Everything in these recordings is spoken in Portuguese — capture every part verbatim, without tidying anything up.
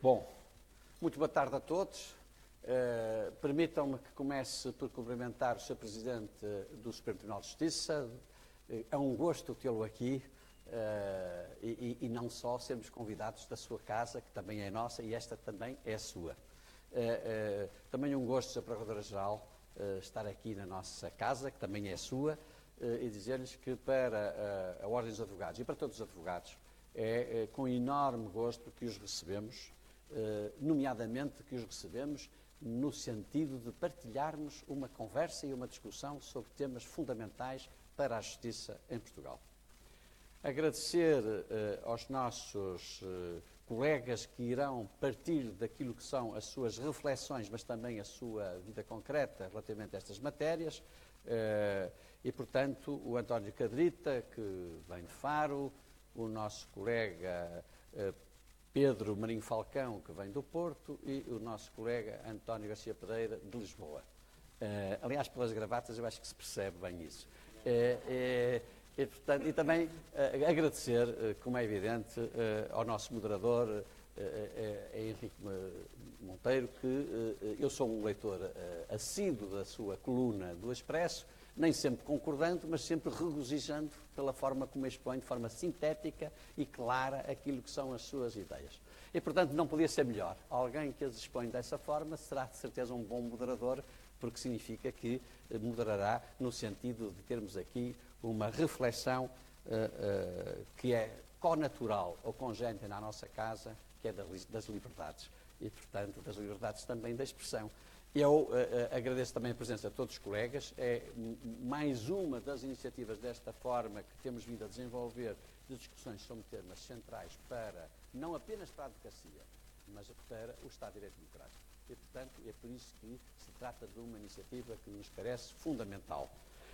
Bom, muito boa tarde a todos. Uh, Permitam-me que comece por cumprimentar o senhor Presidente do Supremo Tribunal de Justiça. Uh, é um gosto tê-lo aqui uh, e, e não só sermos convidados da sua casa, que também é nossa, e esta também é a sua. Uh, uh, também um gosto, senhor Procurador-Geral, uh, estar aqui na nossa casa, que também é sua, uh, e dizer-lhes que para uh, a Ordem dos Advogados e para todos os advogados é uh, com enorme gosto que os recebemos, Uh, nomeadamente que os recebemos no sentido de partilharmos uma conversa e uma discussão sobre temas fundamentais para a justiça em Portugal. Agradecer uh, aos nossos uh, colegas que irão partir daquilo que são as suas reflexões, mas também a sua vida concreta relativamente a estas matérias, uh, e, portanto, o António Cadrita, que vem de Faro, o nosso colega uh, Pedro Marinho Falcão, que vem do Porto, e o nosso colega António Garcia Pereira, de Lisboa. Uh, aliás, pelas gravatas eu acho que se percebe bem isso. Uh, uh, e, portanto, e também uh, agradecer, uh, como é evidente, uh, ao nosso moderador, uh, uh, Henrique Monteiro, que uh, eu sou um leitor uh, assíduo da sua coluna do Expresso, nem sempre concordando, mas sempre regozijando pela forma como expõe, de forma sintética e clara, aquilo que são as suas ideias. E, portanto, não podia ser melhor. Alguém que as expõe dessa forma será, de certeza, um bom moderador, porque significa que moderará no sentido de termos aqui uma reflexão uh, uh, que é connatural ou congênita na nossa casa, que é das liberdades. E, portanto, das liberdades também da expressão. Eu uh, uh, agradeço também a presença de todos os colegas. É mais uma das iniciativas desta forma que temos vindo a desenvolver de discussões sobre temas centrais para, não apenas para a advocacia, mas para o Estado de Direito Democrático. E, portanto, é por isso que se trata de uma iniciativa que nos parece fundamental.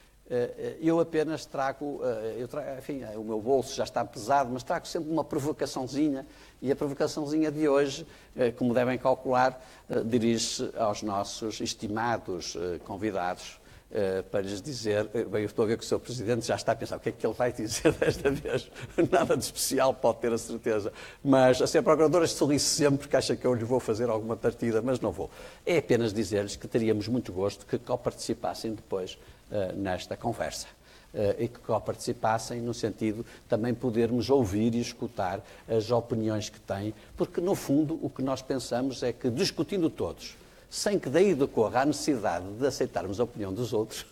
Uh, eu apenas trago, uh, eu trago, enfim, o meu bolso já está pesado, mas trago sempre uma provocaçãozinha, e a provocaçãozinha de hoje, uh, como devem calcular, uh, dirige-se aos nossos estimados uh, convidados, uh, para lhes dizer, uh, bem, eu estou a ver que o senhor Presidente já está a pensar o que é que ele vai dizer desta vez, nada de especial, pode ter a certeza, mas a senhora Procuradora sorri sempre porque acha que eu lhe vou fazer alguma partida, mas não vou. É apenas dizer-lhes que teríamos muito gosto que co-participassem depois Uh, nesta conversa uh, e que participassem no sentido de também podermos ouvir e escutar as opiniões que têm, porque no fundo o que nós pensamos é que discutindo todos, sem que daí decorra a necessidade de aceitarmos a opinião dos outros,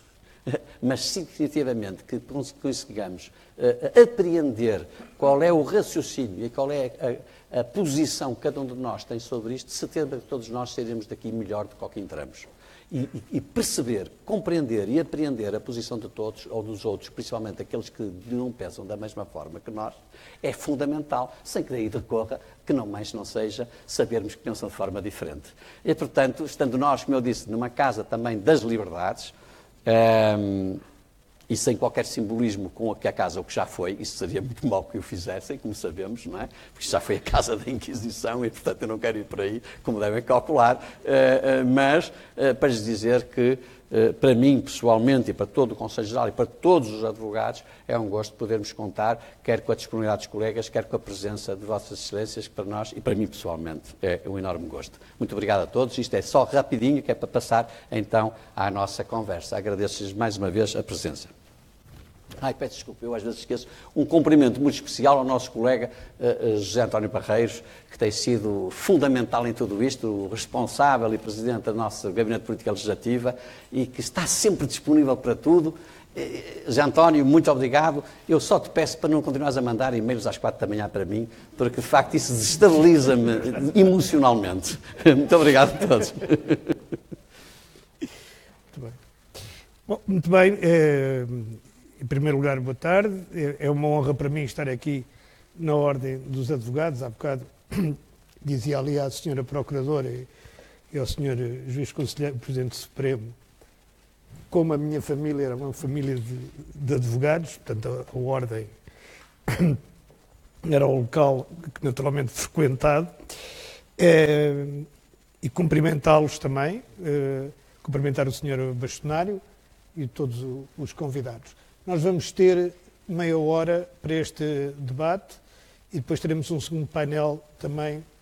mas significativamente que consigamos uh, apreender qual é o raciocínio e qual é a, a posição que cada um de nós tem sobre isto, de certeza que todos nós sairemos daqui melhor do que ao que entramos. E, e perceber, compreender e apreender a posição de todos ou dos outros, principalmente aqueles que não pensam da mesma forma que nós, é fundamental, sem que daí decorra que não mais não seja sabermos que pensam de forma diferente. E, portanto, estando nós, como eu disse, numa casa também das liberdades, um, e sem qualquer simbolismo com o que a casa, o que já foi, isso seria muito mau que o fizessem, como sabemos, não é? Porque já foi a casa da Inquisição e, portanto, eu não quero ir por aí, como devem calcular, uh, uh, mas uh, para lhes dizer que, uh, para mim, pessoalmente, e para todo o Conselho Geral e para todos os advogados, é um gosto podermos contar, quer com a disponibilidade dos colegas, quer com a presença de Vossas Excelências, que para nós, e para mim pessoalmente, é um enorme gosto. Muito obrigado a todos. Isto é só rapidinho, que é para passar, então, à nossa conversa. Agradeço-lhes mais uma vez a presença. Ai, peço desculpa, eu às vezes esqueço. Um cumprimento muito especial ao nosso colega uh, José António Barreiros, que tem sido fundamental em tudo isto, o responsável e presidente da nossa Gabinete de Política Legislativa e que está sempre disponível para tudo. Uh, José António, muito obrigado. Eu só te peço para não continuares a mandar e-mails às quatro da manhã para mim, porque de facto isso desestabiliza-me emocionalmente. Muito obrigado a todos. Muito bem. Bom, muito bem. É... Em primeiro lugar, boa tarde. É uma honra para mim estar aqui na Ordem dos Advogados. Há bocado dizia ali à senhora Procuradora e ao senhor Juiz Conselheiro, Presidente Supremo, como a minha família era uma família de, de advogados, portanto a, a Ordem era o local que naturalmente frequentado, é, e cumprimentá-los também, é, cumprimentar o senhor Bastonário e todos os convidados. Nós vamos ter meia hora para este debate e depois teremos um segundo painel também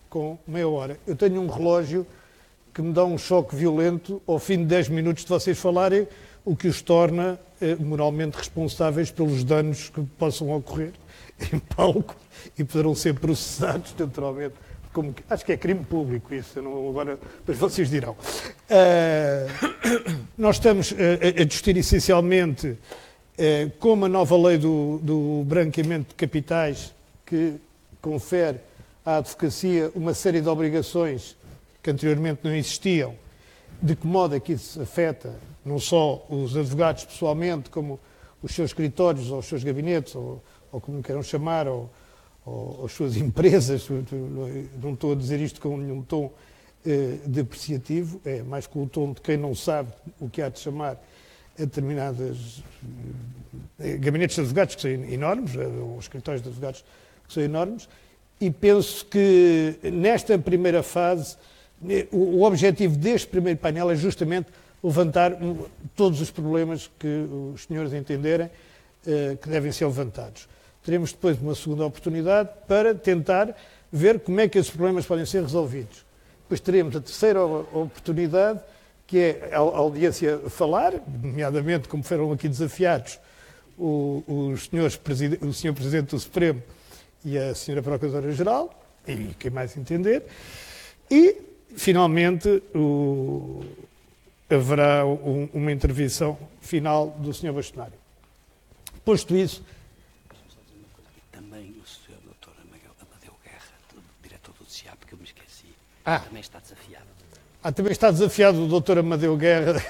com meia hora. Eu tenho um relógio que me dá um choque violento ao fim de dez minutos de vocês falarem, o que os torna eh, moralmente responsáveis pelos danos que possam ocorrer em palco e poderão ser processados, naturalmente. Como que, acho que é crime público isso, não, agora depois vocês dirão. Uh, nós estamos uh, a discutir essencialmente uh, como a nova lei do, do branqueamento de capitais, que confere à advocacia uma série de obrigações que anteriormente não existiam, de que modo é que isso afeta não só os advogados pessoalmente, como os seus escritórios ou os seus gabinetes, ou, ou como queiram chamar, ou, ou as suas empresas. Não estou a dizer isto com nenhum tom eh, depreciativo, é mais com o tom de quem não sabe o que há de chamar a determinadas eh, gabinetes de advogados que são enormes, ou escritórios de advogados que são enormes, e penso que nesta primeira fase o, o objetivo deste primeiro painel é justamente levantar um, todos os problemas que os senhores entenderem eh, que devem ser levantados. Teremos depois uma segunda oportunidade para tentar ver como é que esses problemas podem ser resolvidos. Depois teremos a terceira oportunidade, que é a audiência falar, nomeadamente, como foram aqui desafiados, o, os senhores preside- o senhor Presidente do Supremo e a senhora Procuradora-Geral, e quem mais entender, e, finalmente, o, haverá um, uma intervenção final do senhor Bastonário. Posto isso, também o senhor doutor Amadeu Guerra, diretor do C I A P, que eu me esqueci, ah, também está desafiado. Ah, também está desafiado o doutor Amadeu Guerra,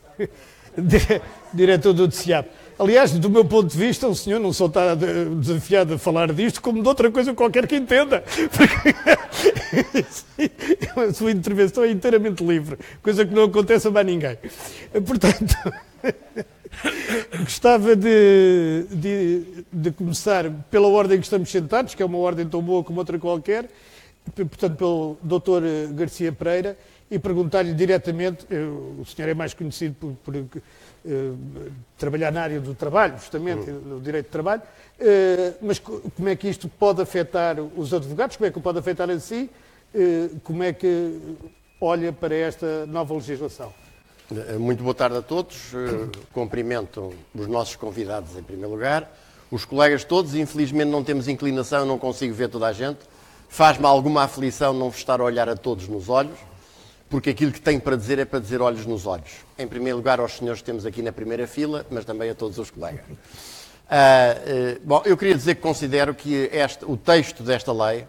diretor do C I A P. Aliás, do meu ponto de vista, o senhor não só está desafiado a falar disto, como de outra coisa qualquer que entenda. Porque a sua intervenção é inteiramente livre, coisa que não acontece a mais ninguém. Portanto, gostava de, de, de começar pela ordem que estamos sentados, que é uma ordem tão boa como outra qualquer, portanto, pelo doutor Garcia Pereira, e perguntar-lhe diretamente, eu, o senhor é mais conhecido por, por uh, trabalhar na área do trabalho, justamente, uhum. no direito de trabalho, uh, mas como é que isto pode afetar os advogados, como é que o pode afetar a si, uh, como é que olha para esta nova legislação? Muito boa tarde a todos, uh, cumprimento os nossos convidados em primeiro lugar, os colegas todos, infelizmente não temos inclinação, não consigo ver toda a gente, faz-me alguma aflição não estar a olhar a todos nos olhos, porque aquilo que tenho para dizer é para dizer olhos nos olhos. Em primeiro lugar aos senhores que temos aqui na primeira fila, mas também a todos os colegas. Uh, uh, bom, eu queria dizer que considero que este, o texto desta lei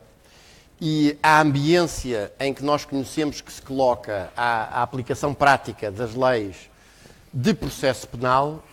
e a ambiência em que nós conhecemos que se coloca a, a aplicação prática das leis de processo penal,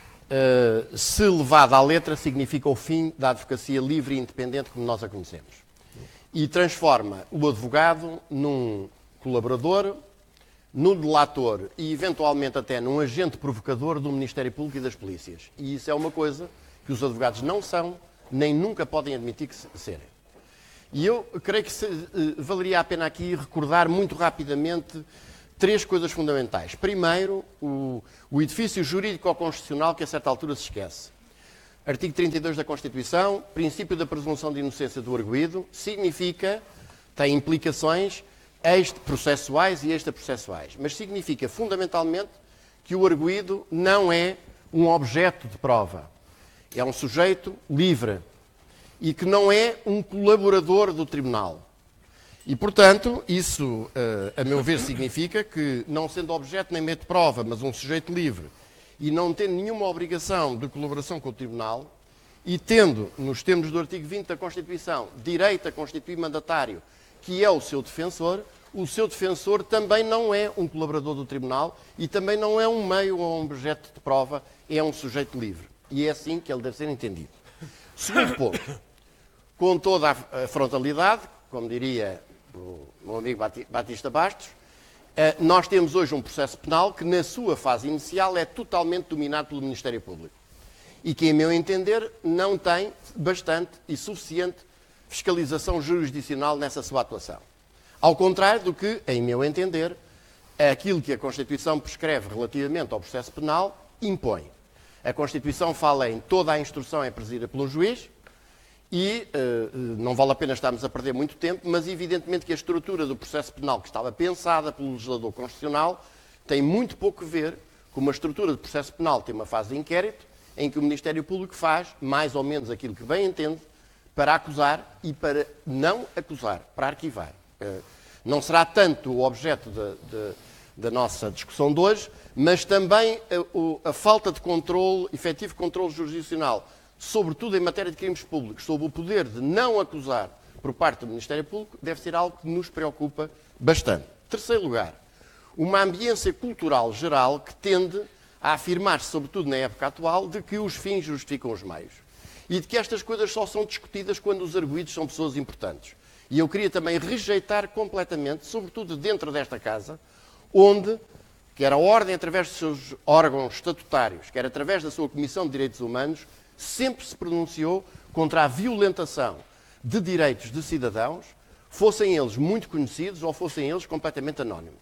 uh, se levada à letra, significa o fim da advocacia livre e independente como nós a conhecemos. E transforma o advogado num colaborador, no delator e, eventualmente, até num agente provocador do Ministério Público e das polícias. E isso é uma coisa que os advogados não são, nem nunca podem admitir que se, serem. E eu creio que se, uh, valeria a pena aqui recordar muito rapidamente três coisas fundamentais. Primeiro, o, o edifício jurídico-constitucional que a certa altura se esquece. Artigo trinta e dois da Constituição, princípio da presunção de inocência do arguido, significa, tem implicações extra-processuais e extraprocessuais, mas significa fundamentalmente que o arguido não é um objeto de prova, é um sujeito livre e que não é um colaborador do tribunal. E, portanto, isso, a meu ver, significa que, não sendo objeto nem meio de prova, mas um sujeito livre e não tendo nenhuma obrigação de colaboração com o tribunal e tendo, nos termos do artigo vinte da Constituição, direito a constituir mandatário, que é o seu defensor, o seu defensor também não é um colaborador do tribunal e também não é um meio ou um objeto de prova, é um sujeito livre. E é assim que ele deve ser entendido. Segundo ponto, com toda a frontalidade, como diria o meu amigo Batista Bastos, nós temos hoje um processo penal que, na sua fase inicial, é totalmente dominado pelo Ministério Público e que, em meu entender, não tem bastante e suficiente fiscalização jurisdicional nessa sua atuação. Ao contrário do que, em meu entender, aquilo que a Constituição prescreve relativamente ao processo penal impõe. A Constituição fala em toda a instrução é presidida pelo juiz E uh, não vale a pena estarmos a perder muito tempo, mas evidentemente que a estrutura do processo penal que estava pensada pelo legislador constitucional tem muito pouco a ver com uma estrutura de processo penal, tem uma fase de inquérito, em que o Ministério Público faz mais ou menos aquilo que bem entende para acusar e para não acusar, para arquivar. Uh, não será tanto o objeto de, de, da nossa discussão de hoje, mas também a, a falta de controle, efetivo controle jurisdicional, sobretudo em matéria de crimes públicos, sob o poder de não acusar por parte do Ministério Público, deve ser algo que nos preocupa bastante. Terceiro lugar, uma ambiência cultural geral que tende a afirmar-se, sobretudo na época atual, de que os fins justificam os meios. E de que estas coisas só são discutidas quando os arguidos são pessoas importantes. E eu queria também rejeitar completamente, sobretudo dentro desta casa, onde, quer a Ordem através dos seus órgãos estatutários, quer através da sua Comissão de Direitos Humanos, sempre se pronunciou contra a violentação de direitos de cidadãos, fossem eles muito conhecidos ou fossem eles completamente anónimos.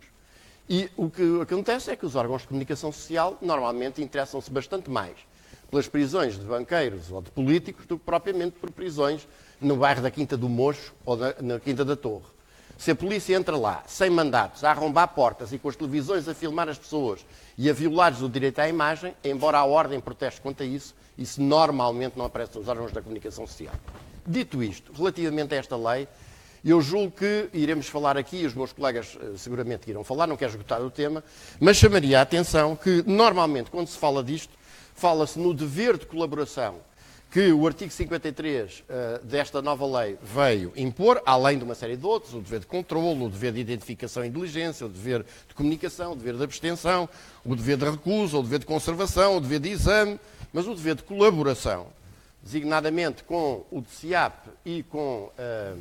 E o que acontece é que os órgãos de comunicação social normalmente interessam-se bastante mais pelas prisões de banqueiros ou de políticos do que propriamente por prisões no bairro da Quinta do Mocho ou na, na Quinta da Torre. Se a polícia entra lá, sem mandatos, a arrombar portas e com as televisões a filmar as pessoas e a violar-lhes o direito à imagem, embora a Ordem proteste contra isso, isso normalmente não aparece nos órgãos da comunicação social. Dito isto, relativamente a esta lei, eu julgo que iremos falar aqui, e os meus colegas seguramente irão falar, não quero esgotar o tema, mas chamaria a atenção que, normalmente, quando se fala disto, fala-se no dever de colaboração que o artigo cinquenta e três uh, desta nova lei veio impor, além de uma série de outros, o dever de controle, o dever de identificação e diligência, o dever de comunicação, o dever de abstenção, o dever de recusa, o dever de conservação, o dever de exame, mas o dever de colaboração, designadamente com o D C I A P e com uh,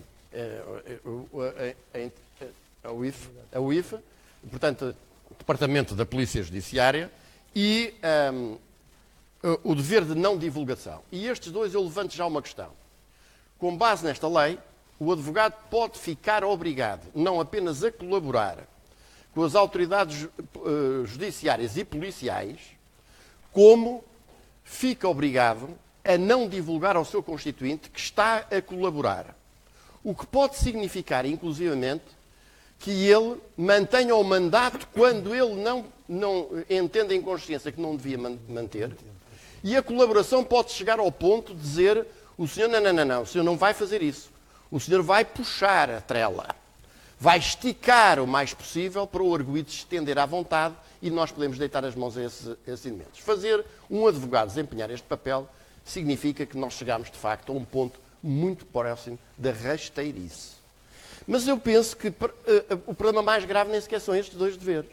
uh, uh, uh, a U I F, a U I F, portanto, o Departamento da Polícia Judiciária, e um, o dever de não divulgação. E estes dois eu levanto já uma questão. Com base nesta lei, o advogado pode ficar obrigado não apenas a colaborar com as autoridades uh, judiciárias e policiais, como fica obrigado a não divulgar ao seu constituinte que está a colaborar. O que pode significar, inclusivamente, que ele mantenha o mandato quando ele não, não entende em consciência que não devia manter. E a colaboração pode chegar ao ponto de dizer o senhor, não, não, não, não, o senhor não vai fazer isso. O senhor vai puxar a trela, vai esticar o mais possível para o arguido se estender à vontade e nós podemos deitar as mãos a esses, a esses elementos. Fazer um advogado desempenhar este papel significa que nós chegamos, de facto, a um ponto muito próximo da rasteirice. Mas eu penso que uh, uh, o problema mais grave nem sequer são estes dois deveres.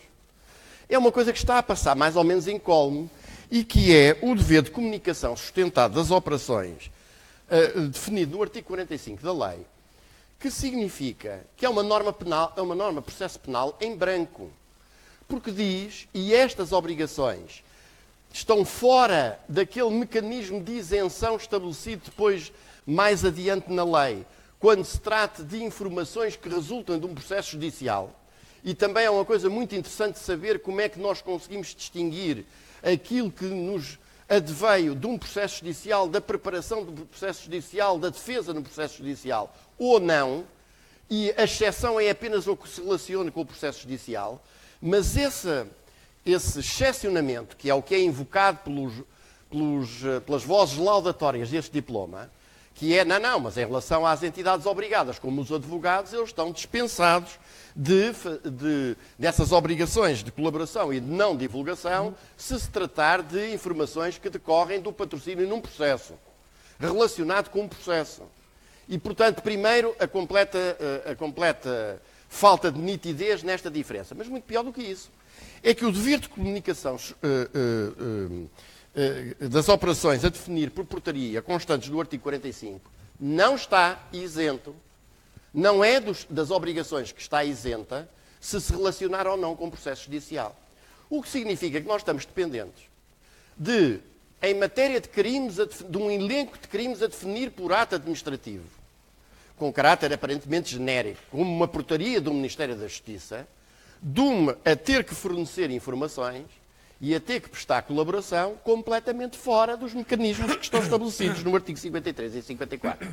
É uma coisa que está a passar mais ou menos incólume, e que é o dever de comunicação sustentado das operações uh, definido no artigo quarenta e cinco da lei, que significa que é uma norma penal, é uma norma de processo penal em branco. Porque diz, e estas obrigações estão fora daquele mecanismo de isenção estabelecido depois, mais adiante na lei, quando se trata de informações que resultam de um processo judicial. E também é uma coisa muito interessante saber como é que nós conseguimos distinguir aquilo que nos adveio de um processo judicial, da preparação do processo judicial, da defesa no processo judicial, ou não, e a exceção é apenas o que se relaciona com o processo judicial, mas esse, esse excepcionamento, que é o que é invocado pelos, pelos, pelas vozes laudatórias deste diploma, que é, não, não, mas em relação às entidades obrigadas, como os advogados, eles estão dispensados de, de, dessas obrigações de colaboração e de não divulgação, se se tratar de informações que decorrem do patrocínio num processo, relacionado com um processo. E, portanto, primeiro, a completa, a completa falta de nitidez nesta diferença. Mas muito pior do que isso, é que o dever de comunicação uh, uh, uh, das operações a definir por portaria constantes do artigo quarenta e cinco não está isento, não é dos, das obrigações que está isenta se se relacionar ou não com o processo judicial. O que significa que nós estamos dependentes de, em matéria de crimes, a, de um elenco de crimes a definir por ato administrativo, com caráter aparentemente genérico, como uma portaria do Ministério da Justiça, de uma a ter que fornecer informações e a ter que prestar colaboração completamente fora dos mecanismos que estão estabelecidos no artigo cinquenta e três e cinquenta e quatro.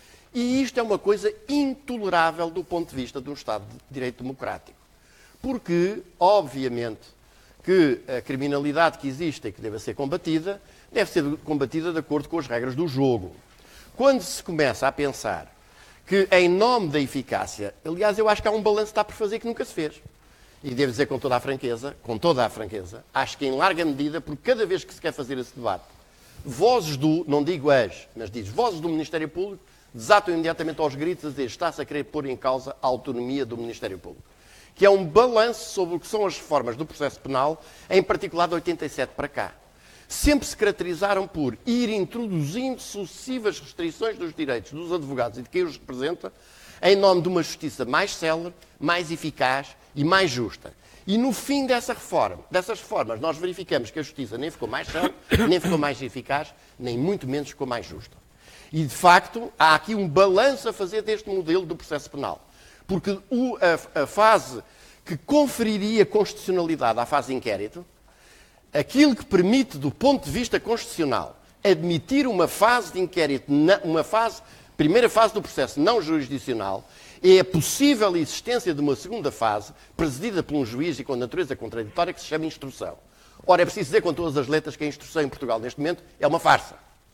E isto é uma coisa intolerável do ponto de vista de um Estado de Direito Democrático. Porque, obviamente, que a criminalidade que existe e que deve ser combatida, deve ser combatida de acordo com as regras do jogo. Quando se começa a pensar que, em nome da eficácia, aliás, eu acho que há um balanço que está por fazer que nunca se fez. E devo dizer com toda a franqueza, com toda a franqueza, acho que em larga medida, porque cada vez que se quer fazer esse debate, vozes do, não digo as, mas diz vozes do Ministério Público, desatam imediatamente aos gritos a dizer está-se a querer pôr em causa a autonomia do Ministério Público. Que é um balanço sobre o que são as reformas do processo penal, em particular de oitenta e sete para cá. Sempre se caracterizaram por ir introduzindo sucessivas restrições dos direitos dos advogados e de quem os representa, em nome de uma justiça mais célere, mais eficaz e mais justa. E no fim dessa reforma, dessas reformas, nós verificamos que a justiça nem ficou mais célere, nem ficou mais eficaz, nem muito menos ficou mais justa. E, de facto, há aqui um balanço a fazer deste modelo do processo penal. Porque o, a, a fase que conferiria constitucionalidade à fase de inquérito, aquilo que permite, do ponto de vista constitucional, admitir uma fase de inquérito, uma fase, primeira fase do processo não jurisdicional, é a possível existência de uma segunda fase, presidida por um juiz e com natureza contraditória, que se chama instrução. Ora, é preciso dizer com todas as letras que a instrução em Portugal, neste momento, é uma farsa.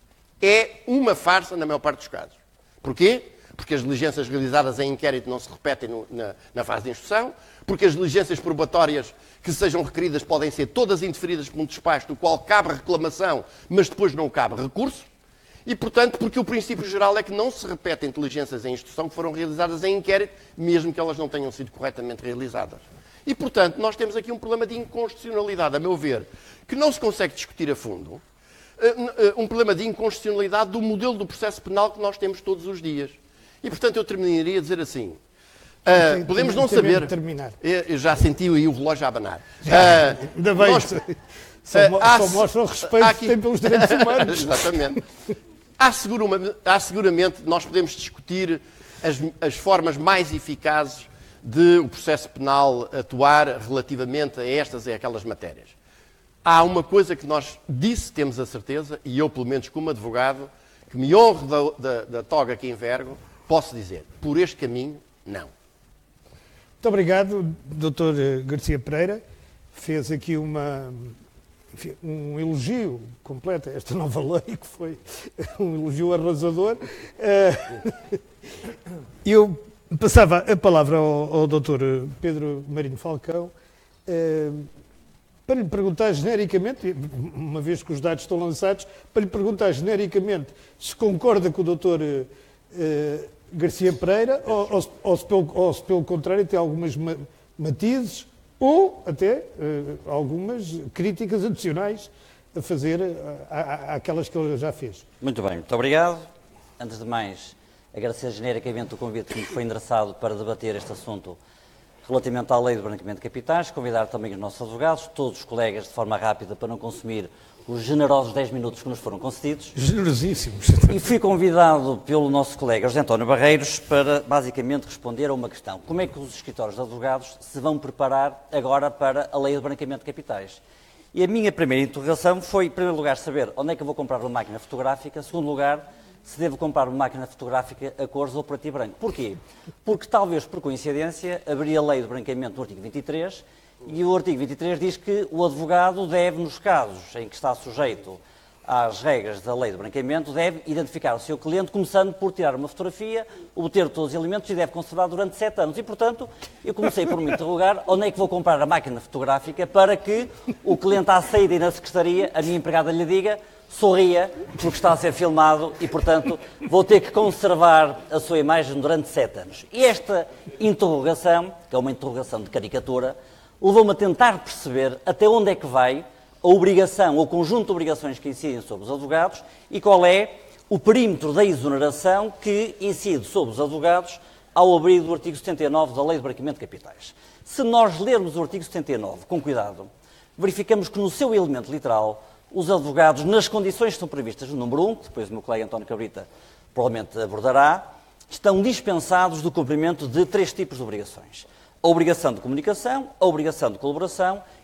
É uma farsa na maior parte dos casos. Porquê? Porque as diligências realizadas em inquérito não se repetem no, na, na fase de instrução, porque as diligências probatórias que sejam requeridas podem ser todas indeferidas por um despacho do qual cabe reclamação, mas depois não cabe recurso, e, portanto, porque o princípio geral é que não se repetem diligências em instrução que foram realizadas em inquérito, mesmo que elas não tenham sido corretamente realizadas. E, portanto, nós temos aqui um problema de inconstitucionalidade, a meu ver, que não se consegue discutir a fundo, um problema de inconstitucionalidade do modelo do processo penal que nós temos todos os dias. E, portanto, eu terminaria a dizer assim, uh, podemos não saber... Terminar. Eu já senti aí o relógio a abanar. Uh, Ainda bem, nós, só, uh, há, só mostra o respeito aqui, que tem pelos direitos humanos. Exatamente. Há, segura, há seguramente, nós podemos discutir as, as formas mais eficazes de o processo penal atuar relativamente a estas e aquelas matérias. Há uma coisa que nós disse, temos a certeza, e eu, pelo menos como advogado, que me honro da, da, da toga que envergo, posso dizer, por este caminho, não. Muito obrigado, doutor Garcia Pereira. Fez aqui uma, enfim, um elogio completo a esta nova lei, que foi um elogio arrasador. Eu passava a palavra ao, ao doutor Pedro Marinho Falcão, para lhe perguntar genericamente, uma vez que os dados estão lançados, para lhe perguntar genericamente se concorda com o doutor uh, Garcia Pereira ou, ou, ou, se pelo, ou se pelo contrário tem algumas ma matizes ou até uh, algumas críticas adicionais a fazer àquelas que ele já fez. Muito bem, muito obrigado. Antes de mais, agradecer genericamente o convite que me foi endereçado para debater este assunto relativamente à lei do branqueamento de capitais, convidar também os nossos advogados, todos os colegas, de forma rápida, para não consumir os generosos dez minutos que nos foram concedidos. Generosíssimos. E fui convidado pelo nosso colega José António Barreiros para, basicamente, responder a uma questão. Como é que os escritórios de advogados se vão preparar agora para a lei do branqueamento de capitais? E a minha primeira interrogação foi, em primeiro lugar, saber onde é que eu vou comprar uma máquina fotográfica, em segundo lugar, se devo comprar uma máquina fotográfica a cores ou preto e branco. Porquê? Porque talvez por coincidência abri a lei do branqueamento no artigo vinte e três e o artigo vinte e três diz que o advogado deve, nos casos em que está sujeito às regras da lei do branqueamento, deve identificar o seu cliente, começando por tirar uma fotografia, obter todos os elementos e deve conservar durante sete anos. E, portanto, eu comecei por me interrogar onde é que vou comprar a máquina fotográfica para que o cliente à saída e na secretaria, a minha empregada lhe diga, sorria, porque está a ser filmado e, portanto, vou ter que conservar a sua imagem durante sete anos. E esta interrogação, que é uma interrogação de caricatura, levou-me a tentar perceber até onde é que vai a obrigação, ou o conjunto de obrigações que incidem sobre os advogados e qual é o perímetro da exoneração que incide sobre os advogados ao abrigo do artigo setenta e nove da Lei de Branqueamento de Capitais. Se nós lermos o artigo setenta e nove com cuidado, verificamos que no seu elemento literal os advogados, nas condições que estão previstas no número um, que depois o meu colega António Cabrita provavelmente abordará, estão dispensados do cumprimento de três tipos de obrigações. A obrigação de comunicação, a obrigação de colaboração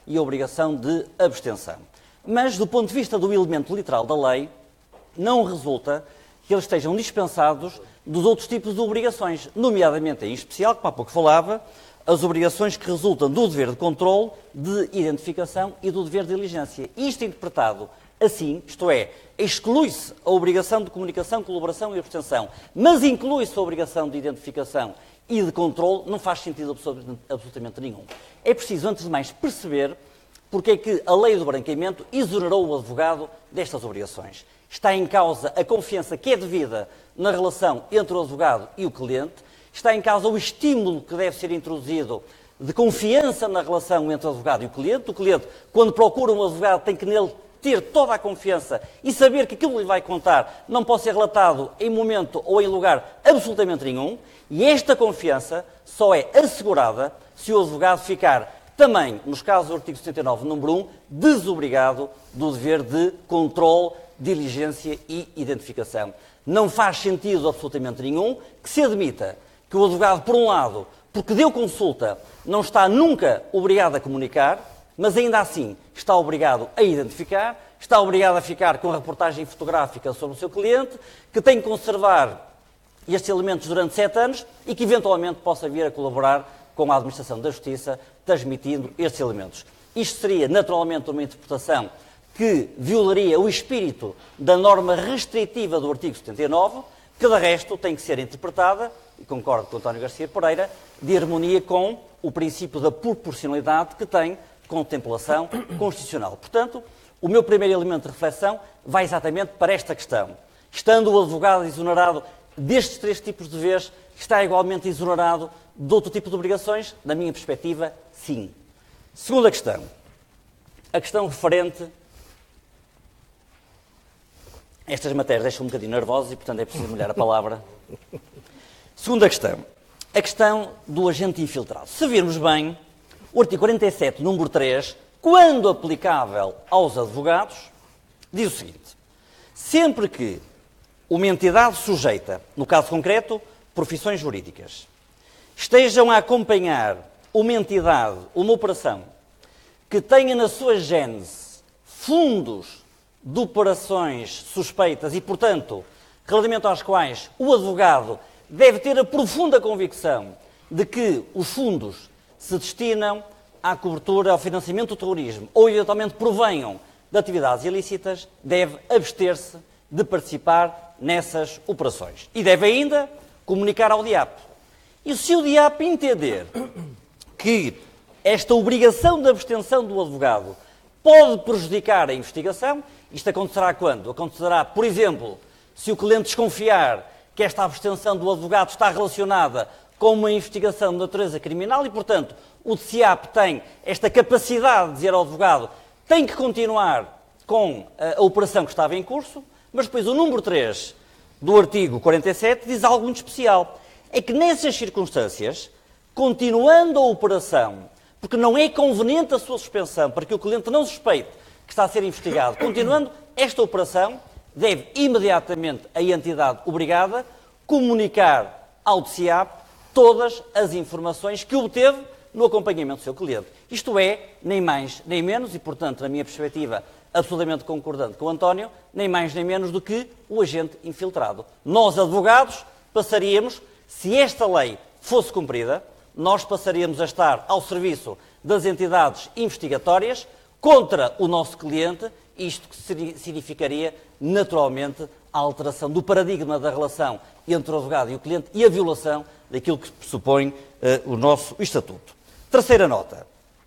e a obrigação de abstenção. Mas, do ponto de vista do elemento literal da lei, não resulta que eles estejam dispensados dos outros tipos de obrigações, nomeadamente, em especial, como há pouco falava, as obrigações que resultam do dever de controle, de identificação e do dever de diligência. Isto interpretado assim, isto é, exclui-se a obrigação de comunicação, colaboração e abstenção, mas inclui-se a obrigação de identificação e de controle, não faz sentido absolutamente nenhum. É preciso, antes de mais, perceber porque é que a lei do branqueamento exonerou o advogado destas obrigações. Está em causa a confiança que é devida na relação entre o advogado e o cliente, está em causa o estímulo que deve ser introduzido de confiança na relação entre o advogado e o cliente. O cliente, quando procura um advogado, tem que nele ter toda a confiança e saber que aquilo que lhe vai contar não pode ser relatado em momento ou em lugar absolutamente nenhum. E esta confiança só é assegurada se o advogado ficar também, nos casos do artigo setenta e nove, número um, desobrigado do dever de controle, diligência e identificação. Não faz sentido absolutamente nenhum que se admita que o advogado, por um lado, porque deu consulta, não está nunca obrigado a comunicar, mas ainda assim está obrigado a identificar, está obrigado a ficar com a reportagem fotográfica sobre o seu cliente, que tem que conservar estes elementos durante sete anos e que eventualmente possa vir a colaborar com a Administração da Justiça, transmitindo estes elementos. Isto seria naturalmente uma interpretação que violaria o espírito da norma restritiva do artigo setenta e nove, que de resto tem que ser interpretada, e concordo com o António Garcia Pereira, de harmonia com o princípio da proporcionalidade que tem contemplação constitucional. Portanto, o meu primeiro elemento de reflexão vai exatamente para esta questão. Estando o advogado exonerado destes três tipos de deveres, está igualmente exonerado de outro tipo de obrigações? Na minha perspectiva, sim. Segunda questão. A questão referente... Estas matérias deixam um bocadinho nervosos e, portanto, é preciso molhar a palavra. Segunda questão. A questão do agente infiltrado. Se virmos bem, o artigo quarenta e sete, número três, quando aplicável aos advogados, diz o seguinte: sempre que uma entidade sujeita, no caso concreto, profissões jurídicas, estejam a acompanhar uma entidade, uma operação, que tenha na sua gênese fundos de operações suspeitas e, portanto, relativamente às quais o advogado deve ter a profunda convicção de que os fundos se destinam à cobertura, ao financiamento do terrorismo ou eventualmente provenham de atividades ilícitas, deve abster-se de participar nessas operações. E deve ainda comunicar ao D I A P. E se o D I A P entender que esta obrigação de abstenção do advogado pode prejudicar a investigação, isto acontecerá quando? Acontecerá, por exemplo, se o cliente desconfiar que esta abstenção do advogado está relacionada com uma investigação de natureza criminal e, portanto, o D C I A P tem esta capacidade de dizer ao advogado tem que continuar com a, a operação que estava em curso, mas depois o número três do artigo quarenta e sete diz algo muito especial. É que nessas circunstâncias, continuando a operação, porque não é conveniente a sua suspensão para que o cliente não suspeite que está a ser investigado, continuando esta operação, deve imediatamente a entidade obrigada comunicar ao D C I A P todas as informações que obteve no acompanhamento do seu cliente. Isto é, nem mais nem menos, e portanto, na minha perspectiva, absolutamente concordante com o António, nem mais nem menos do que o agente infiltrado. Nós, advogados, passaríamos, se esta lei fosse cumprida, nós passaríamos a estar ao serviço das entidades investigatórias contra o nosso cliente, isto que significaria, naturalmente, a alteração do paradigma da relação entre o advogado e o cliente e a violação daquilo que pressupõe uh, o nosso Estatuto. Terceira nota.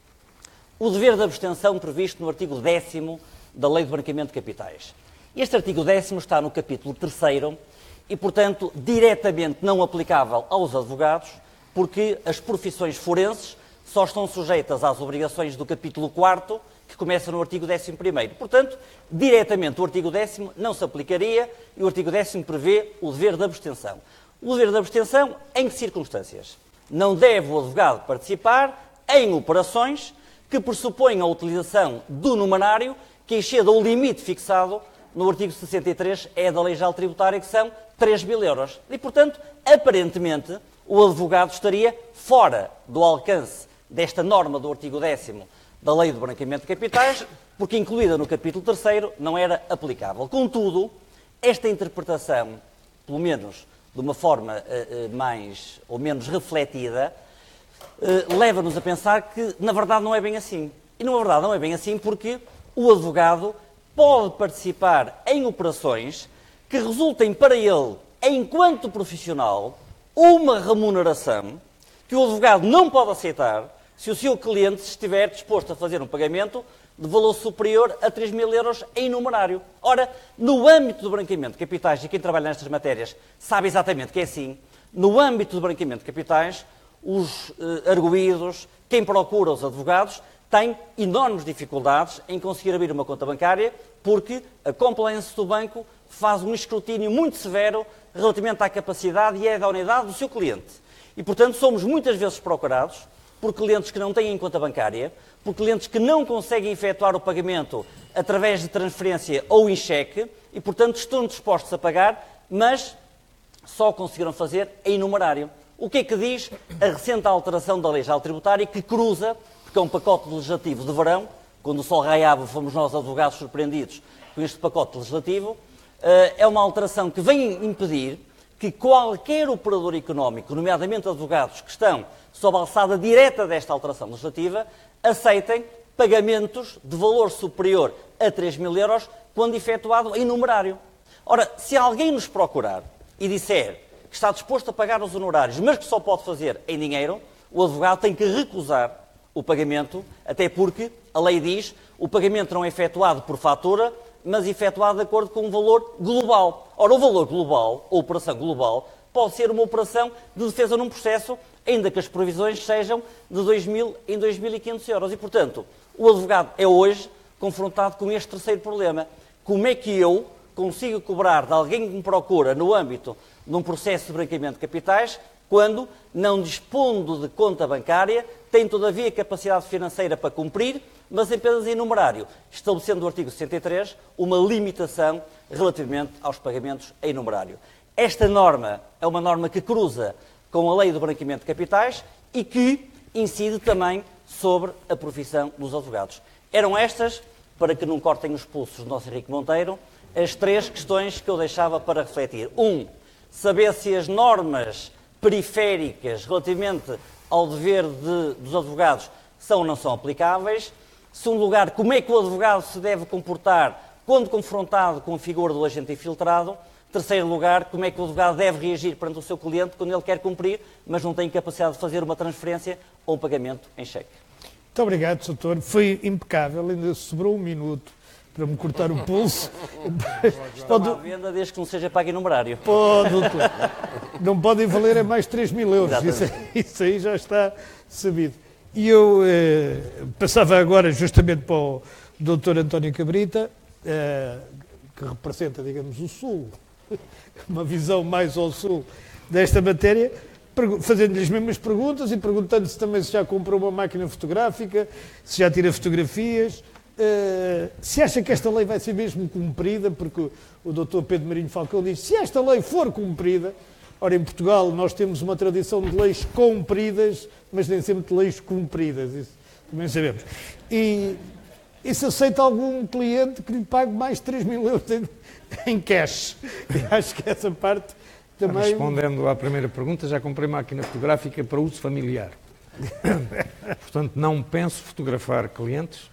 O dever de abstenção previsto no artigo décimo da Lei de Branqueamento de Capitais. Este artigo décimo está no capítulo terceiro e, portanto, diretamente não aplicável aos advogados, porque as profissões forenses só estão sujeitas às obrigações do capítulo quarto, que começa no artigo décimo primeiro. Portanto, diretamente o artigo décimo não se aplicaria e o artigo décimo prevê o dever de abstenção. O dever de abstenção, em que circunstâncias? Não deve o advogado participar em operações que pressuponham a utilização do numerário que exceda o limite fixado no artigo sessenta e três E da Lei Geral Tributária, que são três mil euros. E, portanto, aparentemente, o advogado estaria fora do alcance desta norma do artigo décimo da Lei do Branqueamento de Capitais, porque incluída no capítulo terceiro não era aplicável. Contudo, esta interpretação, pelo menos de uma forma uh, mais ou menos refletida, uh, leva-nos a pensar que, na verdade, não é bem assim. E, na verdade, não é bem assim porque o advogado pode participar em operações que resultem para ele, enquanto profissional, uma remuneração que o advogado não pode aceitar se o seu cliente estiver disposto a fazer um pagamento de valor superior a três mil euros em numerário. Ora, no âmbito do branqueamento de capitais, e quem trabalha nestas matérias sabe exatamente que é assim, no âmbito do branqueamento de capitais, os eh, arguídos, quem procura os advogados, tem enormes dificuldades em conseguir abrir uma conta bancária porque a compliance do banco faz um escrutínio muito severo relativamente à capacidade e à idoneidade do seu cliente. E, portanto, somos muitas vezes procurados por clientes que não têm conta bancária, por clientes que não conseguem efetuar o pagamento através de transferência ou em cheque e, portanto, estão dispostos a pagar, mas só conseguiram fazer em numerário. O que é que diz a recente alteração da Lei Geral Tributária que cruza, porque é um pacote legislativo de verão, quando o sol raiava fomos nós advogados surpreendidos com este pacote legislativo, é uma alteração que vem impedir que qualquer operador económico, nomeadamente advogados que estão sob a alçada direta desta alteração legislativa, aceitem pagamentos de valor superior a três mil euros quando efetuado em numerário. Ora, se alguém nos procurar e disser que está disposto a pagar os honorários, mas que só pode fazer em dinheiro, o advogado tem que recusar o pagamento, até porque a lei diz que o pagamento não é efetuado por fatura, mas efetuado de acordo com um valor global. Ora, o valor global, ou operação global, pode ser uma operação de defesa num processo, ainda que as previsões sejam de dois mil em dois mil e quinhentos euros. E, portanto, o advogado é hoje confrontado com este terceiro problema. Como é que eu consigo cobrar de alguém que me procura no âmbito de um processo de branqueamento de capitais, quando, não dispondo de conta bancária, tem todavia capacidade financeira para cumprir, mas apenas em numerário, estabelecendo no artigo sessenta e três uma limitação relativamente aos pagamentos em numerário. Esta norma é uma norma que cruza com a Lei do Branqueamento de Capitais e que incide também sobre a profissão dos advogados. Eram estas, para que não cortem os pulsos do nosso Henrique Monteiro, as três questões que eu deixava para refletir. Um, saber se as normas periféricas relativamente ao dever de, dos advogados são ou não são aplicáveis. Segundo lugar, como é que o advogado se deve comportar quando confrontado com a figura do agente infiltrado. Terceiro lugar, como é que o advogado deve reagir perante o seu cliente quando ele quer cumprir, mas não tem capacidade de fazer uma transferência ou um pagamento em cheque. Muito obrigado, doutor. Foi impecável, ainda sobrou um minuto para me cortar o pulso. Estão à venda desde que não seja pago em numerário. Pode, doutor. Não podem valer a mais três mil euros. Isso, isso aí já está sabido. E eu eh, passava agora justamente para o doutor António Cabrita, eh, que representa, digamos, o Sul, uma visão mais ao Sul desta matéria, fazendo-lhe as mesmas perguntas e perguntando-se também se já comprou uma máquina fotográfica, se já tira fotografias, uh, se acha que esta lei vai ser mesmo cumprida, porque o doutor Pedro Marinho Falcão diz, se esta lei for cumprida, ora, em Portugal nós temos uma tradição de leis cumpridas, mas nem sempre de leis cumpridas, isso também sabemos. E, e se aceita algum cliente que lhe pague mais de três mil euros em, em cash? E acho que essa parte também... Respondendo à primeira pergunta, já comprei máquina fotográfica para uso familiar. Portanto, não penso fotografar clientes.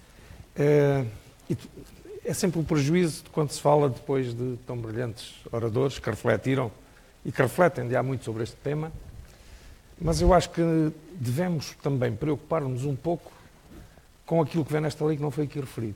É, é sempre um prejuízo de quando se fala depois de tão brilhantes oradores que refletiram e que refletem já muito sobre este tema. Mas eu acho que devemos também preocupar-nos um pouco com aquilo que vem nesta lei que não foi aqui referido.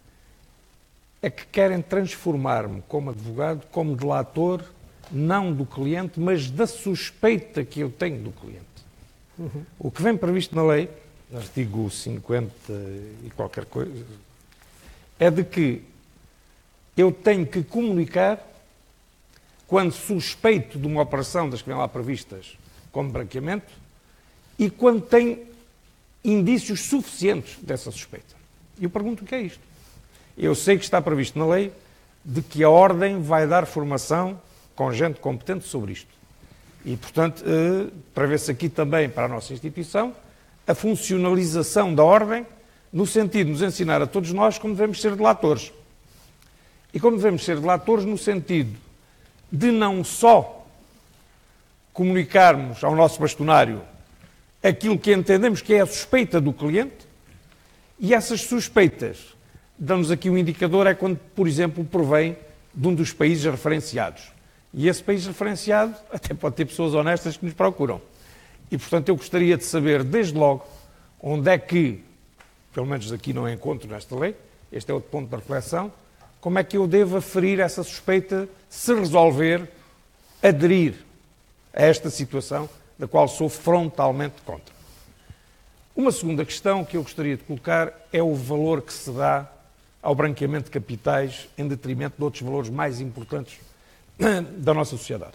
É que querem transformar-me como advogado, como delator, não do cliente, mas da suspeita que eu tenho do cliente. Uhum. O que vem previsto na lei, no artigo cinquenta e qualquer coisa, é de que eu tenho que comunicar quando suspeito de uma operação das que vêm lá previstas como branqueamento e quando tenho indícios suficientes dessa suspeita. Eu pergunto o que é isto. Eu sei que está previsto na lei de que a Ordem vai dar formação com gente competente sobre isto. E, portanto, prevê-se aqui também para a nossa instituição a funcionalização da Ordem no sentido de nos ensinar a todos nós como devemos ser delatores. E como devemos ser delatores no sentido de não só comunicarmos ao nosso bastonário aquilo que entendemos que é a suspeita do cliente, e essas suspeitas, dão-nos aqui um indicador, é quando, por exemplo, provém de um dos países referenciados. E esse país referenciado até pode ter pessoas honestas que nos procuram. E, portanto, eu gostaria de saber, desde logo, onde é que, pelo menos aqui não encontro nesta lei, este é outro ponto da reflexão, como é que eu devo aferir essa suspeita se resolver aderir a esta situação da qual sou frontalmente contra. Uma segunda questão que eu gostaria de colocar é o valor que se dá ao branqueamento de capitais em detrimento de outros valores mais importantes da nossa sociedade.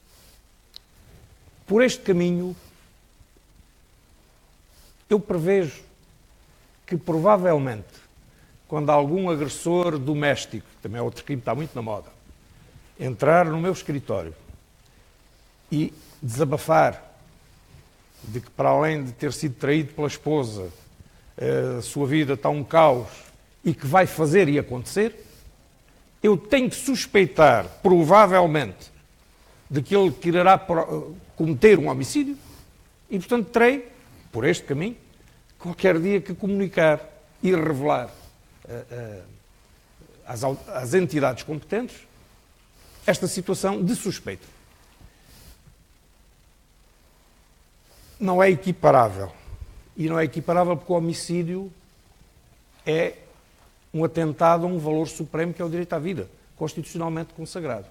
Por este caminho, eu prevejo que provavelmente, quando algum agressor doméstico, também é outro crime que está muito na moda, entrar no meu escritório e desabafar de que, para além de ter sido traído pela esposa, a sua vida está um caos e que vai fazer e acontecer, eu tenho que suspeitar, provavelmente, de que ele quererá cometer um homicídio e, portanto, terei, por este caminho, qualquer dia que comunicar e revelar uh, uh, às, às entidades competentes esta situação de suspeita. Não é equiparável. E não é equiparável porque o homicídio é um atentado a um valor supremo que é o direito à vida, constitucionalmente consagrado.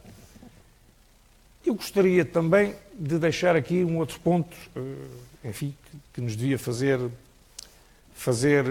Eu gostaria também de deixar aqui um outro ponto, enfim, que nos devia fazer, fazer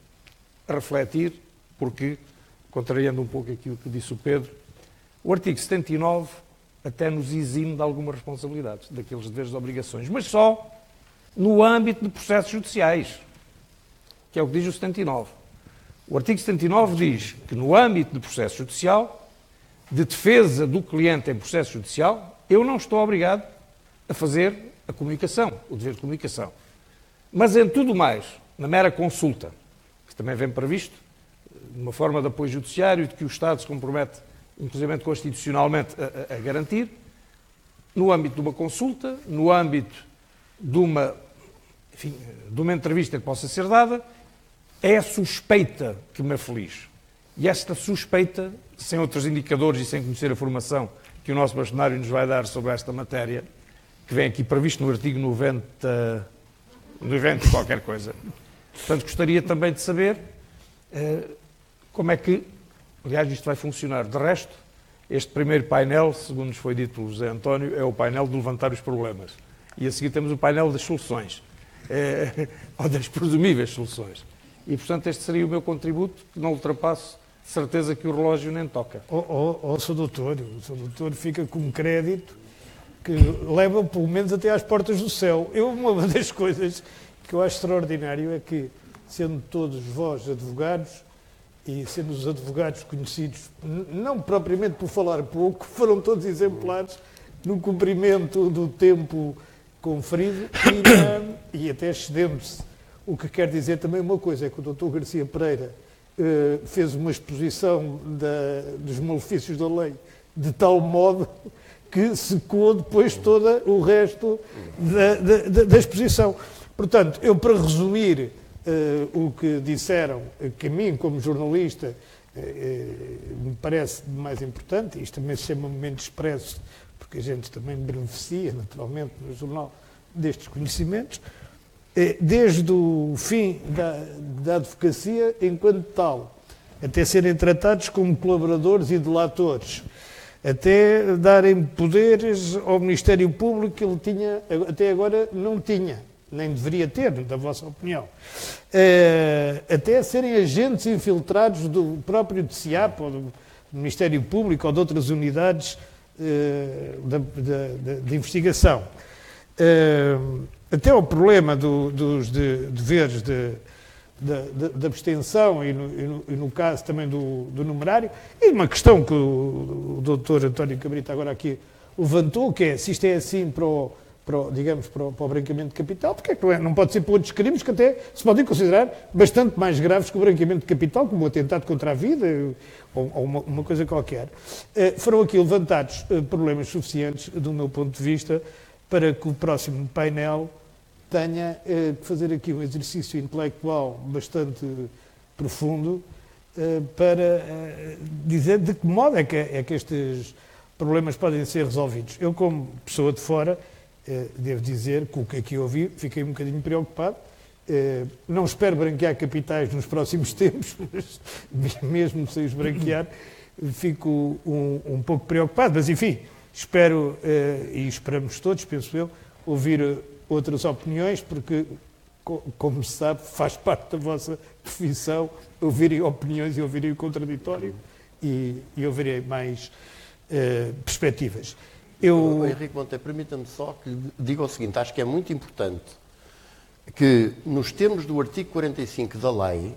refletir, porque, contrariando um pouco aquilo que disse o Pedro, o artigo setenta e nove até nos exime de alguma responsabilidade, daqueles deveres e obrigações, mas só no âmbito de processos judiciais, que é o que diz o setenta e nove. O artigo setenta e nove diz que no âmbito de processo judicial, de defesa do cliente em processo judicial, eu não estou obrigado a fazer a comunicação, o dever de comunicação. Mas em tudo mais, na mera consulta, que também vem previsto, uma forma de apoio judiciário de que o Estado se compromete, inclusive constitucionalmente, a, a garantir, no âmbito de uma consulta, no âmbito de uma, enfim, de uma entrevista que possa ser dada, é a suspeita que me aflige. E esta suspeita, sem outros indicadores e sem conhecer a formação que o nosso bastonário nos vai dar sobre esta matéria, que vem aqui previsto no artigo noventa, noventa qualquer coisa. Portanto, gostaria também de saber uh, como é que, aliás, isto vai funcionar. De resto, este primeiro painel, segundo nos foi dito pelo José António, é o painel de levantar os problemas. E a seguir temos o painel das soluções, uh, ou das presumíveis soluções. E, portanto, este seria o meu contributo, que não ultrapasso de certeza que o relógio nem toca. Ó oh, oh, oh, Sr. Doutor, o Sr. Doutor fica com um crédito que leva, pelo menos, até às portas do céu. Eu, uma das coisas que eu acho extraordinário é que, sendo todos vós advogados, e sendo os advogados conhecidos, não propriamente por falar pouco, foram todos exemplares no cumprimento do tempo conferido e, na, e até excedendo-se. O que quer dizer também uma coisa, é que o doutor Garcia Pereira uh, fez uma exposição da, dos malefícios da lei de tal modo que secou depois todo o resto da, da, da exposição. Portanto, eu, para resumir uh, o que disseram, que a mim, como jornalista, uh, uh, me parece mais importante, isto também se chama momento expresso, porque a gente também beneficia, naturalmente, no jornal, destes conhecimentos, desde o fim da, da advocacia enquanto tal, até serem tratados como colaboradores e delatores, até darem poderes ao Ministério Público que ele tinha, até agora não tinha, nem deveria ter, da vossa opinião, até serem agentes infiltrados do próprio D C I A P, ou do Ministério Público, ou de outras unidades de, de, de, de investigação. Até o problema do, dos de, deveres de, de, de abstenção e no, e, no, e no caso também do, do numerário, e uma questão que o, o doutor António Cabrita agora aqui levantou, que é se isto é assim para o, para o, digamos, para o, para o branqueamento de capital, porque é que não, é? Não pode ser por outros crimes que até se podem considerar bastante mais graves que o branqueamento de capital, como o atentado contra a vida ou, ou uma, uma coisa qualquer. Eh, foram aqui levantados eh, problemas suficientes, do meu ponto de vista, para que o próximo painel tenha eh, que fazer aqui um exercício intelectual bastante profundo eh, para eh, dizer de que modo é que, é que estes problemas podem ser resolvidos. Eu, como pessoa de fora, eh, devo dizer que o que aqui ouvi, fiquei um bocadinho preocupado. Eh, não espero branquear capitais nos próximos tempos, mas mesmo sem os branquear, fico um, um pouco preocupado. Mas, enfim, espero, eh, e esperamos todos, penso eu, ouvir outras opiniões, porque, co como se sabe, faz parte da vossa profissão ouvirem opiniões e ouvirem o contraditório e, e ouvirem mais Uh, perspectivas. Eu... Henrique Monteiro, permita-me só que lhe diga o seguinte, acho que é muito importante que, nos termos do artigo quarenta e cinco da lei,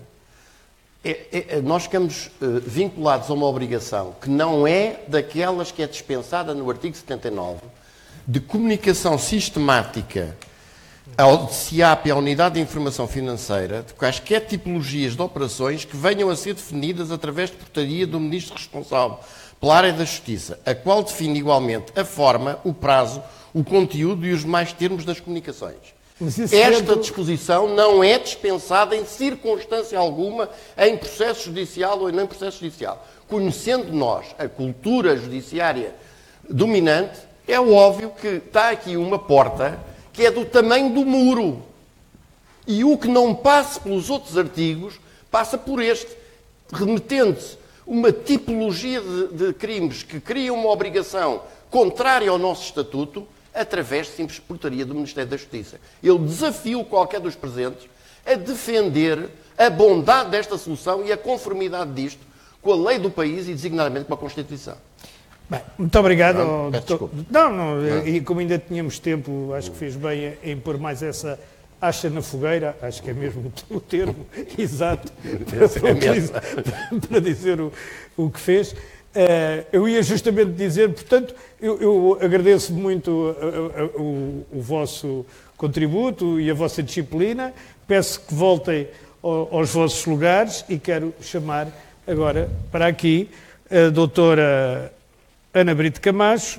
é, é, nós ficamos uh, vinculados a uma obrigação que não é daquelas que é dispensada no artigo setenta e nove, de comunicação sistemática ao C I A P e à Unidade de Informação Financeira de quaisquer tipologias de operações que venham a ser definidas através de portaria do Ministro responsável pela área da Justiça, a qual define igualmente a forma, o prazo, o conteúdo e os demais termos das comunicações. Esta disposição não é dispensada em circunstância alguma em processo judicial ou não em processo judicial. Conhecendo nós a cultura judiciária dominante, é óbvio que está aqui uma porta que é do tamanho do muro. E o que não passa pelos outros artigos, passa por este, remetendo-se uma tipologia de, de crimes que criam uma obrigação contrária ao nosso estatuto através de simples portaria do Ministério da Justiça. Eu desafio qualquer dos presentes a defender a bondade desta solução e a conformidade disto com a lei do país e designadamente com a Constituição. Bem, muito obrigado. Não, ao doutor... não, não, não, e como ainda tínhamos tempo, acho que fez bem em pôr mais essa acha na fogueira, acho que é mesmo o termo exato para, para, utilizar, para dizer o, o que fez. Uh, eu ia justamente dizer, portanto, eu, eu agradeço muito uh, uh, uh, o, o vosso contributo e a vossa disciplina, peço que voltem ao, aos vossos lugares e quero chamar agora para aqui a doutora Ana Brito Camacho,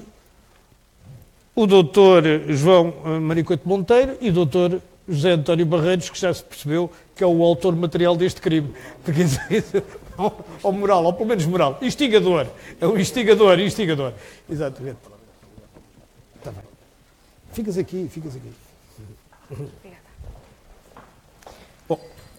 o doutor João Maricoto Monteiro e o doutor José António Barreiros, que já se percebeu que é o autor material deste crime. Porque isso, isso, ou, ou moral, ou pelo menos moral. Instigador. É o instigador, instigador. Exatamente. Está bem. Ficas aqui, ficas aqui. Obrigada. Bom,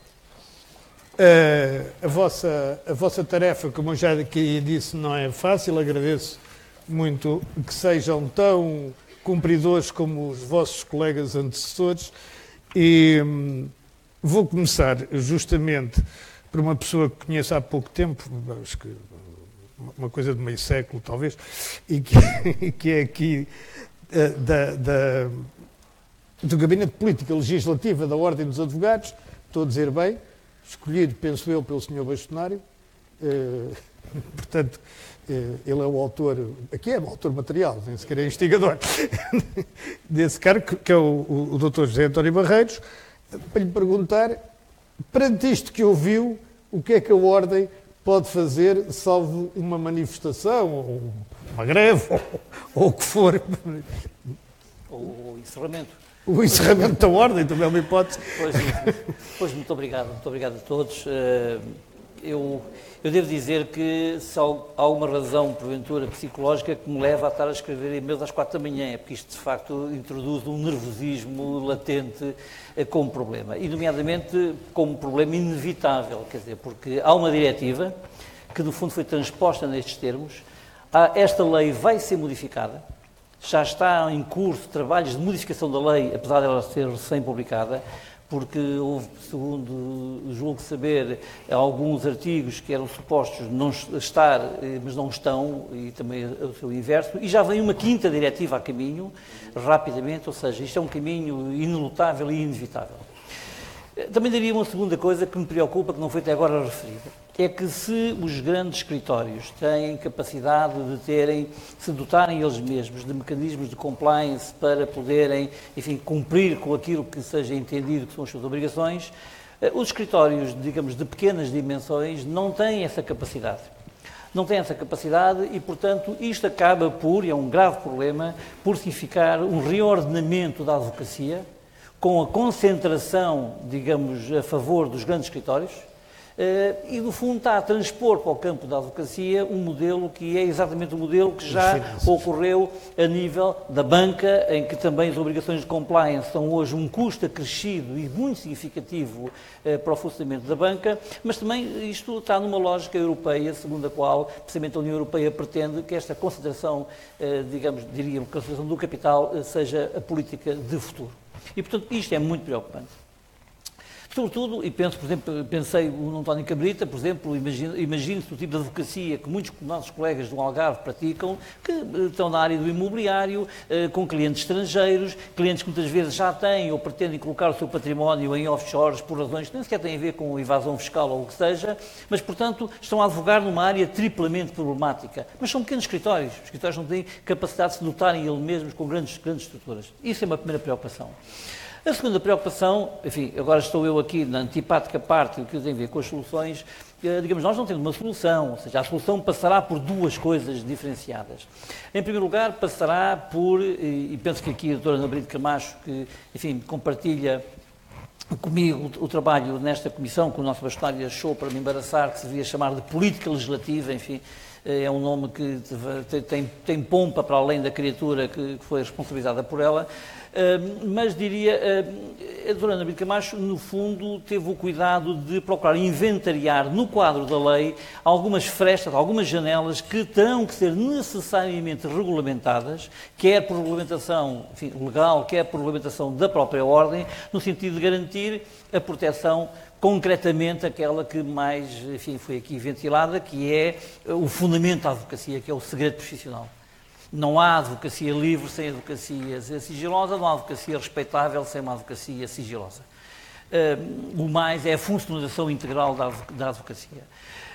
a, a, vossa, a vossa tarefa, como eu já aqui disse, não é fácil. Agradeço muito que sejam tão cumpridores como os vossos colegas antecessores. E hum, vou começar justamente por uma pessoa que conheço há pouco tempo, acho que uma coisa de meio século talvez, e que, que é aqui uh, da, da, do Gabinete de Política Legislativa da Ordem dos Advogados, estou a dizer bem, escolhido, penso eu, pelo senhor Bastonário, uh, portanto, uh, ele é o autor, aqui é o autor material, nem sequer é instigador, desse cargo, que é o, o, o doutor José António Barreiros, para lhe perguntar, perante isto que ouviu, o que é que a Ordem pode fazer, salvo uma manifestação, ou uma greve, ou, ou o que for. O, o encerramento. O encerramento da Ordem também é uma hipótese. Pois, pois, muito obrigado, muito obrigado a todos. Eu, eu devo dizer que se há alguma razão, porventura, psicológica que me leva a estar a escrever e-mails às quatro da manhã, é porque isto, de facto, introduz um nervosismo latente como problema. E, nomeadamente, como problema inevitável, quer dizer, porque há uma diretiva que, no fundo, foi transposta nestes termos. Esta lei vai ser modificada. Já está em curso trabalhos de modificação da lei, apesar dela ser recém-publicada, porque houve, segundo julgo saber, alguns artigos que eram supostos não estar, mas não estão, e também o seu inverso, e já vem uma quinta diretiva a caminho, rapidamente, ou seja, isto é um caminho inelutável e inevitável. Também daria uma segunda coisa que me preocupa, que não foi até agora referida, é que se os grandes escritórios têm capacidade de terem, se dotarem eles mesmos de mecanismos de compliance para poderem, enfim, cumprir com aquilo que seja entendido que são as suas obrigações, os escritórios, digamos, de pequenas dimensões não têm essa capacidade. Não têm essa capacidade e, portanto, isto acaba por, e é um grave problema, por significar um reordenamento da advocacia, com a concentração, digamos, a favor dos grandes escritórios, e, no fundo, está a transpor para o campo da advocacia um modelo que é exatamente o modelo que já ocorreu a nível da banca, em que também as obrigações de compliance são hoje um custo acrescido e muito significativo para o funcionamento da banca, mas também isto está numa lógica europeia, segundo a qual, precisamente, a União Europeia pretende que esta concentração, digamos, diríamos, concentração do capital seja a política de futuro. E, portanto, isto é muito preocupante. Sobretudo, e penso, por exemplo, pensei no António Cabrita, por exemplo, imagine-se o tipo de advocacia que muitos nossos colegas do Algarve praticam, que estão na área do imobiliário, com clientes estrangeiros, clientes que muitas vezes já têm ou pretendem colocar o seu património em offshores por razões que nem sequer têm a ver com evasão fiscal ou o que seja, mas, portanto, estão a advogar numa área triplamente problemática. Mas são pequenos escritórios. Os escritórios não têm capacidade de se dotarem eles mesmos com grandes, grandes estruturas. Isso é uma primeira preocupação. A segunda preocupação, enfim, agora estou eu aqui na antipática parte do que tem a ver com as soluções, digamos, nós não temos uma solução, ou seja, a solução passará por duas coisas diferenciadas. Em primeiro lugar, passará por, e penso que aqui a doutora Ana Brito Camacho, que, enfim, compartilha comigo o trabalho nesta comissão, que o nosso bastonário achou para me embaraçar, que se devia chamar de política legislativa, enfim, é um nome que tem, tem pompa para além da criatura que foi responsabilizada por ela. Uh, mas diria, uh, a doutora Ana Brito Camacho, no fundo, teve o cuidado de procurar inventariar no quadro da lei algumas frestas, algumas janelas que terão que ser necessariamente regulamentadas, quer por regulamentação, enfim, legal, quer por regulamentação da própria ordem, no sentido de garantir a proteção concretamente aquela que mais, enfim, foi aqui ventilada, que é o fundamento da advocacia, que é o segredo profissional. Não há advocacia livre sem advocacia sigilosa, não há advocacia respeitável sem uma advocacia sigilosa. Uh, o mais é a funcionalização integral da, da advocacia.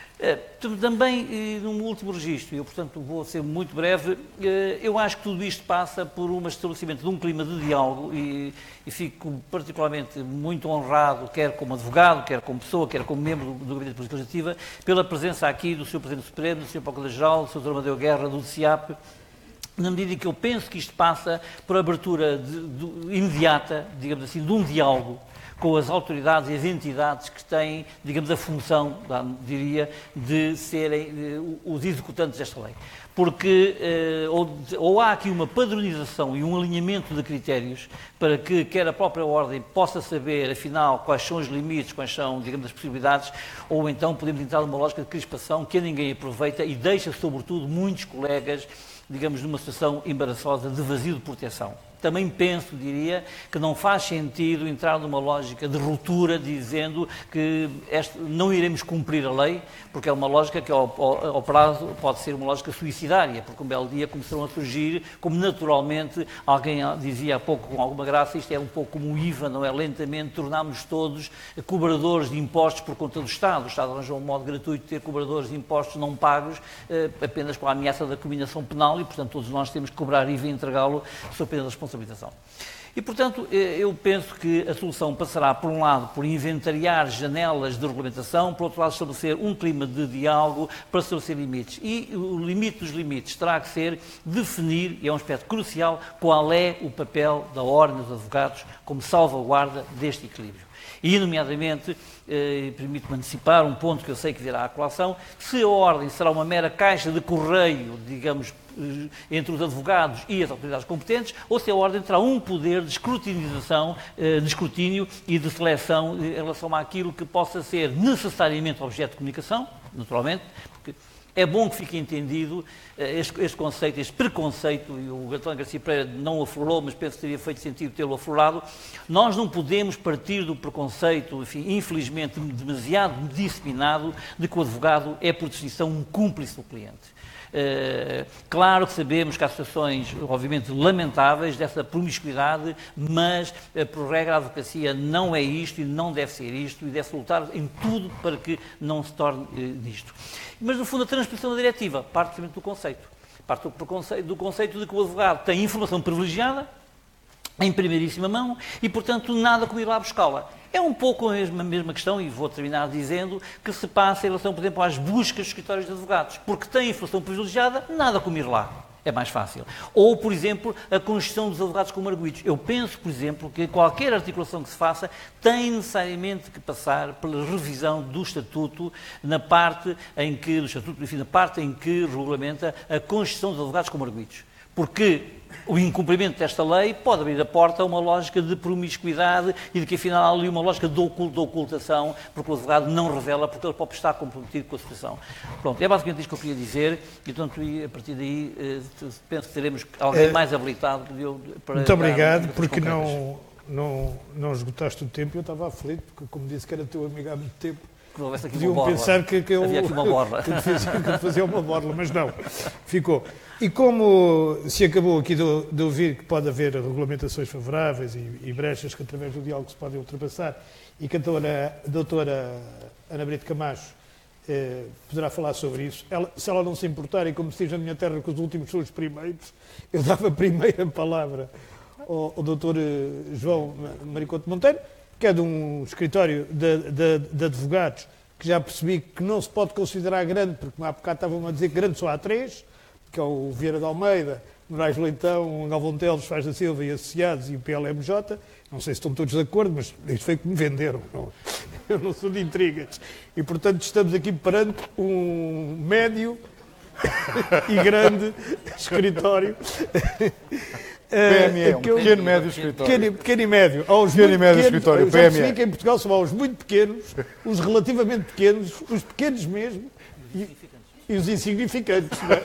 Uh, também, num último registro, e eu, portanto, vou ser muito breve, uh, eu acho que tudo isto passa por um estabelecimento de um clima de diálogo e, e fico particularmente muito honrado, quer como advogado, quer como pessoa, quer como membro do, do Gabinete de Política Legislativa, pela presença aqui do senhor Presidente do Supremo, do senhor Procurador-Geral, do senhor doutor Amadeu Guerra, do C I A P, na medida em que eu penso que isto passa por abertura de, de, imediata, digamos assim, de um diálogo com as autoridades e as entidades que têm, digamos, a função, diria, de serem os executantes desta lei. Porque eh, ou, ou há aqui uma padronização e um alinhamento de critérios para que quer a própria ordem possa saber, afinal, quais são os limites, quais são, digamos, as possibilidades, ou então podemos entrar numa lógica de crispação que ninguém aproveita e deixa, sobretudo, muitos colegas, digamos, numa situação embaraçosa de vazio de proteção. Também penso, diria, que não faz sentido entrar numa lógica de ruptura dizendo que este, não iremos cumprir a lei, porque é uma lógica que ao, ao, ao prazo pode ser uma lógica suicidária, porque um belo dia começaram a surgir, como naturalmente alguém dizia há pouco com alguma graça, isto é um pouco como o I V A, não é? Lentamente tornámos todos cobradores de impostos por conta do Estado. O Estado arranjou um modo gratuito de ter cobradores de impostos não pagos, eh, apenas com a ameaça da combinação penal e, portanto, todos nós temos que cobrar I V A e entregá-lo sob pena da responsabilidade. E, portanto, eu penso que a solução passará, por um lado, por inventariar janelas de regulamentação, por outro lado, estabelecer um clima de diálogo para estabelecer limites. E o limite dos limites terá que ser definir, e é um aspecto crucial, qual é o papel da Ordem dos Advogados como salvaguarda deste equilíbrio. E, nomeadamente, eh, permite-me antecipar um ponto que eu sei que virá à colação, se a Ordem será uma mera caixa de correio, digamos, entre os advogados e as autoridades competentes, ou se a Ordem terá um poder de escrutinização, de escrutínio e de seleção em relação àquilo que possa ser necessariamente objeto de comunicação, naturalmente, porque é bom que fique entendido este, este conceito, este preconceito, e o António Garcia Pereira não o aflorou, mas penso que teria feito sentido tê-lo aflorado. Nós não podemos partir do preconceito, enfim, infelizmente demasiado disseminado, de que o advogado é, por definição, um cúmplice do cliente. Uh, claro que sabemos que há situações, obviamente, lamentáveis dessa promiscuidade, mas, uh, por regra, a advocacia não é isto e não deve ser isto e deve lutar em tudo para que não se torne uh, nisto. Mas, no fundo, a transposição da diretiva parte precisamente do conceito. Parte do conceito, do conceito de que o advogado tem informação privilegiada, em primeiríssima mão, e, portanto, nada como ir lá buscá-la. É um pouco a mesma, a mesma questão, e vou terminar dizendo, que se passa em relação, por exemplo, às buscas dos escritórios de advogados. Porque tem informação privilegiada, nada como ir lá. É mais fácil. Ou, por exemplo, a constituição dos advogados como arguidos. Eu penso, por exemplo, que qualquer articulação que se faça tem necessariamente que passar pela revisão do Estatuto, na parte em que, do Estatuto, enfim, na parte em que regulamenta a constituição dos advogados como arguidos. Porque o incumprimento desta lei pode abrir a porta a uma lógica de promiscuidade e de que, afinal, há ali uma lógica de ocultação, porque o advogado não revela, porque ele pode estar comprometido com a situação. Pronto, é basicamente isto que eu queria dizer e, portanto, a partir daí, penso que teremos alguém mais habilitado para... Muito obrigado, porque não, não, não esgotaste o tempo. Eu estava aflito, porque, como disse que era teu amigo há muito tempo, podiam pensar que, que eu havia aqui uma borla. que fazia, que fazia uma borla, mas não, ficou. E como se acabou aqui de, de ouvir que pode haver regulamentações favoráveis e, e brechas que através do diálogo se podem ultrapassar, e que a doutora, a doutora Ana Brito Camacho eh, poderá falar sobre isso, ela, se ela não se importar, e como se diz na minha terra que os últimos são os primeiros, eu dava a primeira palavra ao, ao doutor João Maricoto Monteiro, que é de um escritório de, de, de advogados, que já percebi que não se pode considerar grande, porque há bocado estavam a dizer que grande só há três, que é o Vieira de Almeida, Moraes Leitão, Galvão Teles, Faz da Silva e Associados e o P L M J. Não sei se estão todos de acordo, mas isto foi que me venderam. Não, eu não sou de intrigas. E, portanto, estamos aqui perante um médio e grande escritório. P M E, um pequeno médio escritório. Pequeno, pequeno e médio. Aos pequeno e médio pequenos, escritório, já P M E. percebi que em Portugal são os muito pequenos, os relativamente pequenos, os pequenos mesmo e, e os insignificantes. Não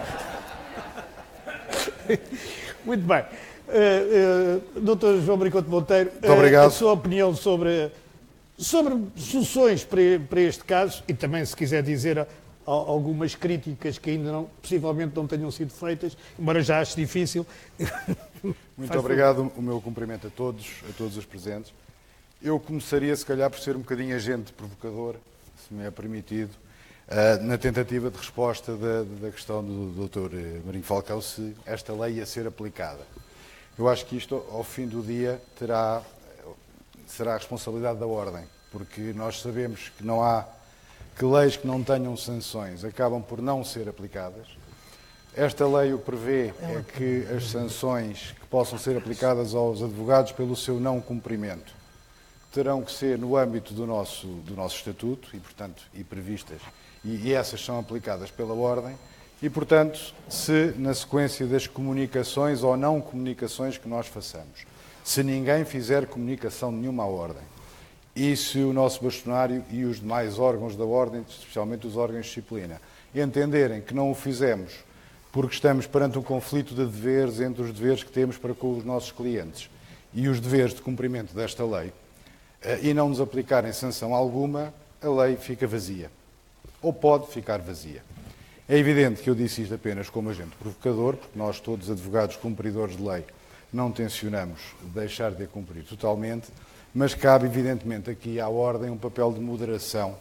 é? Muito bem. Uh, uh, doutor João Maricoto Monteiro, muito obrigado. Uh, a sua opinião sobre, sobre soluções para, para este caso e também, se quiser dizer a, a, algumas críticas que ainda não, possivelmente não tenham sido feitas, embora já ache difícil. Muito obrigado, o meu cumprimento a todos, a todos os presentes. Eu começaria, se calhar, por ser um bocadinho agente provocador, se me é permitido, uh, na tentativa de resposta da, da questão do doutor Marinho Falcão, se esta lei ia ser aplicada. Eu acho que isto, ao fim do dia, terá, será a responsabilidade da Ordem, porque nós sabemos que não há, que leis que não tenham sanções acabam por não ser aplicadas. Esta lei o prevê é que as sanções que possam ser aplicadas aos advogados pelo seu não cumprimento terão que ser no âmbito do nosso, do nosso estatuto e, portanto, e previstas, e, e essas são aplicadas pela Ordem, e, portanto, se na sequência das comunicações ou não comunicações que nós façamos, se ninguém fizer comunicação nenhuma à Ordem, e se o nosso bastonário e os demais órgãos da Ordem, especialmente os órgãos de disciplina, entenderem que não o fizemos porque estamos perante um conflito de deveres entre os deveres que temos para com os nossos clientes e os deveres de cumprimento desta lei, e não nos aplicarem sanção alguma, a lei fica vazia. Ou pode ficar vazia. É evidente que eu disse isto apenas como agente provocador, porque nós todos, advogados cumpridores de lei, não tencionamos deixar de a cumprir totalmente, mas cabe evidentemente aqui à Ordem um papel de moderação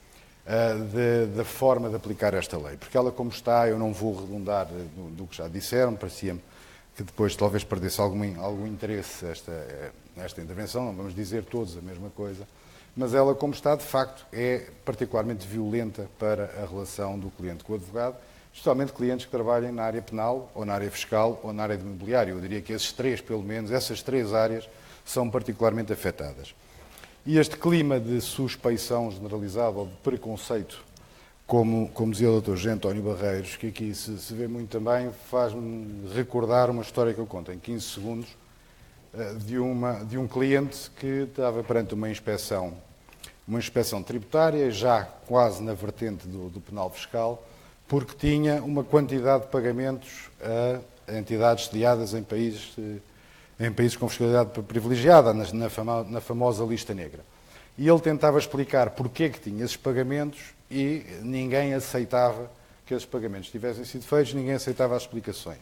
da forma de aplicar esta lei. Porque ela, como está, eu não vou redundar do, do que já disseram, parecia-me que depois talvez perdesse algum, algum interesse esta, esta intervenção, não vamos dizer todos a mesma coisa, mas ela, como está, de facto, é particularmente violenta para a relação do cliente com o advogado, especialmente clientes que trabalhem na área penal, ou na área fiscal, ou na área do imobiliário. Eu diria que esses três, pelo menos, essas três áreas são particularmente afetadas. E este clima de suspeição generalizada ou de preconceito, como, como dizia o doutor José António Barreiros, que aqui se, se vê muito também, faz-me recordar uma história que eu conto em quinze segundos, de, uma, de um cliente que estava perante uma inspeção, uma inspeção tributária, já quase na vertente do, do penal fiscal, porque tinha uma quantidade de pagamentos a entidades sediadas em países... em países com fiscalidade privilegiada, na, fama, na famosa lista negra. E ele tentava explicar porque é que tinha esses pagamentos e ninguém aceitava que esses pagamentos tivessem sido feitos, ninguém aceitava as explicações.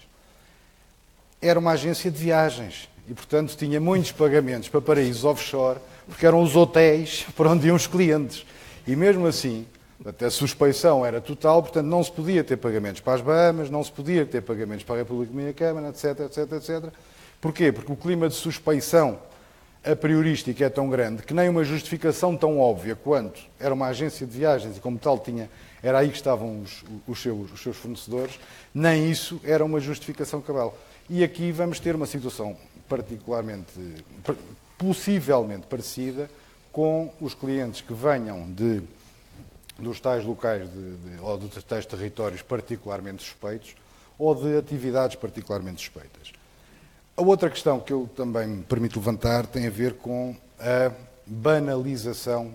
Era uma agência de viagens e, portanto, tinha muitos pagamentos para paraísos offshore, porque eram os hotéis para onde iam os clientes. E mesmo assim, até a suspeição era total, portanto, não se podia ter pagamentos para as Bahamas, não se podia ter pagamentos para a República Dominicana, etc, etc, etcétera. Porquê? Porque o clima de suspeição a priorística é tão grande que nem uma justificação tão óbvia quanto era uma agência de viagens e, como tal, tinha, era aí que estavam os, os, seus, os seus fornecedores, nem isso era uma justificação cabal. E aqui vamos ter uma situação particularmente, possivelmente parecida com os clientes que venham de, dos tais locais de, de, ou dos tais territórios particularmente suspeitos ou de atividades particularmente suspeitas. A outra questão que eu também me permito levantar tem a ver com a banalização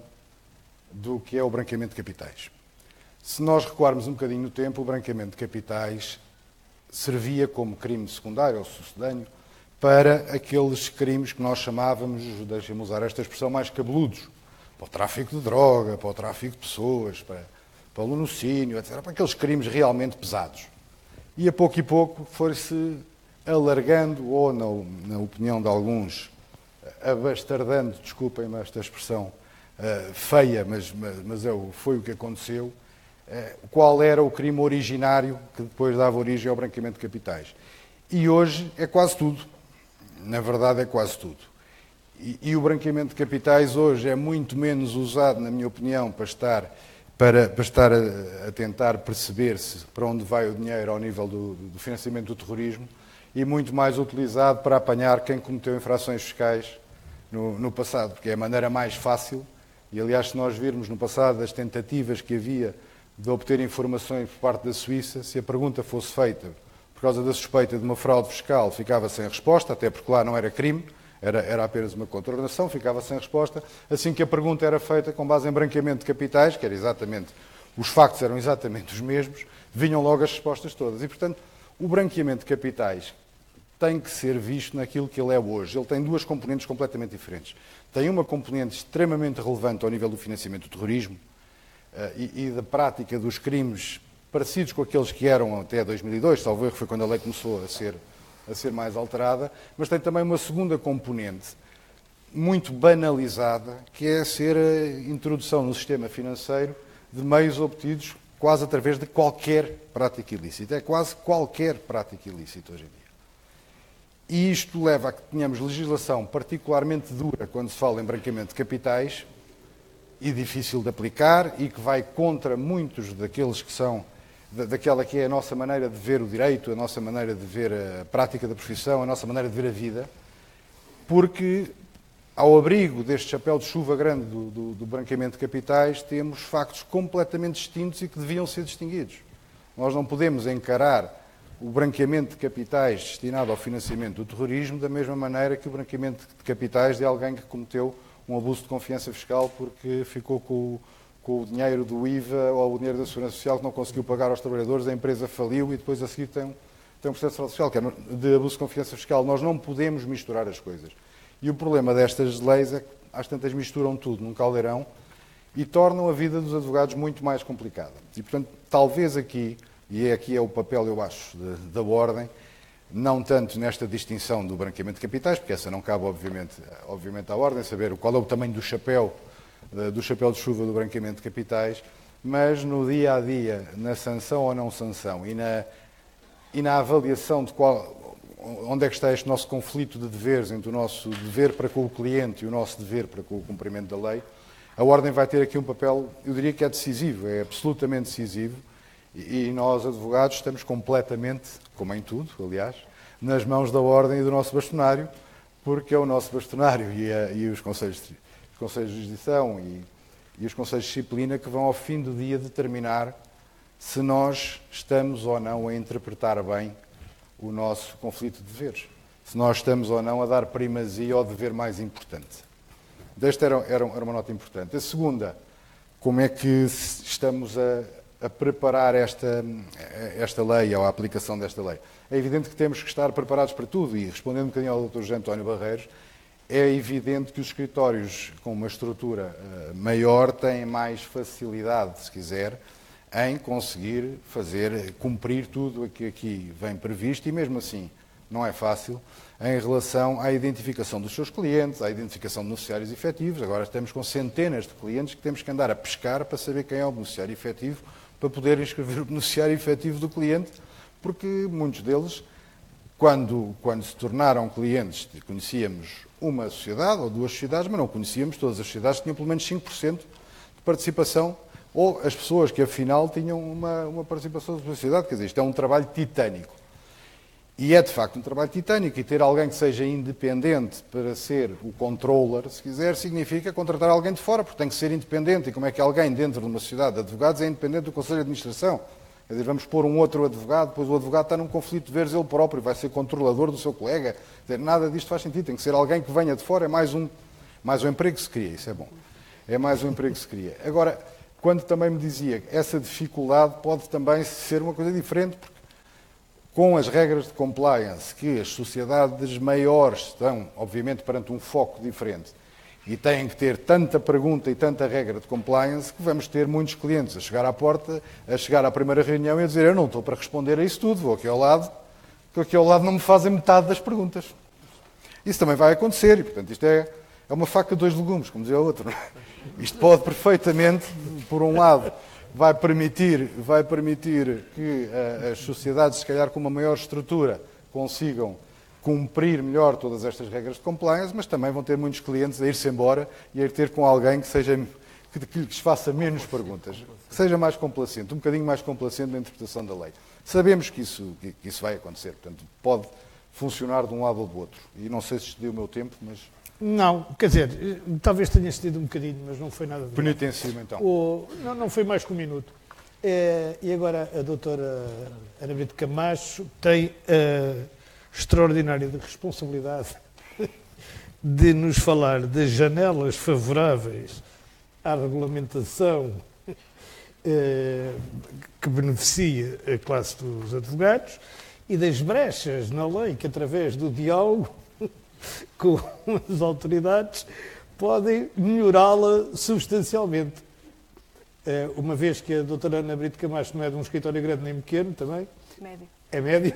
do que é o branqueamento de capitais. Se nós recuarmos um bocadinho no tempo, o branqueamento de capitais servia como crime secundário ou sucedâneo para aqueles crimes que nós chamávamos, deixem-me usar esta expressão, mais cabeludos, para o tráfico de droga, para o tráfico de pessoas, para, para o latrocínio, etcétera, para aqueles crimes realmente pesados. E a pouco e pouco foi-se alargando, ou, na, na opinião de alguns, abastardando, desculpem-me esta expressão uh, feia, mas, mas, mas é, foi o que aconteceu, uh, qual era o crime originário que depois dava origem ao branqueamento de capitais. E hoje é quase tudo. Na verdade, é quase tudo. E, e o branqueamento de capitais hoje é muito menos usado, na minha opinião, para estar, para, para estar a, a tentar perceber-se para onde vai o dinheiro ao nível do, do financiamento do terrorismo, e muito mais utilizado para apanhar quem cometeu infrações fiscais no, no passado, porque é a maneira mais fácil. E, aliás, se nós virmos no passado as tentativas que havia de obter informações por parte da Suíça, se a pergunta fosse feita por causa da suspeita de uma fraude fiscal, ficava sem resposta, até porque lá não era crime, era, era apenas uma contraordenação, ficava sem resposta. Assim que a pergunta era feita com base em branqueamento de capitais, que era exatamente, os factos eram exatamente os mesmos, vinham logo as respostas todas. E, portanto, o branqueamento de capitais tem que ser visto naquilo que ele é hoje. Ele tem duas componentes completamente diferentes. Tem uma componente extremamente relevante ao nível do financiamento do terrorismo uh, e, e da prática dos crimes parecidos com aqueles que eram até dois mil e dois, salvo erro, foi quando a lei começou a ser, a ser mais alterada, mas tem também uma segunda componente muito banalizada, que é ser a introdução no sistema financeiro de meios obtidos quase através de qualquer prática ilícita. É quase qualquer prática ilícita hoje em dia. E isto leva a que tenhamos legislação particularmente dura quando se fala em branqueamento de capitais e difícil de aplicar e que vai contra muitos daqueles que são, daquela que é a nossa maneira de ver o direito, a nossa maneira de ver a prática da profissão, a nossa maneira de ver a vida, porque ao abrigo deste chapéu de chuva grande do, do, do branqueamento de capitais temos factos completamente distintos e que deviam ser distinguidos. Nós não podemos encarar o branqueamento de capitais destinado ao financiamento do terrorismo da mesma maneira que o branqueamento de capitais de alguém que cometeu um abuso de confiança fiscal porque ficou com o, com o dinheiro do I V A ou o dinheiro da Segurança Social que não conseguiu pagar aos trabalhadores, a empresa faliu e depois a seguir tem um, tem um processo social que é de abuso de confiança fiscal. Nós não podemos misturar as coisas. E o problema destas leis é que às tantas misturam tudo num caldeirão e tornam a vida dos advogados muito mais complicada. E, portanto, talvez aqui, e aqui é o papel, eu acho, da Ordem, não tanto nesta distinção do branqueamento de capitais, porque essa não cabe, obviamente, obviamente à Ordem, saber qual é o tamanho do chapéu, do chapéu de chuva do branqueamento de capitais, mas no dia-a-dia, na sanção ou não sanção, e na, e na avaliação de qual, onde é que está este nosso conflito de deveres entre o nosso dever para com o cliente e o nosso dever para com o cumprimento da lei, a Ordem vai ter aqui um papel, eu diria que é decisivo, é absolutamente decisivo, e nós, advogados, estamos completamente, como em tudo, aliás, nas mãos da Ordem e do nosso bastonário, porque é o nosso bastonário e, a, e os, conselhos, os conselhos de jurisdição e, e os conselhos de disciplina que vão, ao fim do dia, determinar se nós estamos ou não a interpretar bem o nosso conflito de deveres. Se nós estamos ou não a dar primazia ao dever mais importante. Esta era, era, era uma nota importante. A segunda, como é que estamos a... a preparar esta, esta lei, ou a aplicação desta lei. É evidente que temos que estar preparados para tudo, e respondendo um bocadinho ao doutor José António Barreiros, é evidente que os escritórios com uma estrutura uh, maior têm mais facilidade, se quiser, em conseguir fazer, cumprir tudo o que aqui vem previsto, e mesmo assim não é fácil, em relação à identificação dos seus clientes, à identificação de beneficiários efetivos. Agora estamos com centenas de clientes que temos que andar a pescar para saber quem é o beneficiário efetivo, para poder inscrever o beneficiário efetivo do cliente, porque muitos deles, quando, quando se tornaram clientes, conhecíamos uma sociedade ou duas sociedades, mas não conhecíamos todas as sociedades que tinham pelo menos cinco por cento de participação, ou as pessoas que afinal tinham uma, uma participação da sociedade. Quer dizer, isto é um trabalho titânico. E é de facto um trabalho titânico, e ter alguém que seja independente para ser o controller, se quiser, significa contratar alguém de fora, porque tem que ser independente. E como é que alguém dentro de uma sociedade de advogados é independente do Conselho de Administração? Quer dizer, vamos pôr um outro advogado, depois o advogado está num conflito de veres ele próprio, vai ser controlador do seu colega. Quer dizer, nada disto faz sentido, tem que ser alguém que venha de fora, é mais um, mais um emprego que se cria, isso é bom. É mais um emprego que se cria. Agora, quando também me dizia que essa dificuldade pode também ser uma coisa diferente, porque com as regras de compliance, que as sociedades maiores estão, obviamente, perante um foco diferente e têm que ter tanta pergunta e tanta regra de compliance, que vamos ter muitos clientes a chegar à porta, a chegar à primeira reunião e a dizer: eu não estou para responder a isso tudo, vou aqui ao lado, que aqui ao lado não me fazem metade das perguntas. Isso também vai acontecer, e, portanto, isto é, é uma faca de dois legumes, como dizia o outro. Isto pode perfeitamente, por um lado, vai permitir, vai permitir que uh, as sociedades, se calhar com uma maior estrutura, consigam cumprir melhor todas estas regras de compliance, mas também vão ter muitos clientes a ir-se embora e a ir ter com alguém que, seja, que, que lhes faça menos perguntas, que seja mais complacente, um bocadinho mais complacente na interpretação da lei. Sabemos que isso, que, que isso vai acontecer, portanto, pode funcionar de um lado ou do outro. E não sei se excedi o meu tempo, mas... Não, quer dizer, talvez tenha excedido um bocadinho, mas não foi nada de penitencialismo, então. O, não, não foi mais que um minuto. É, e agora a doutora Ana Brito Camacho tem a extraordinária responsabilidade de nos falar das janelas favoráveis à regulamentação é, que beneficia a classe dos advogados e das brechas na lei que, através do diálogo com as autoridades, podem melhorá-la substancialmente. Uma vez que a doutora Ana Brito Camacho não é de um escritório grande nem pequeno também. Médio. É médio.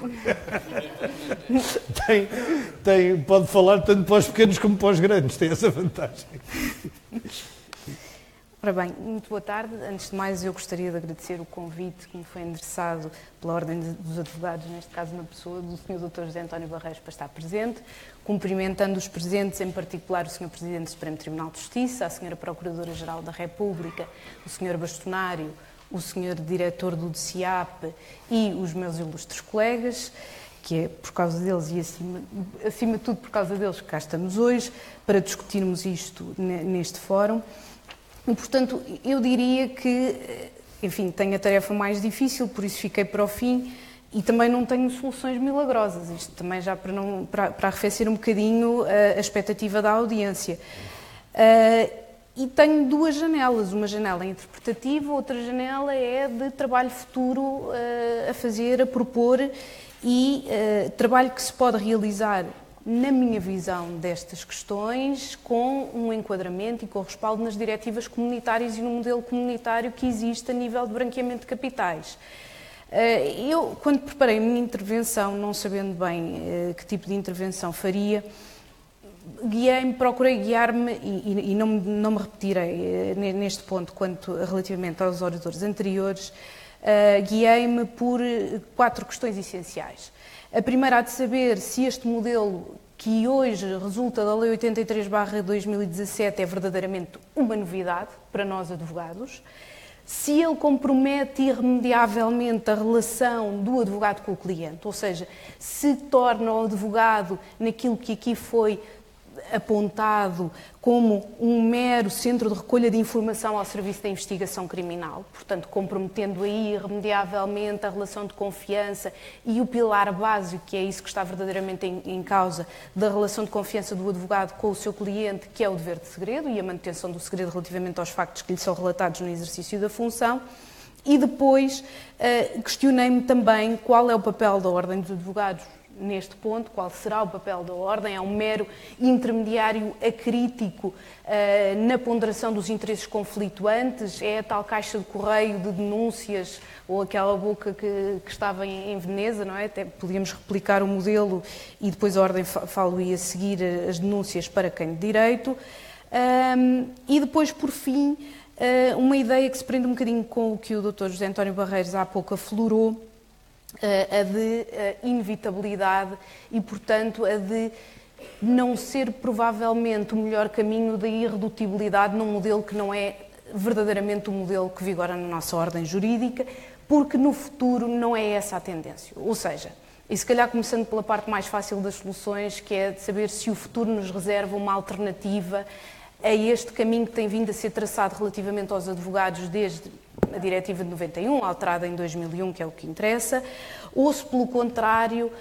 tem, tem, pode falar tanto para os pequenos como para os grandes, tem essa vantagem. Ora bem, muito boa tarde. Antes de mais, eu gostaria de agradecer o convite que me foi endereçado pela Ordem dos Advogados, neste caso na pessoa do senhor doutor José António Barreiros, para estar presente, cumprimentando os presentes, em particular o senhor Presidente do Supremo Tribunal de Justiça, a senhora Procuradora-Geral da República, o senhor Bastonário, o senhor Diretor do D C I A P e os meus ilustres colegas, que é por causa deles e acima, acima de tudo por causa deles que cá estamos hoje, para discutirmos isto neste fórum. E, portanto, eu diria que, enfim, tenho a tarefa mais difícil, por isso fiquei para o fim, e também não tenho soluções milagrosas, isto também já para, não, para, para arrefecer um bocadinho a, a expectativa da audiência. Uh, e tenho duas janelas, uma janela interpretativa, outra janela é de trabalho futuro uh, a fazer, a propor, e uh, trabalho que se pode realizar, na minha visão destas questões, com um enquadramento e com respaldo nas diretivas comunitárias e no modelo comunitário que existe a nível de branqueamento de capitais. Eu, quando preparei a minha intervenção, não sabendo bem que tipo de intervenção faria, guiei-me, procurei guiar-me, e, e não, não me repetirei neste ponto quanto relativamente aos oradores anteriores, guiei-me por quatro questões essenciais. A primeira há de saber se este modelo que hoje resulta da Lei oitenta e três barra dois mil e dezassete é verdadeiramente uma novidade para nós advogados, se ele compromete irremediavelmente a relação do advogado com o cliente, ou seja, se torna o advogado naquilo que aqui foi apontado como um mero centro de recolha de informação ao serviço da investigação criminal, portanto, comprometendo aí irremediavelmente a relação de confiança e o pilar básico, que é isso que está verdadeiramente em, em causa, da relação de confiança do advogado com o seu cliente, que é o dever de segredo e a manutenção do segredo relativamente aos factos que lhe são relatados no exercício da função. E depois uh, questionei-me também qual é o papel da Ordem dos Advogados neste ponto, qual será o papel da Ordem, é um mero intermediário acrítico uh, na ponderação dos interesses conflituantes, é a tal caixa de correio de denúncias ou aquela boca que, que estava em, em Veneza, não é? Até podíamos replicar o modelo e depois a Ordem falo-ia seguir as denúncias para quem de direito. Um, e depois, por fim, uh, uma ideia que se prende um bocadinho com o que o doutor José António Barreiros há pouco aflorou, a de inevitabilidade e, portanto, a de não ser provavelmente o melhor caminho da irredutibilidade num modelo que não é verdadeiramente o modelo que vigora na nossa ordem jurídica, porque no futuro não é essa a tendência. Ou seja, e se calhar começando pela parte mais fácil das soluções, que é de saber se o futuro nos reserva uma alternativa a este caminho que tem vindo a ser traçado relativamente aos advogados desde a Diretiva de noventa e um, alterada em dois mil e um, que é o que interessa, ou se, pelo contrário,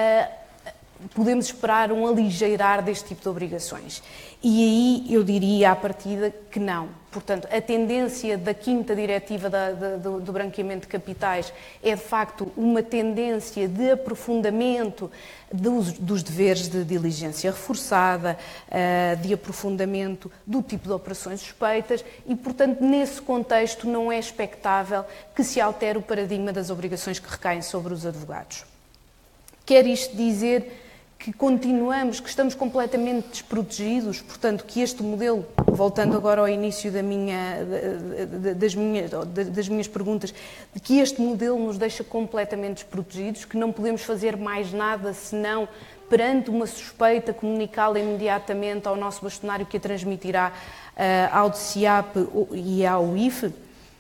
podemos esperar um aligeirar deste tipo de obrigações. E aí eu diria à partida que não. Portanto, a tendência da quinta diretiva da, da, do, do branqueamento de capitais é, de facto, uma tendência de aprofundamento dos, dos deveres de diligência reforçada, uh, de aprofundamento do tipo de operações suspeitas e, portanto, nesse contexto não é expectável que se altere o paradigma das obrigações que recaem sobre os advogados. Quer isto dizer que continuamos, que estamos completamente desprotegidos, portanto, que este modelo, voltando agora ao início da minha, das, minhas, das minhas perguntas, que este modelo nos deixa completamente desprotegidos, que não podemos fazer mais nada senão, perante uma suspeita, comunicá-la imediatamente ao nosso bastonário que a transmitirá uh, ao D C I A P e ao U I F?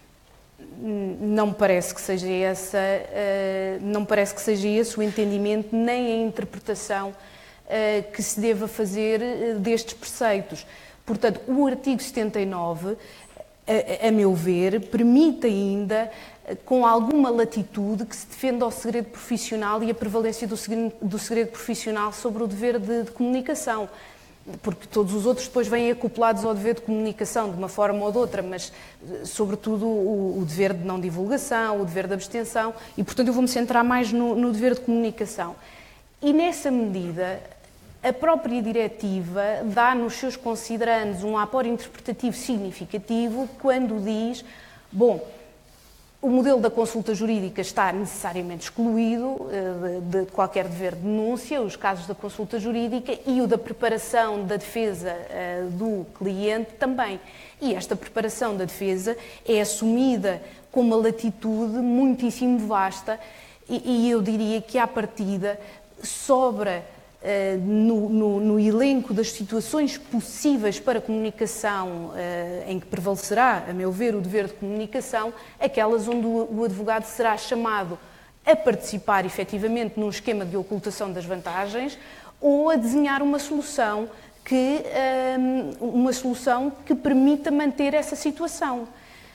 Não me parece que seja essa, não me parece que seja esse o entendimento nem a interpretação que se deva fazer destes preceitos. Portanto, o artigo setenta e nove, a meu ver, permite ainda, com alguma latitude, que se defenda o segredo profissional e a prevalência do segredo, do segredo profissional sobre o dever de, de comunicação. Porque todos os outros depois vêm acoplados ao dever de comunicação, de uma forma ou de outra, mas, sobretudo, o, o dever de não divulgação, o dever de abstenção, e, portanto, eu vou-me centrar mais no, no dever de comunicação. E, nessa medida, a própria diretiva dá nos seus considerandos um aporte interpretativo significativo quando diz, bom, o modelo da consulta jurídica está necessariamente excluído de, de qualquer dever de denúncia, os casos da consulta jurídica e o da preparação da defesa uh, do cliente também. E esta preparação da defesa é assumida com uma latitude muitíssimo vasta e, e eu diria que, à partida, sobra Uh, no, no, no elenco das situações possíveis para comunicação uh, em que prevalecerá, a meu ver, o dever de comunicação, aquelas onde o, o advogado será chamado a participar efetivamente num esquema de ocultação das vantagens ou a desenhar uma solução que, um, uma solução que permita manter essa situação.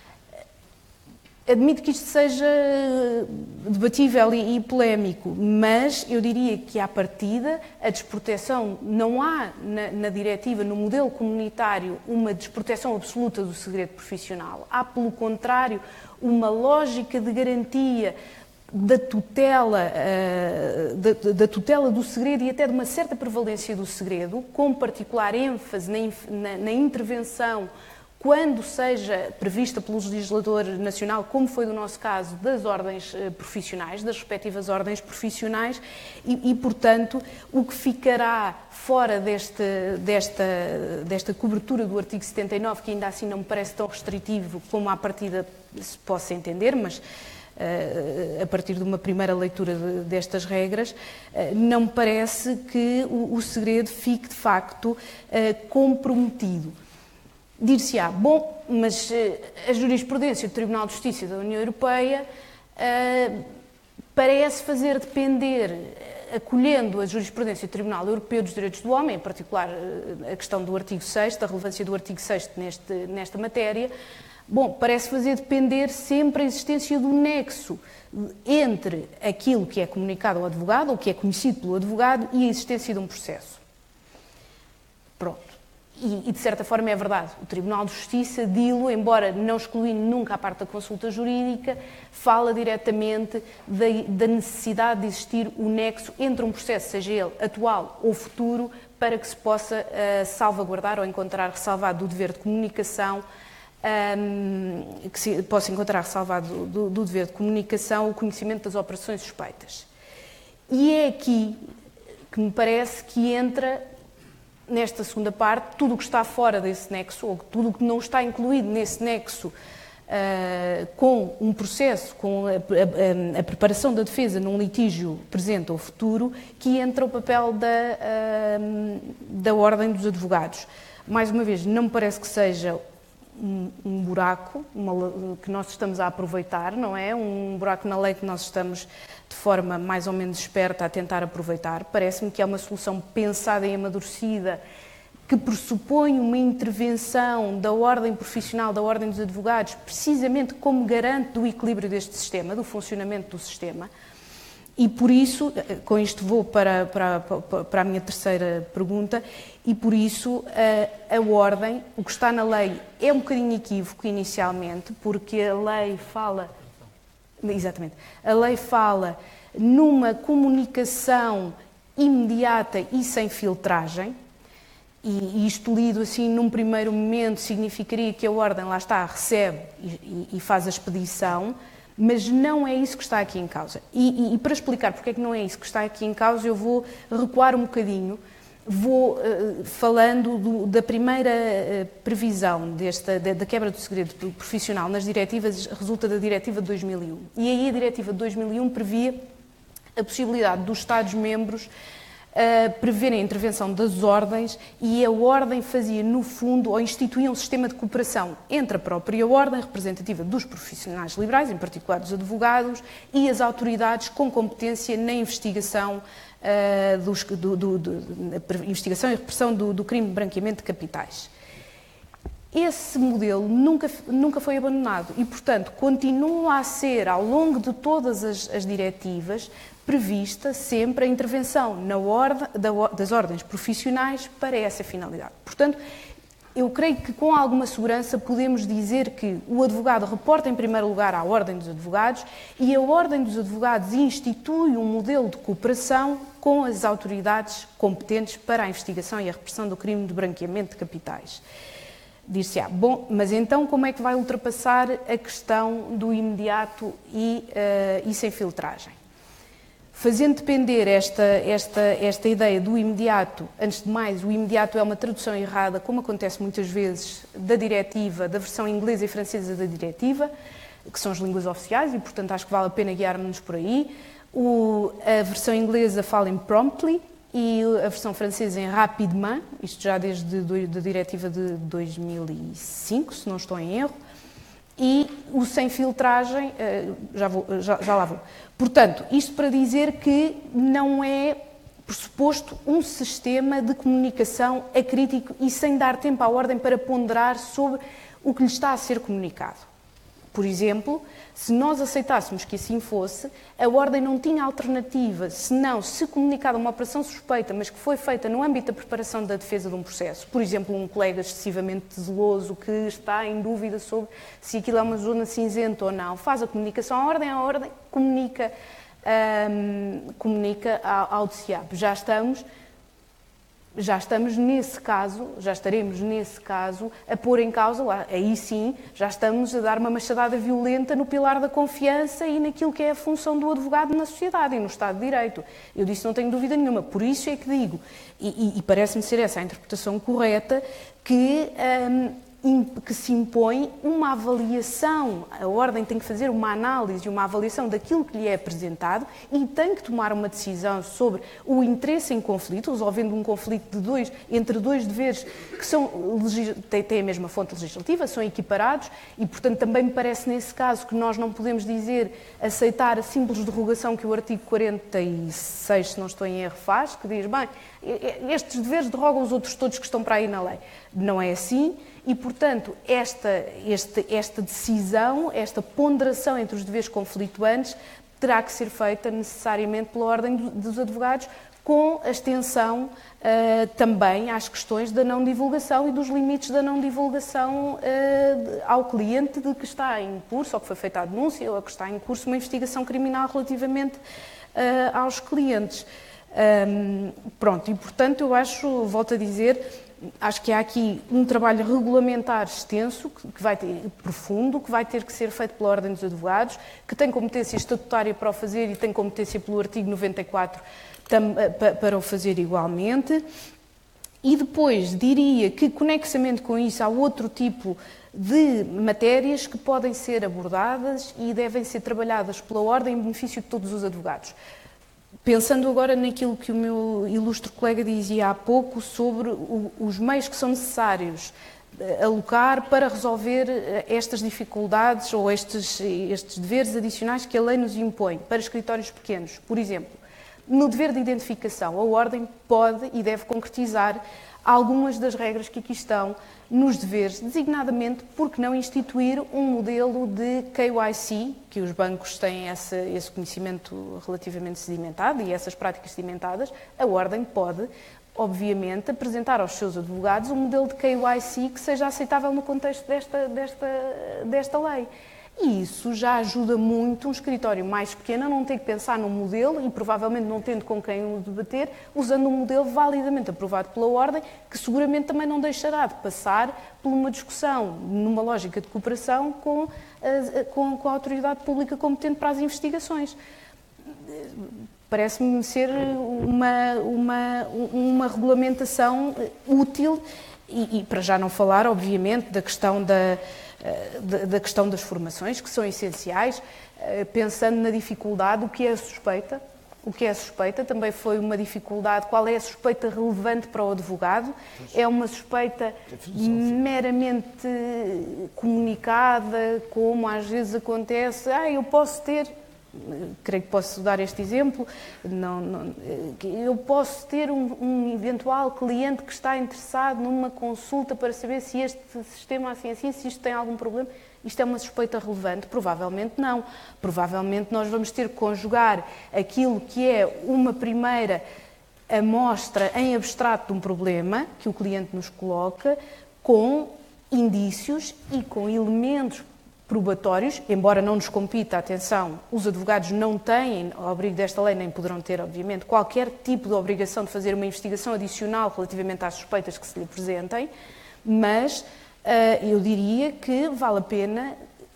Admito que isto seja debatível e, e polémico, mas eu diria que, à partida, a desproteção, não há na, na diretiva, no modelo comunitário, uma desproteção absoluta do segredo profissional. Há, pelo contrário, uma lógica de garantia da tutela, uh, da, da tutela do segredo e até de uma certa prevalência do segredo, com particular ênfase na, na, na intervenção quando seja prevista pelo legislador nacional, como foi do nosso caso, das ordens profissionais, das respectivas ordens profissionais, e, e portanto, o que ficará fora deste, desta, desta cobertura do artigo setenta e nove, que ainda assim não me parece tão restritivo como à partida se possa entender, mas a partir de uma primeira leitura de, destas regras, não me parece que o, o segredo fique, de facto, comprometido. Dir-se-á, bom, mas a jurisprudência do Tribunal de Justiça da União Europeia uh, parece fazer depender, acolhendo a jurisprudência do Tribunal Europeu dos Direitos do Homem, em particular a questão do artigo sexto, a relevância do artigo sexto neste, nesta matéria, bom, parece fazer depender sempre a existência do nexo entre aquilo que é comunicado ao advogado, ou que é conhecido pelo advogado, e a existência de um processo. Pronto. E, e, de certa forma, é verdade. O Tribunal de Justiça, dilo, embora não excluindo nunca a parte da consulta jurídica, fala diretamente da, da necessidade de existir o nexo entre um processo, seja ele atual ou futuro, para que se possa uh, salvaguardar ou encontrar ressalvado do dever de comunicação, um, que se possa encontrar ressalvado do, do, do dever de comunicação o conhecimento das operações suspeitas. E é aqui que me parece que entra, nesta segunda parte, tudo o que está fora desse nexo, ou tudo o que não está incluído nesse nexo, uh, com um processo, com a, a, a preparação da defesa num litígio presente ou futuro, que entra o papel da, uh, da Ordem dos Advogados. Mais uma vez, não me parece que seja um, um buraco uma, que nós estamos a aproveitar, não é? Um buraco na lei que nós estamos, de forma mais ou menos esperta, a tentar aproveitar. Parece-me que é uma solução pensada e amadurecida, que pressupõe uma intervenção da ordem profissional, da ordem dos advogados, precisamente como garante do equilíbrio deste sistema, do funcionamento do sistema. E por isso, com isto vou para, para, para a minha terceira pergunta, e por isso a, a ordem, o que está na lei é um bocadinho equívoco inicialmente, porque a lei fala... Exatamente. A lei fala numa comunicação imediata e sem filtragem, e isto lido assim num primeiro momento significaria que a ordem, lá está, recebe e, e faz a expedição, mas não é isso que está aqui em causa. E, e, e para explicar porque é que não é isso que está aqui em causa, eu vou recuar um bocadinho, vou uh, falando do, da primeira uh, previsão desta, da, da quebra do segredo profissional nas diretivas, resulta da diretiva de dois mil e um. E aí a diretiva de dois mil e um previa a possibilidade dos Estados-membros uh, preverem a intervenção das ordens, e a ordem fazia, no fundo, ou instituía um sistema de cooperação entre a própria ordem, representativa dos profissionais liberais, em particular dos advogados, e as autoridades com competência na investigação Uh, dos, do, do, do, da investigação e repressão do, do crime de branqueamento de capitais. Esse modelo nunca, nunca foi abandonado e, portanto, continua a ser, ao longo de todas as, as diretivas, prevista sempre a intervenção na ordem, da, das ordens profissionais para essa finalidade. Portanto, eu creio que com alguma segurança podemos dizer que o advogado reporta em primeiro lugar à Ordem dos Advogados e a Ordem dos Advogados institui um modelo de cooperação com as autoridades competentes para a investigação e a repressão do crime de branqueamento de capitais. Dir-se-á, bom, mas então como é que vai ultrapassar a questão do imediato e, uh, e sem filtragem? Fazendo depender esta, esta, esta ideia do imediato, antes de mais, o imediato é uma tradução errada, como acontece muitas vezes, da diretiva, da versão inglesa e francesa da diretiva, que são as línguas oficiais, e portanto acho que vale a pena guiarmos por aí. O, a versão inglesa fala em promptly e a versão francesa em rapidement, isto já desde a diretiva de dois mil e cinco, se não estou em erro. E o sem filtragem, já, vou, já, já lá vou. Portanto, isto para dizer que não é pressuposto um sistema de comunicação acrítico e sem dar tempo à ordem para ponderar sobre o que lhe está a ser comunicado. Por exemplo, se nós aceitássemos que assim fosse, a ordem não tinha alternativa, senão, se comunicada uma operação suspeita, mas que foi feita no âmbito da preparação da defesa de um processo, por exemplo, um colega excessivamente zeloso que está em dúvida sobre se aquilo é uma zona cinzenta ou não, faz a comunicação à ordem, a ordem comunica, hum, comunica ao, ao D C A P. Já estamos... Já estamos nesse caso, já estaremos nesse caso a pôr em causa, aí sim, já estamos a dar uma machadada violenta no pilar da confiança e naquilo que é a função do advogado na sociedade e no Estado de Direito. Eu disso não tenho dúvida nenhuma, por isso é que digo, e, e, e parece-me ser essa a interpretação correta, que, um, que se impõe uma avaliação, a ordem tem que fazer uma análise, uma avaliação daquilo que lhe é apresentado e tem que tomar uma decisão sobre o interesse em conflito, resolvendo um conflito de dois, entre dois deveres que são, têm a mesma fonte legislativa, são equiparados e, portanto, também me parece nesse caso que nós não podemos dizer aceitar a simples derrogação que o artigo quarenta e seis, se não estou em erro, faz, que diz, bem, estes deveres derrogam os outros todos que estão para aí na lei. Não é assim. E, portanto, esta, esta, esta decisão, esta ponderação entre os deveres conflituantes terá que ser feita necessariamente pela Ordem dos Advogados com a extensão uh, também às questões da não divulgação e dos limites da não divulgação uh, ao cliente de que está em curso, ou que foi feita a denúncia, ou que está em curso uma investigação criminal relativamente uh, aos clientes. Um, pronto, e portanto eu acho, volto a dizer, acho que há aqui um trabalho regulamentar extenso, que vai ter, profundo, que vai ter que ser feito pela Ordem dos Advogados, que tem competência estatutária para o fazer e tem competência pelo artigo noventa e quatro tam, para o fazer igualmente. E depois diria que, conexamente com isso, há outro tipo de matérias que podem ser abordadas e devem ser trabalhadas pela Ordem em benefício de todos os advogados. Pensando agora naquilo que o meu ilustre colega dizia há pouco sobre o, os meios que são necessários alocar para resolver estas dificuldades ou estes, estes deveres adicionais que a lei nos impõe para escritórios pequenos. Por exemplo, no dever de identificação, a Ordem pode e deve concretizar algumas das regras que aqui estão nos deveres, designadamente porque não instituir um modelo de K Y C, que os bancos têm esse, esse conhecimento relativamente sedimentado e essas práticas sedimentadas. A Ordem pode, obviamente, apresentar aos seus advogados um modelo de K Y C que seja aceitável no contexto desta, desta, desta lei. E isso já ajuda muito um escritório mais pequeno a não ter que pensar num modelo e provavelmente não tendo com quem o debater, usando um modelo validamente aprovado pela Ordem, que seguramente também não deixará de passar por uma discussão numa lógica de cooperação com a, com, com a autoridade pública competente para as investigações. Parece-me ser uma, uma, uma regulamentação útil e, e para já não falar, obviamente, da questão da da questão das formações, que são essenciais, pensando na dificuldade, o que é a suspeita, o que é a suspeita, também foi uma dificuldade, qual é a suspeita relevante para o advogado, é uma suspeita meramente comunicada, como às vezes acontece, ah, eu posso ter, creio que posso dar este exemplo, não, não, eu posso ter um, um eventual cliente que está interessado numa consulta para saber se este sistema assim assim, se isto tem algum problema. Isto é uma suspeita relevante? Provavelmente não. Provavelmente nós vamos ter que conjugar aquilo que é uma primeira amostra em abstrato de um problema que o cliente nos coloca com indícios e com elementos probatórios, embora não nos compita, atenção, os advogados não têm, ao abrigo desta lei, nem poderão ter, obviamente, qualquer tipo de obrigação de fazer uma investigação adicional relativamente às suspeitas que se lhe apresentem, mas uh, eu diria que vale a pena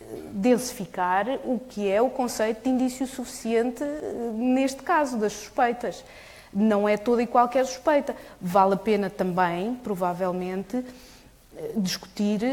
densificar o que é o conceito de indício suficiente neste caso das suspeitas. Não é toda e qualquer suspeita. Vale a pena também, provavelmente, discutir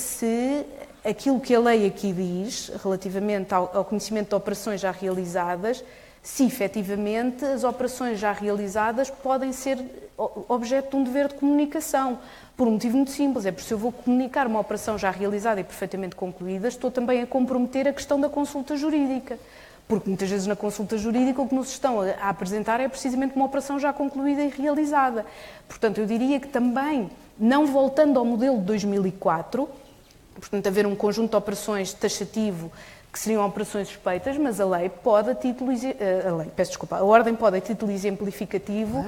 se aquilo que a lei aqui diz, relativamente ao, ao conhecimento de operações já realizadas, se efetivamente as operações já realizadas podem ser objeto de um dever de comunicação, por um motivo muito simples, é porque se eu vou comunicar uma operação já realizada e perfeitamente concluída, estou também a comprometer a questão da consulta jurídica, porque muitas vezes na consulta jurídica o que nos estão a apresentar é precisamente uma operação já concluída e realizada. Portanto, eu diria que também, não voltando ao modelo de dois mil e quatro, portanto, haver um conjunto de operações taxativo que seriam operações suspeitas, mas a lei pode, a título, a lei, peço desculpa, a Ordem pode, a título exemplificativo,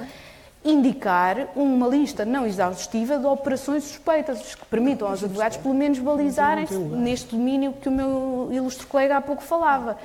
indicar uma lista não exaustiva de operações suspeitas, que permitam aos advogados, pelo menos, balizarem-se neste domínio que o meu ilustre colega há pouco falava.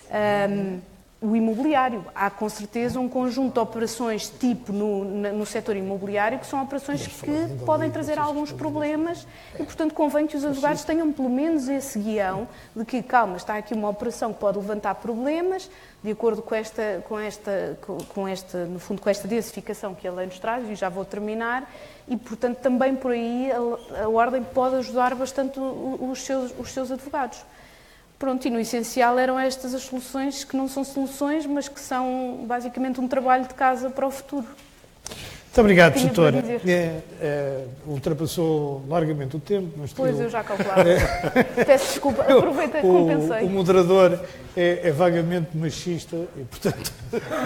Um, o imobiliário. Há, com certeza, um conjunto de operações tipo no, no setor imobiliário que são operações que podem trazer alguns problemas e, portanto, convém que os advogados tenham pelo menos esse guião de que, calma, está aqui uma operação que pode levantar problemas, de acordo com esta, com esta, com esta, no fundo, com esta densificação que a lei nos traz, e já vou terminar, e, portanto, também por aí a, a Ordem pode ajudar bastante os seus, os seus advogados. Pronto, e no essencial eram estas as soluções, que não são soluções, mas que são basicamente um trabalho de casa para o futuro. Muito obrigado, doutora. É, é, ultrapassou largamente o tempo. Mas pois, eu já calculava. Peço desculpa, aproveita que compensei. O, o moderador é, é vagamente machista e, portanto,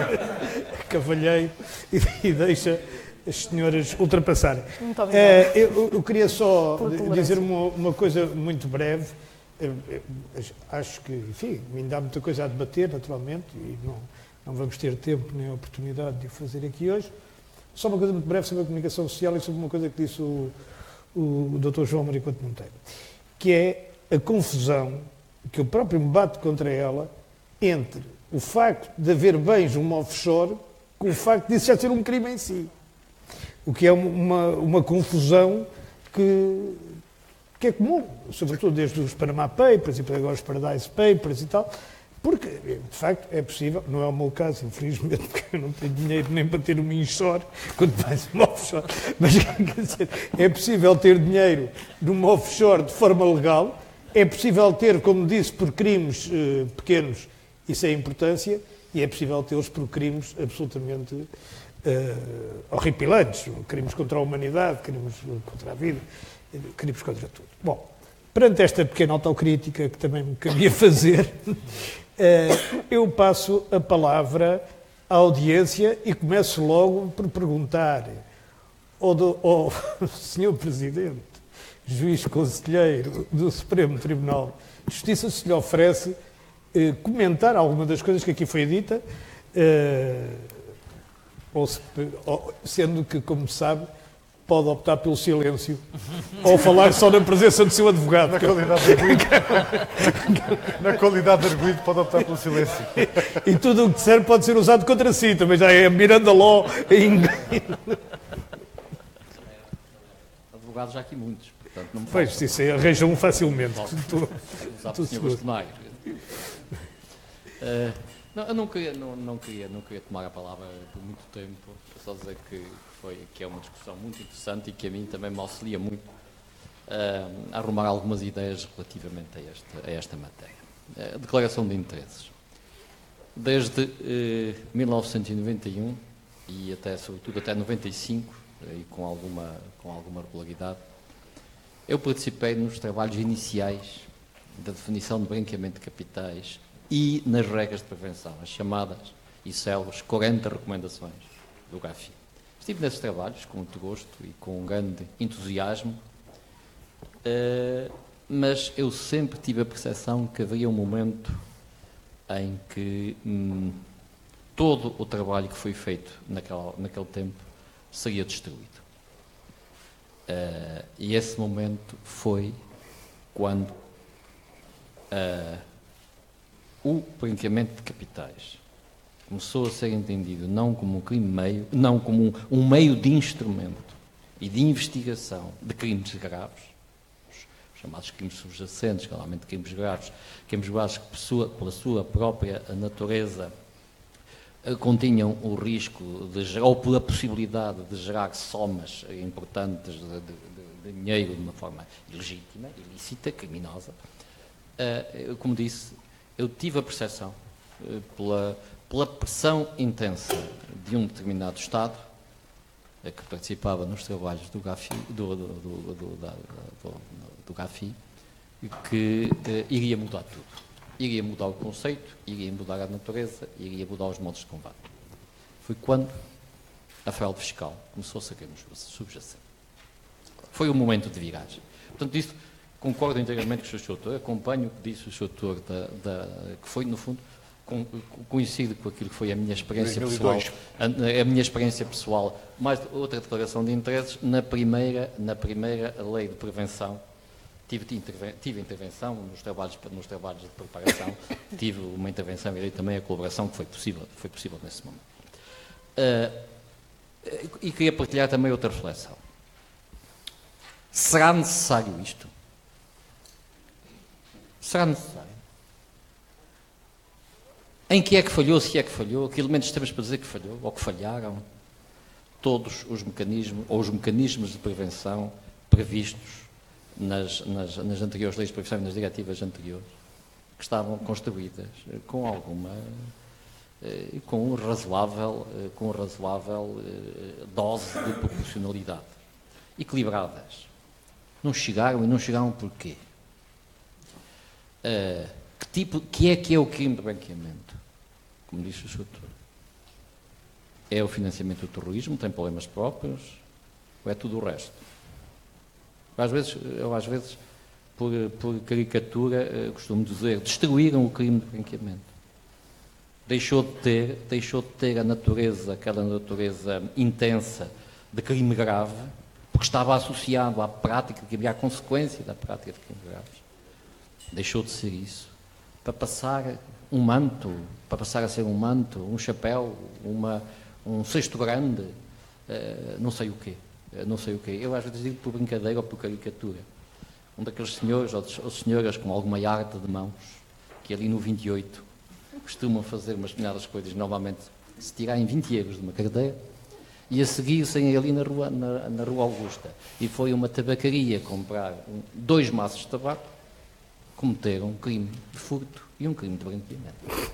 cavalheiro e, e deixa as senhoras ultrapassarem. Muito obrigada. É, eu, eu queria só dizer uma, uma coisa muito breve. Eu, eu, acho que, enfim, ainda há muita coisa a debater, naturalmente, e não, não vamos ter tempo nem oportunidade de o fazer aqui hoje. Só uma coisa muito breve sobre a comunicação social e sobre uma coisa que disse o, o doutor João Maricoto Monteiro, que é a confusão, que eu próprio me bato contra ela, entre o facto de haver bens numa offshore com o facto de isso já ser um crime em si. O que é uma, uma confusão que, que é comum, sobretudo desde os Panama Papers e agora os Paradise Papers e tal, porque, de facto, é possível, não é o meu caso, infelizmente, porque eu não tenho dinheiro nem para ter um inshore, quanto mais um offshore, mas quer dizer, é possível ter dinheiro numa offshore de forma legal, é possível ter, como disse, por crimes eh, pequenos e sem importância, e é possível tê-los por crimes absolutamente uh, horripilantes, crimes contra a humanidade, crimes contra a vida, crimes contra tudo. Bom, perante esta pequena autocrítica que também me cabia fazer, uh, eu passo a palavra à audiência e começo logo por perguntar ao, do, ao senhor Presidente, Juiz Conselheiro do Supremo Tribunal de Justiça, se lhe oferece comentar alguma das coisas que aqui foi dita, uh, ou se, ou, sendo que, como sabe, pode optar pelo silêncio ou falar só na presença do seu advogado. Na qualidade de arguido, na qualidade de arguido pode optar pelo silêncio. E tudo o que disser pode ser usado contra si, também já é Miranda Law. Advogados já aqui muitos, portanto não me pois, isso é, arranja um facilmente. Usar para o senhor Bastonário. Uh, não, eu não queria, não, não, queria, não queria tomar a palavra por muito tempo, só dizer que, foi, que é uma discussão muito interessante e que a mim também me auxilia muito uh, a arrumar algumas ideias relativamente a esta, a esta matéria. A declaração de interesses. Desde uh, mil novecentos e noventa e um e até, sobretudo até noventa e cinco, e com alguma, com alguma regularidade, eu participei nos trabalhos iniciais da definição de branqueamento de capitais e nas regras de prevenção, as chamadas e célebres quarenta recomendações do GAFI. Estive nesses trabalhos com muito gosto e com um grande entusiasmo, uh, mas eu sempre tive a percepção que haveria um momento em que hum, todo o trabalho que foi feito naquela, naquele tempo seria destruído. Uh, e esse momento foi quando uh, o branqueamento de capitais começou a ser entendido não como um crime meio, não como um, um meio de instrumento e de investigação de crimes graves, os chamados crimes subjacentes, claramente crimes graves, crimes graves que, por sua, pela sua própria natureza, continham o risco de gerar, ou pela possibilidade de gerar somas importantes de, de, de dinheiro de uma forma ilegítima, ilícita, criminosa. Uh, como disse, eu tive a percepção, uh, pela, pela pressão intensa de um determinado Estado, uh, que participava nos trabalhos do GAFI, do, do, do, do, da, do, do GAFI, que uh, iria mudar tudo. Iria mudar o conceito, iria mudar a natureza, iria mudar os modos de combate. Foi quando a fraude fiscal começou a ser subjacente. Foi um momento de viragem. Portanto, isso concordo inteiramente com o senhor Doutor, acompanho o que disse o senhor Doutor, da, da, que foi, no fundo, com, coincide com aquilo que foi a minha experiência pessoal, a, a minha experiência pessoal, mais outra declaração de interesses, na primeira, na primeira lei de prevenção. Tive, interven tive intervenção nos trabalhos, nos trabalhos de preparação, tive uma intervenção e também a colaboração que foi possível, foi possível nesse momento. Uh, e queria partilhar também outra reflexão. Será necessário isto? Será necessário? Em que é que falhou, se é que falhou? Que elementos temos para dizer que falhou, ou que falharam? Todos os mecanismos, ou os mecanismos de prevenção previstos Nas, nas, nas anteriores leis de prevenção e nas diretivas anteriores, que estavam construídas com alguma, eh, com um razoável, eh, com um razoável eh, dose de proporcionalidade, equilibradas. Não chegaram e não chegaram porquê? Uh, que tipo, que é que é o crime de branqueamento? Como disse o senhor doutor. É o financiamento do terrorismo, tem problemas próprios, ou é tudo o resto? Às vezes, eu às vezes, por, por caricatura, costumo dizer, destruíram o crime de branqueamento. deixou de ter, deixou de ter a natureza, aquela natureza intensa de crime grave, porque estava associado à prática, que havia a consequência da prática de crimes graves. Deixou de ser isso, para passar um manto, para passar a ser um manto, um chapéu, uma, um cesto grande, uh, não sei o quê, uh, não sei o quê. Eu às vezes digo por brincadeira ou por caricatura. Um daqueles senhores ou, ou senhoras com alguma arte de mãos, que ali no vinte e oito costumam fazer umas determinadas coisas, normalmente se tirarem vinte euros de uma carteira, e a seguir saem ali na rua, na, na rua Augusta, e foi uma tabacaria comprar um, dois maços de tabaco, cometeram um crime de furto e um crime de branqueamento.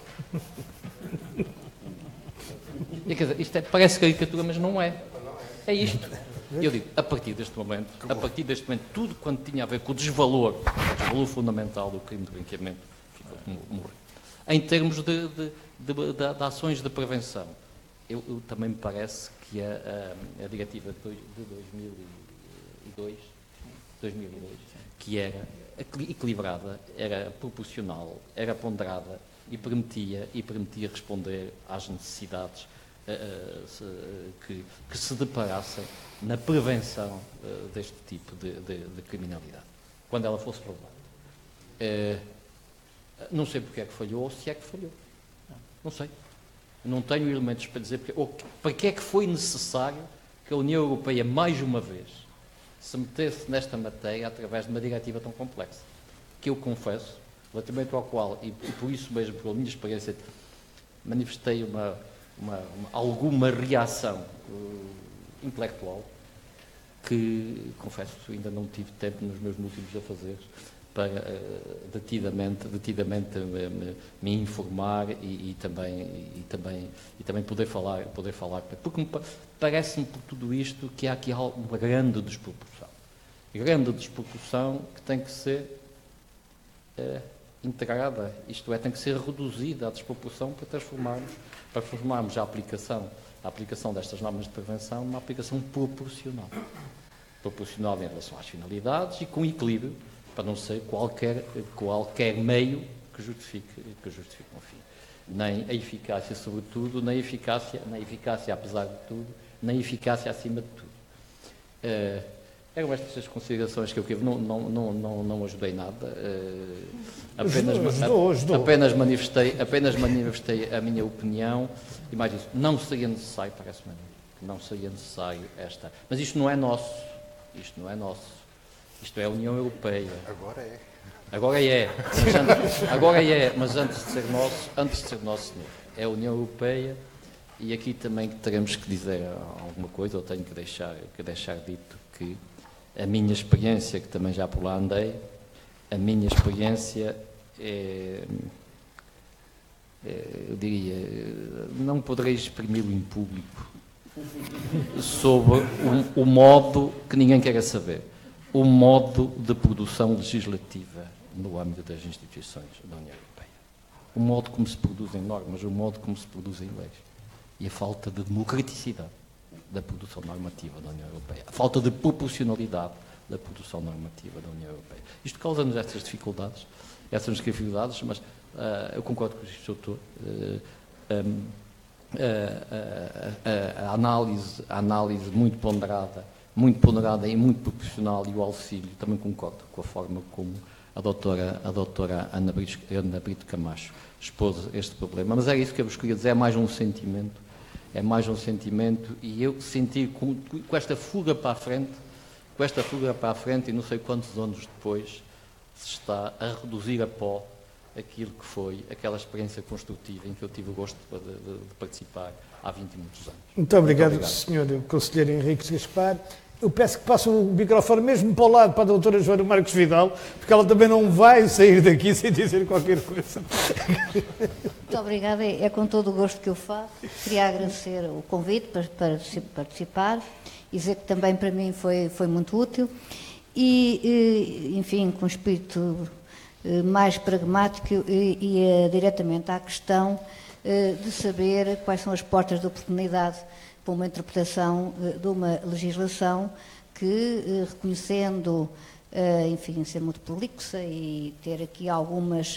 E, quer dizer, isto é, parece caricatura, mas não é. É isto. Eu digo, a partir deste momento, a partir deste momento, tudo quanto tinha a ver com o desvalor, o desvalor fundamental do crime de branqueamento, ficou morrer. Em termos de, de, de, de, de ações de prevenção, eu, eu também me parece que a, a, a diretiva de, de dois mil e dois, que era equilibrada, era proporcional, era ponderada e permitia, e permitia responder às necessidades uh, se, que, que se deparassem na prevenção uh, deste tipo de, de, de criminalidade, quando ela fosse provada. Uh, não sei porque é que falhou ou se é que falhou. Não, não sei. Não tenho elementos para dizer porque, ou, para que é que foi necessário que a União Europeia, mais uma vez, se metesse nesta matéria através de uma diretiva tão complexa, que eu confesso, relativamente ao qual, e, e por isso mesmo, pela minha experiência, manifestei uma, uma, uma, alguma reação uh, intelectual, que, confesso, ainda não tive tempo nos meus últimos afazeres para uh, detidamente, detidamente me, me, me informar e, e, também, e, também, e também poder falar, poder falar, porque parece-me por tudo isto que há aqui uma grande desproporção, grande desproporção que tem que ser uh, integrada, isto é, tem que ser reduzida a desproporção para transformarmos, para transformarmos a aplicação, a aplicação destas normas de prevenção numa aplicação proporcional, proporcional em relação às finalidades e com equilíbrio, para não ser qualquer, qualquer meio que justifique, que justifique um fim. Nem a eficácia, sobretudo, nem a eficácia, nem a eficácia apesar de tudo, nem a eficácia acima de tudo. Uh, eram estas as considerações que eu tive, não, não, não, não, não ajudei nada, uh, apenas, ajudou, ajudou. apenas, manifestei, apenas manifestei a minha opinião, e mais isso, não seria necessário, parece-me, não seria necessário esta, mas isto não é nosso, isto não é nosso. Isto é a União Europeia. Agora é. Agora é. Mas antes, agora é, mas antes de ser nosso, antes de ser nosso, senhor, é a União Europeia, e aqui também teremos que dizer alguma coisa, ou tenho que deixar, que deixar dito que a minha experiência, que também já por lá andei, a minha experiência é, é eu diria, não poderei exprimi-lo em público, sobre o, o modo que ninguém quer saber. O modo de produção legislativa no âmbito das instituições da União Europeia. O modo como se produzem normas, o modo como se produzem leis. E a falta de democraticidade da produção normativa da União Europeia. A falta de proporcionalidade da produção normativa da União Europeia. Isto causa-nos estas dificuldades, essas dificuldades, mas uh, eu concordo com o doutor. Uh, um, uh, uh, uh, a, análise, a análise muito ponderada muito ponderada e muito proporcional, e o auxílio, também concordo com a forma como a doutora, a doutora Ana Brito, Ana Brito Camacho expôs este problema. Mas era isso que eu vos queria dizer, é mais um sentimento, é mais um sentimento, e eu senti com, com esta fuga para a frente, com esta fuga para a frente, e não sei quantos anos depois, se está a reduzir a pó aquilo que foi aquela experiência construtiva em que eu tive o gosto de, de, de participar há vinte e muitos anos. Muito obrigado, Muito obrigado. senhor Conselheiro Henrique Gaspar. Eu peço que passe o microfone mesmo para o lado para a doutora Joana Marques Vidal, porque ela também não vai sair daqui sem dizer qualquer coisa. Muito obrigada, é com todo o gosto que eu faço. Queria agradecer o convite para, para participar e dizer que também para mim foi, foi muito útil e, enfim, com um espírito mais pragmático e, e diretamente à questão de saber quais são as portas de oportunidade para uma interpretação de uma legislação que, reconhecendo, enfim, ser muito prolixa e ter aqui algumas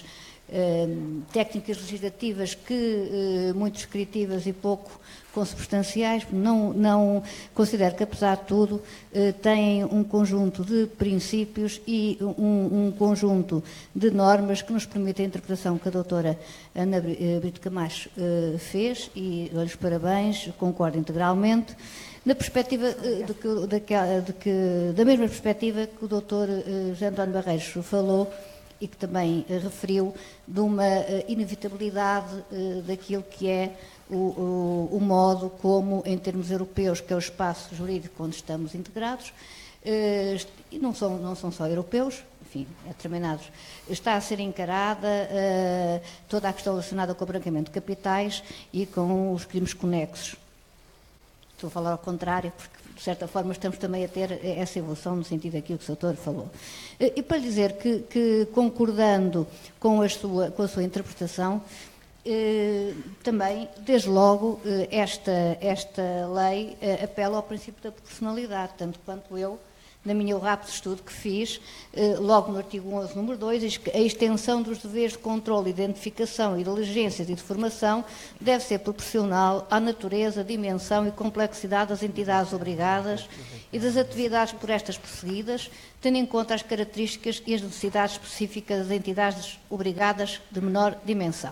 técnicas legislativas que muito descritivas e pouco consubstanciais. Não, não considero que, apesar de tudo, têm um conjunto de princípios e um, um conjunto de normas que nos permitem a interpretação que a doutora Ana Brito Camacho fez, e dou-lhes parabéns, concordo integralmente, na perspectiva de que, de que, de que, da mesma perspectiva que o doutor José António Barreiros falou, e que também uh, referiu, de uma uh, inevitabilidade uh, daquilo que é o, o, o modo como, em termos europeus, que é o espaço jurídico onde estamos integrados, uh, e não são, não são só europeus, enfim, determinados, está a ser encarada uh, toda a questão relacionada com o branqueamento de capitais e com os crimes conexos. Estou a falar ao contrário, porque de certa forma estamos também a ter essa evolução no sentido daquilo que o doutor falou. E para lhe dizer que, que concordando com a, sua, com a sua interpretação, eh, também, desde logo, eh, esta, esta lei eh, apela ao princípio da proporcionalidade, tanto quanto eu, na minha rápido estudo que fiz, eh, logo no artigo onze, número dois, diz que a extensão dos deveres de controle, identificação e diligências e de formação deve ser proporcional à natureza, dimensão e complexidade das entidades obrigadas e das atividades por estas perseguidas, tendo em conta as características e as necessidades específicas das entidades obrigadas de menor dimensão.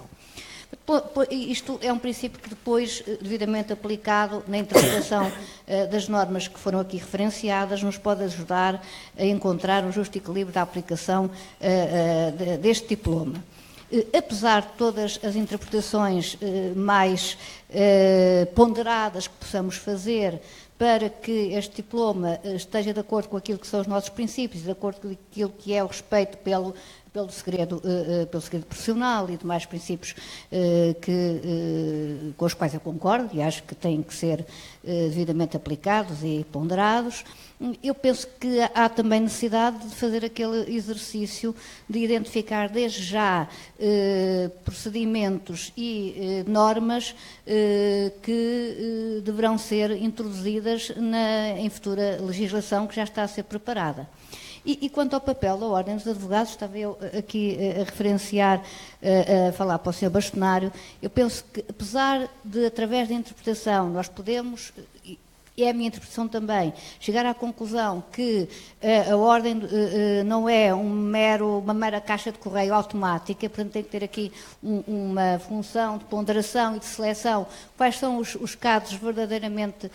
Isto é um princípio que depois, devidamente aplicado na interpretação das normas que foram aqui referenciadas, nos pode ajudar a encontrar um justo equilíbrio da aplicação deste diploma. Apesar de todas as interpretações mais ponderadas que possamos fazer para que este diploma esteja de acordo com aquilo que são os nossos princípios, de acordo com aquilo que é o respeito pelo pelo segredo, uh, pelo segredo profissional e demais princípios uh, que, uh, com os quais eu concordo e acho que têm que ser uh, devidamente aplicados e ponderados. Eu penso que há também necessidade de fazer aquele exercício de identificar desde já uh, procedimentos e uh, normas uh, que uh, deverão ser introduzidas na, em futura legislação que já está a ser preparada. E, e quanto ao papel da Ordem dos Advogados, estava eu aqui a referenciar, a, a falar para o senhor Bastonário, eu penso que, apesar de, através da interpretação, nós podemos, e é a minha interpretação também, chegar à conclusão que uh, a Ordem uh, não é um mero, uma mera caixa de correio automática, portanto tem que ter aqui um, uma função de ponderação e de seleção, quais são os, os casos verdadeiramente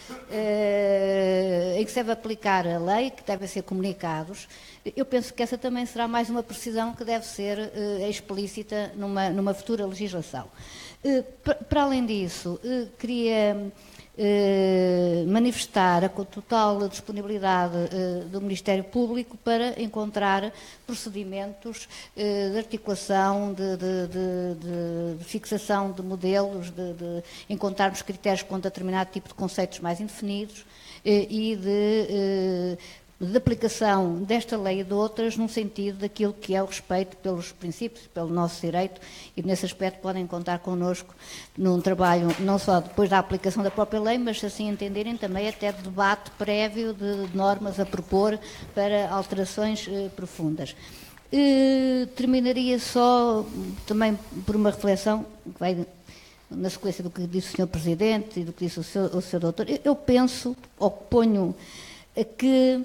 uh, em que se deve aplicar a lei, que devem ser comunicados. Eu penso que essa também será mais uma precisão que deve ser uh, explícita numa, numa futura legislação. Uh, para além disso, uh, queria uh, manifestar a total disponibilidade uh, do Ministério Público para encontrar procedimentos uh, de articulação, de, de, de, de fixação de modelos, de, de encontrarmos critérios com determinado tipo de conceitos mais indefinidos uh, e de... Uh, de aplicação desta lei e de outras num sentido daquilo que é o respeito pelos princípios, pelo nosso direito, e nesse aspecto podem contar connosco num trabalho não só depois da aplicação da própria lei, mas se assim entenderem também até de debate prévio de normas a propor para alterações eh, profundas. E terminaria só também por uma reflexão que vai na sequência do que disse o senhor Presidente e do que disse o senhor, o senhor Doutor. Eu, eu penso, ou ponho, que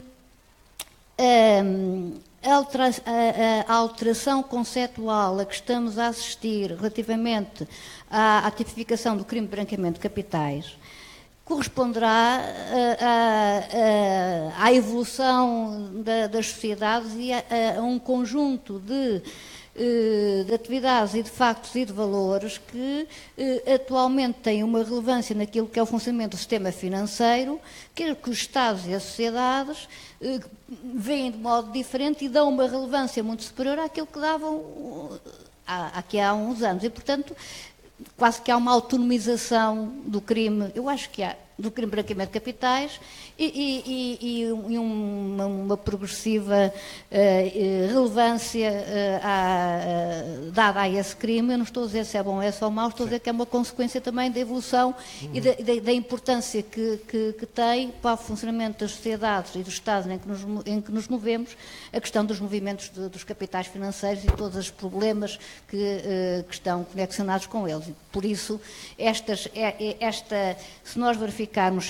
A, altera, a, a alteração conceptual a que estamos a assistir relativamente à, à tipificação do crime de branqueamento de capitais corresponderá a, a, a, à evolução da, das sociedades e a, a um conjunto de, de atividades e de factos e de valores que atualmente têm uma relevância naquilo que é o funcionamento do sistema financeiro, que, que os Estados e as sociedades veem de modo diferente e dão uma relevância muito superior àquilo que davam aqui há uns anos. E, portanto, quase que há uma autonomização do crime. Eu acho que há, do crime de branqueamento de capitais e, e, e, e uma, uma progressiva uh, relevância uh, à, uh, dada a esse crime. Eu não estou a dizer se é bom ou se é mau, estou a dizer que é uma consequência também da evolução uhum. e da, da, da importância que, que, que tem para o funcionamento das sociedades e dos Estados em que nos, em que nos movemos a questão dos movimentos de, dos capitais financeiros e todos os problemas que, uh, que estão conexionados com eles. Por isso, estas, esta, se nós verificarmos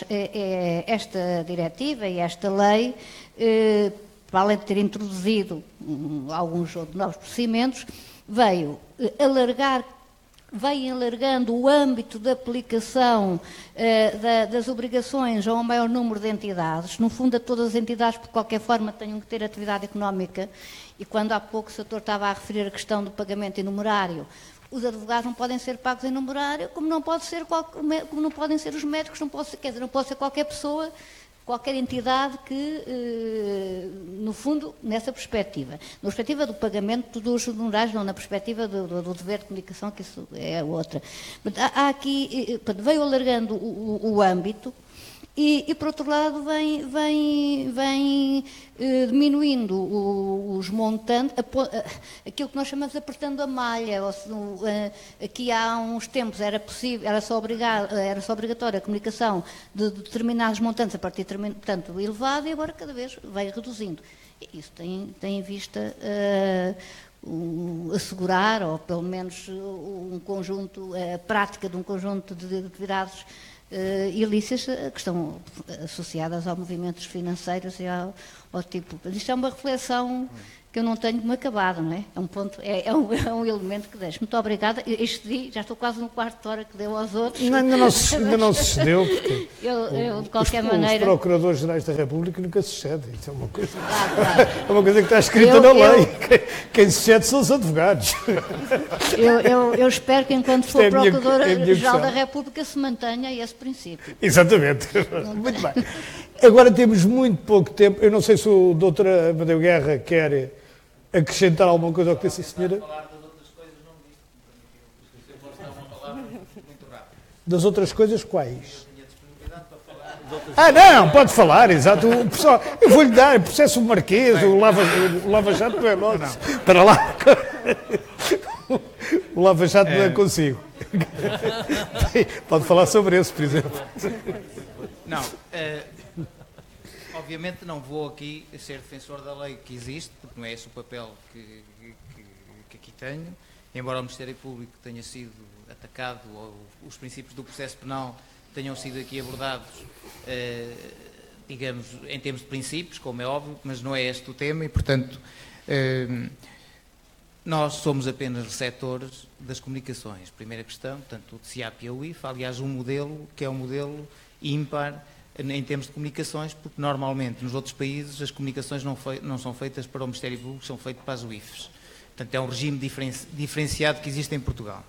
esta diretiva e esta lei, para além de ter introduzido alguns novos procedimentos, veio alargar, veio alargando o âmbito de aplicação das obrigações a um maior número de entidades, no fundo a todas as entidades, por qualquer forma, tenham que ter atividade económica, e quando há pouco o setor estava a referir a questão do pagamento em numerário, os advogados não podem ser pagos em numerário, como não, pode ser qual, como não podem ser os médicos, não pode ser, quer dizer, não pode ser qualquer pessoa, qualquer entidade que, eh, no fundo, nessa perspectiva. Na perspectiva do pagamento dos honorários, não, na perspectiva do, do, do dever de comunicação, que isso é outra. Mas há, há aqui, veio alargando o, o, o âmbito, E, e, por outro lado, vem, vem, vem eh, diminuindo o, os montantes, a, a, aquilo que nós chamamos de apertando a malha. Ou se, uh, aqui há uns tempos era possível, era só, obrigar, era só obrigatória a comunicação de, de determinados montantes a partir de portanto, elevado, e agora cada vez vai reduzindo. E isso tem, tem em vista uh, um, assegurar, ou pelo menos um conjunto, a prática de um conjunto de atividades Uh, ilícitas que estão associadas a movimentos financeiros e ao, ao tipo. Isto é uma reflexão que eu não tenho de me acabado, não é? É um ponto, é, é, um, é um elemento que deixo. Muito obrigada. Excedi, já estou quase no quarto de hora que deu aos outros. Não, ainda, não se, ainda não se excedeu, porque eu, eu, de qualquer os, maneira... os Procuradores-Gerais da República nunca se excedem. Isso é uma coisa, claro, claro. É uma coisa que está escrita eu, na eu, lei. Quem, quem se excede são os advogados. Eu, eu, eu espero que, enquanto for é Procurador-Geral da República, se mantenha esse princípio. Exatamente. Muito bem. Agora temos muito pouco tempo. Eu não sei se o doutor Amadeu Guerra quer acrescentar alguma coisa ao que disse a senhora. Das outras coisas, quais? Ah, não, pode falar, exato. O pessoal, eu vou-lhe dar, o processo Marquês, o Lava, o Lava Jato não é nosso. Para lá. O Lava Jato não é consigo. Pode falar sobre esse, por exemplo. Não, uh, obviamente não vou aqui ser defensor da lei que existe, porque não é esse o papel que, que, que aqui tenho, embora o Ministério Público tenha sido atacado, ou os princípios do processo penal tenham sido aqui abordados, uh, digamos, em termos de princípios, como é óbvio, mas não é este o tema e, portanto, uh, nós somos apenas receptores das comunicações. Primeira questão, portanto, o T C I A P e a U I F, aliás, um modelo que é um modelo ímpar em termos de comunicações, porque normalmente nos outros países as comunicações não, fei, não são feitas para o Ministério Público, são feitas para as U I Fs. Portanto, é um regime diferenci, diferenciado que existe em Portugal.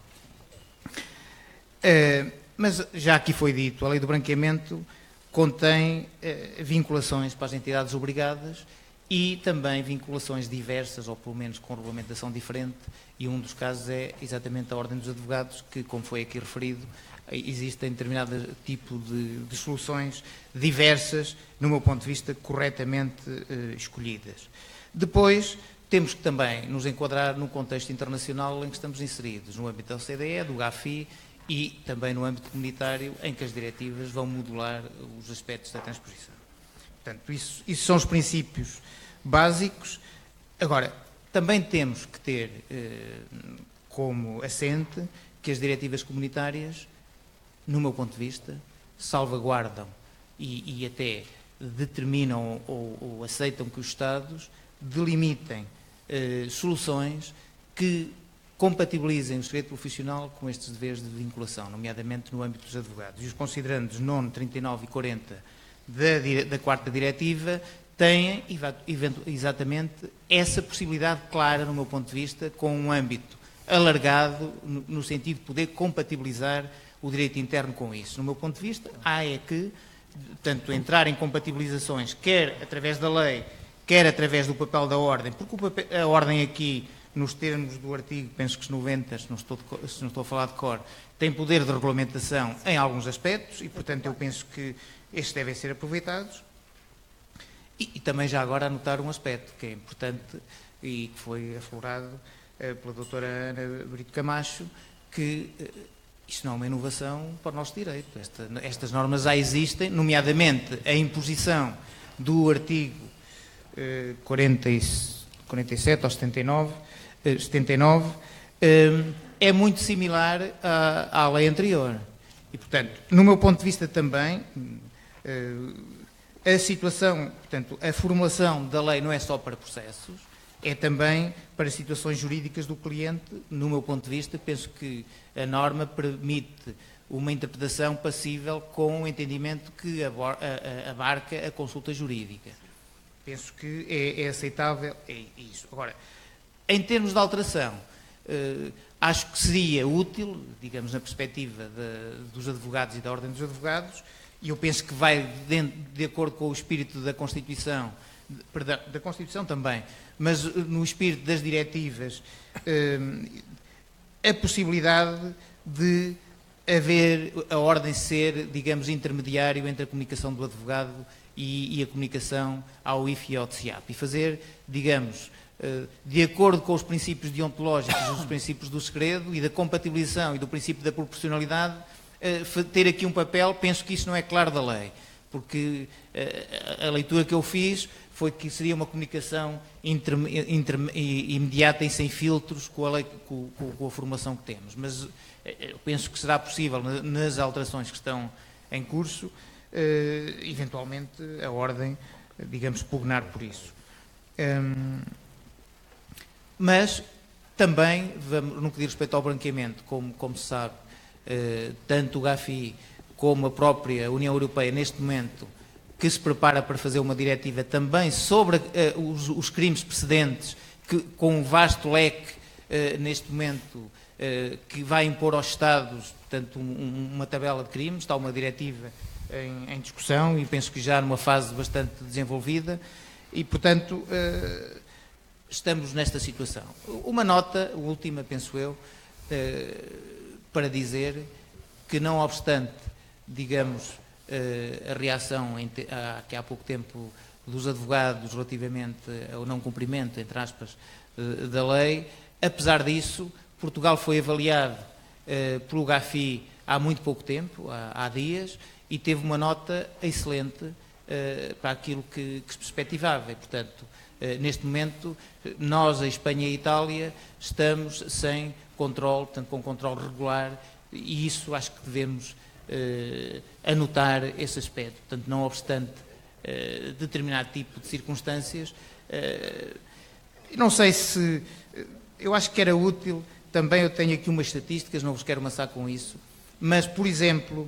Uh, mas, já aqui foi dito, a lei do branqueamento contém uh, vinculações para as entidades obrigadas e também vinculações diversas, ou pelo menos com regulamentação diferente, e um dos casos é exatamente a Ordem dos Advogados, que, como foi aqui referido, existem determinado tipo de, de soluções diversas, no meu ponto de vista, corretamente eh, escolhidas. Depois, temos que também nos enquadrar no contexto internacional em que estamos inseridos, no âmbito da O C D E, do GAFI e também no âmbito comunitário, em que as diretivas vão modular os aspectos da transposição. Portanto, isso, isso são os princípios básicos. Agora, também temos que ter eh, como assente que as diretivas comunitárias, no meu ponto de vista, salvaguardam e, e até determinam ou, ou aceitam que os Estados delimitem eh, soluções que compatibilizem o segredo profissional com estes deveres de vinculação, nomeadamente no âmbito dos advogados. E os considerandos nono, trinta e nove e quarenta da, da quarta diretiva têm exatamente essa possibilidade clara, no meu ponto de vista, com um âmbito alargado, no, no sentido de poder compatibilizar o direito interno com isso. No meu ponto de vista, há é que, tanto entrar em compatibilizações, quer através da lei, quer através do papel da Ordem, porque o papel, a Ordem aqui nos termos do artigo, penso que noventa, se não estou, de, se não estou a falar de cor, tem poder de regulamentação em alguns aspectos e, portanto, eu penso que estes devem ser aproveitados. E, e também já agora anotar um aspecto que é importante e que foi aflorado uh, pela doutora Ana Brito Camacho, que uh, isto não é uma inovação para o nosso direito. Esta, estas normas já existem, nomeadamente a imposição do artigo uh, quarenta e sete ou setenta e nove, uh, setenta e nove uh, é muito similar à, à lei anterior. E, portanto, no meu ponto de vista também, uh, a situação, portanto, a formulação da lei não é só para processos, é também para situações jurídicas do cliente. No meu ponto de vista, penso que a norma permite uma interpretação passível com o entendimento que abarca a consulta jurídica. Penso que é, é aceitável é isso. Agora, em termos de alteração, eh, acho que seria útil, digamos, na perspectiva de, dos advogados e da Ordem dos Advogados, e eu penso que vai de, de acordo com o espírito da Constituição, de, perdão, da Constituição também, mas no espírito das diretivas, eh, a possibilidade de haver a Ordem ser, digamos, intermediário entre a comunicação do advogado e, e a comunicação ao I F e ao T C I A P, e fazer, digamos, de acordo com os princípios deontológicos, os princípios do segredo e da compatibilização e do princípio da proporcionalidade, ter aqui um papel. Penso que isso não é claro da lei, porque a leitura que eu fiz foi que seria uma comunicação inter, inter, imediata e sem filtros com a, lei, com, com a formação que temos. Mas eu penso que será possível, nas alterações que estão em curso, eventualmente a Ordem, digamos, pugnar por isso. Mas também, vamos, no que diz respeito ao branqueamento, como, como se sabe, eh, tanto o GAFI como a própria União Europeia, neste momento, que se prepara para fazer uma diretiva também sobre eh, os, os crimes precedentes, que, com um vasto leque, eh, neste momento, eh, que vai impor aos Estados, portanto, um, uma tabela de crimes. Está uma diretiva em, em discussão e penso que já numa fase bastante desenvolvida e, portanto, eh, estamos nesta situação. Uma nota, a última, penso eu, eh, para dizer que, não obstante, digamos, eh, a reação em te, a, que há pouco tempo dos advogados relativamente ao não cumprimento, entre aspas, eh, da lei, apesar disso, Portugal foi avaliado eh, pelo GAFI há muito pouco tempo, há, há dias, e teve uma nota excelente eh, para aquilo que, que se perspectivava. E, portanto, neste momento, nós, a Espanha e a Itália, estamos sem controle, portanto, com controle regular, e isso acho que devemos eh, anotar esse aspecto. Portanto, não obstante eh, determinado tipo de circunstâncias, eh, não sei se... Eu acho que era útil, também eu tenho aqui umas estatísticas, não vos quero amassar com isso, mas, por exemplo,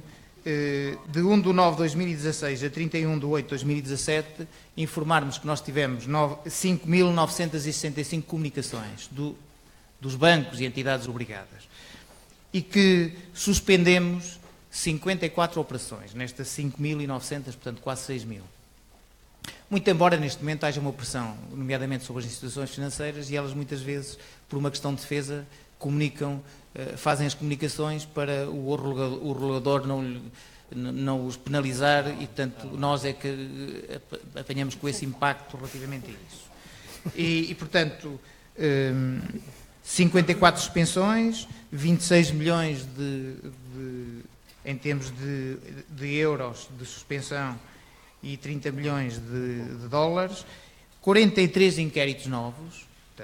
de um de nove de dois mil e dezasseis a trinta e um de oito de dois mil e dezassete, informarmos que nós tivemos cinco mil novecentas e sessenta e cinco comunicações do, dos bancos e entidades obrigadas e que suspendemos cinquenta e quatro operações, nestas cinco mil e novecentas, portanto quase seis mil. Muito embora neste momento haja uma pressão, nomeadamente sobre as instituições financeiras, e elas muitas vezes, por uma questão de defesa, comunicam, fazem as comunicações para o regulador não, não os penalizar e, portanto, nós é que apanhamos com esse impacto relativamente a isso. E, e portanto, cinquenta e quatro suspensões, vinte e seis milhões de, de, em termos de, de euros de suspensão e trinta milhões de, de dólares, quarenta e três inquéritos novos,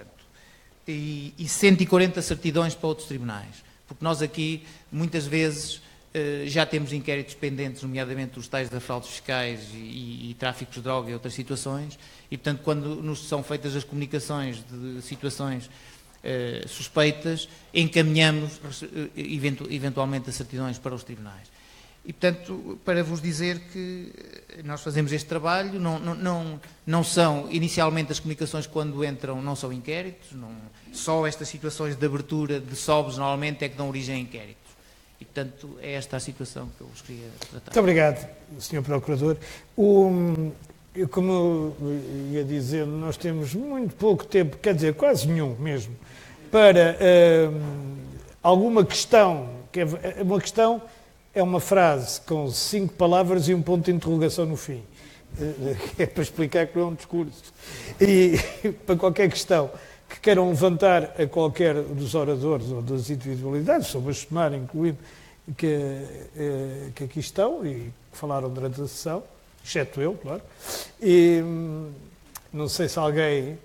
E, e cento e quarenta certidões para outros tribunais, porque nós aqui muitas vezes eh, já temos inquéritos pendentes, nomeadamente os tais de fraudes fiscais e, e, e tráficos de droga e outras situações, e portanto quando nos são feitas as comunicações de situações eh, suspeitas, encaminhamos eventu, eventualmente as certidões para os tribunais. E, portanto, para vos dizer que nós fazemos este trabalho, não, não, não, não são, inicialmente, as comunicações quando entram, não são inquéritos, não, só estas situações de abertura de S O Bs, normalmente, é que dão origem a inquéritos. E, portanto, é esta a situação que eu vos queria tratar. Muito obrigado, senhor Procurador. O, eu, como eu ia dizendo, nós temos muito pouco tempo, quer dizer, quase nenhum mesmo, para uh, alguma questão, que é uma questão, é uma frase com cinco palavras e um ponto de interrogação no fim. É para explicar que não é um discurso. E para qualquer questão que queiram levantar a qualquer dos oradores ou das individualidades, sobre a somar, incluindo que, que aqui estão e que falaram durante a sessão, exceto eu, claro, e não sei se alguém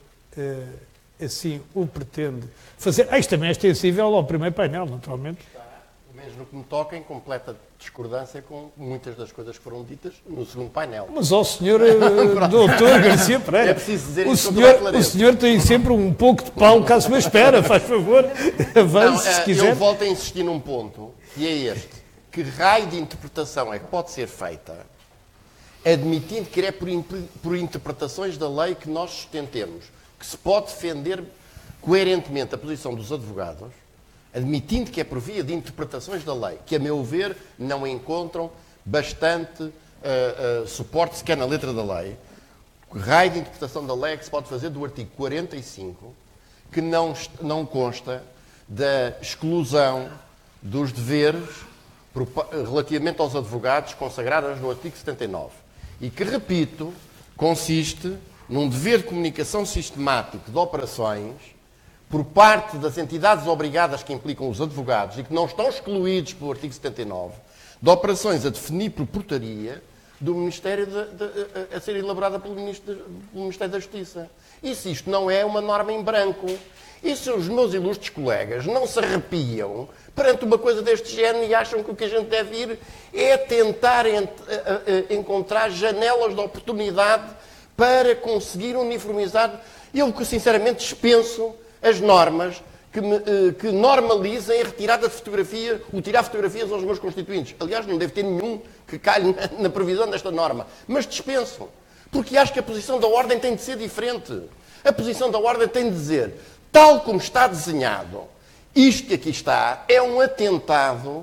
assim o pretende fazer. Ah, isto também é extensível ao primeiro painel, naturalmente. Menos no que me toca, em completa discordância com muitas das coisas que foram ditas no segundo painel. Mas ao senhor doutor Garcia Pereira, é preciso dizer o, isso senhor, o senhor tem sempre um pouco de pau caso me espera, faz favor, avance se quiser. Eu volto a insistir num ponto, e é este. Que raio de interpretação é que pode ser feita, admitindo que é por, por interpretações da lei que nós sustentemos, que se pode defender coerentemente a posição dos advogados, admitindo que é por via de interpretações da lei, que, a meu ver, não encontram bastante uh, uh, suporte sequer na letra da lei. Que raio de interpretação da lei é que se pode fazer do artigo quarenta e cinco, que não, não consta da exclusão dos deveres relativamente aos advogados consagradas no artigo setenta e nove. E que, repito, consiste num dever de comunicação sistemático de operações por parte das entidades obrigadas que implicam os advogados e que não estão excluídos pelo artigo setenta e nove, de operações a definir por portaria do Ministério de, de, a, a ser elaborada pelo Ministério, pelo Ministério da Justiça. E se isto não é uma norma em branco? E se os meus ilustres colegas não se arrepiam perante uma coisa deste género e acham que o que a gente deve ir é tentar ent, a, a, encontrar janelas de oportunidade para conseguir uniformizar? Eu, que sinceramente dispenso as normas que, me, que normalizem a retirada de fotografia, o tirar fotografias aos meus constituintes. Aliás, não deve ter nenhum que calhe na, na previsão desta norma. Mas dispenso. Porque acho que a posição da Ordem tem de ser diferente. A posição da Ordem tem de dizer, tal como está desenhado, isto que aqui está é um atentado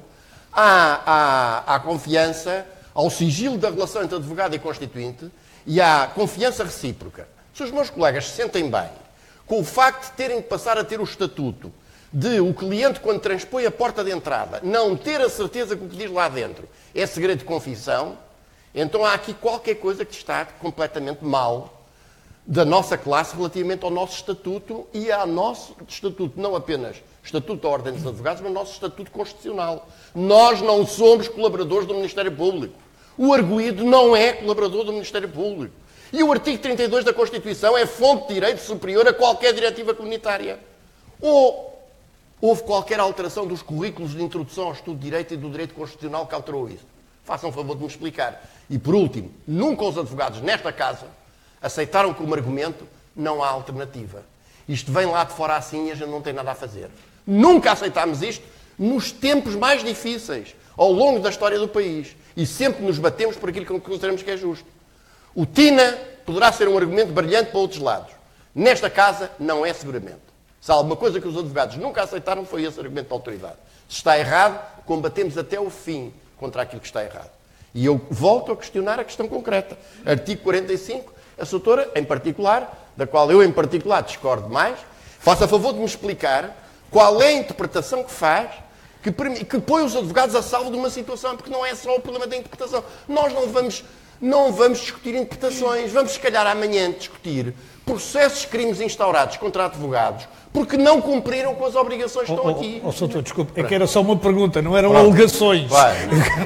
à, à, à confiança, ao sigilo da relação entre advogado e constituinte e à confiança recíproca. Se os meus colegas se sentem bem com o facto de terem de passar a ter o estatuto de o cliente, quando transpõe a porta de entrada, não ter a certeza que o que diz lá dentro é segredo de confissão, então há aqui qualquer coisa que está completamente mal da nossa classe relativamente ao nosso estatuto e ao nosso estatuto, não apenas estatuto da Ordem dos Advogados, mas ao nosso estatuto constitucional. Nós não somos colaboradores do Ministério Público. O arguido não é colaborador do Ministério Público. E o artigo trinta e dois da Constituição é fonte de direito superior a qualquer diretiva comunitária. Ou houve qualquer alteração dos currículos de introdução ao estudo de direito e do direito constitucional que alterou isso? Façam favor de me explicar. E, por último, nunca os advogados nesta casa aceitaram como argumento não há alternativa. Isto vem lá de fora assim e a gente não tem nada a fazer. Nunca aceitámos isto nos tempos mais difíceis, ao longo da história do país. E sempre nos batemos por aquilo que consideramos que é justo. O TINA poderá ser um argumento brilhante para outros lados. Nesta casa, não é seguramente. Se há alguma coisa que os advogados nunca aceitaram, foi esse argumento da autoridade. Se está errado, combatemos até o fim contra aquilo que está errado. E eu volto a questionar a questão concreta. Artigo quarenta e cinco, a doutora, em particular, da qual eu, em particular, discordo mais, faça a favor de me explicar qual é a interpretação que faz que, que põe os advogados a salvo de uma situação, porque não é só o problema da interpretação. Nós não vamos... Não vamos discutir interpretações, vamos se calhar amanhã discutir processos de crimes instaurados contra advogados porque não cumpriram com as obrigações que estão oh, aqui. Oh, oh, doutor, desculpe, é que era só uma pergunta, não eram Pronto. alegações. Vai.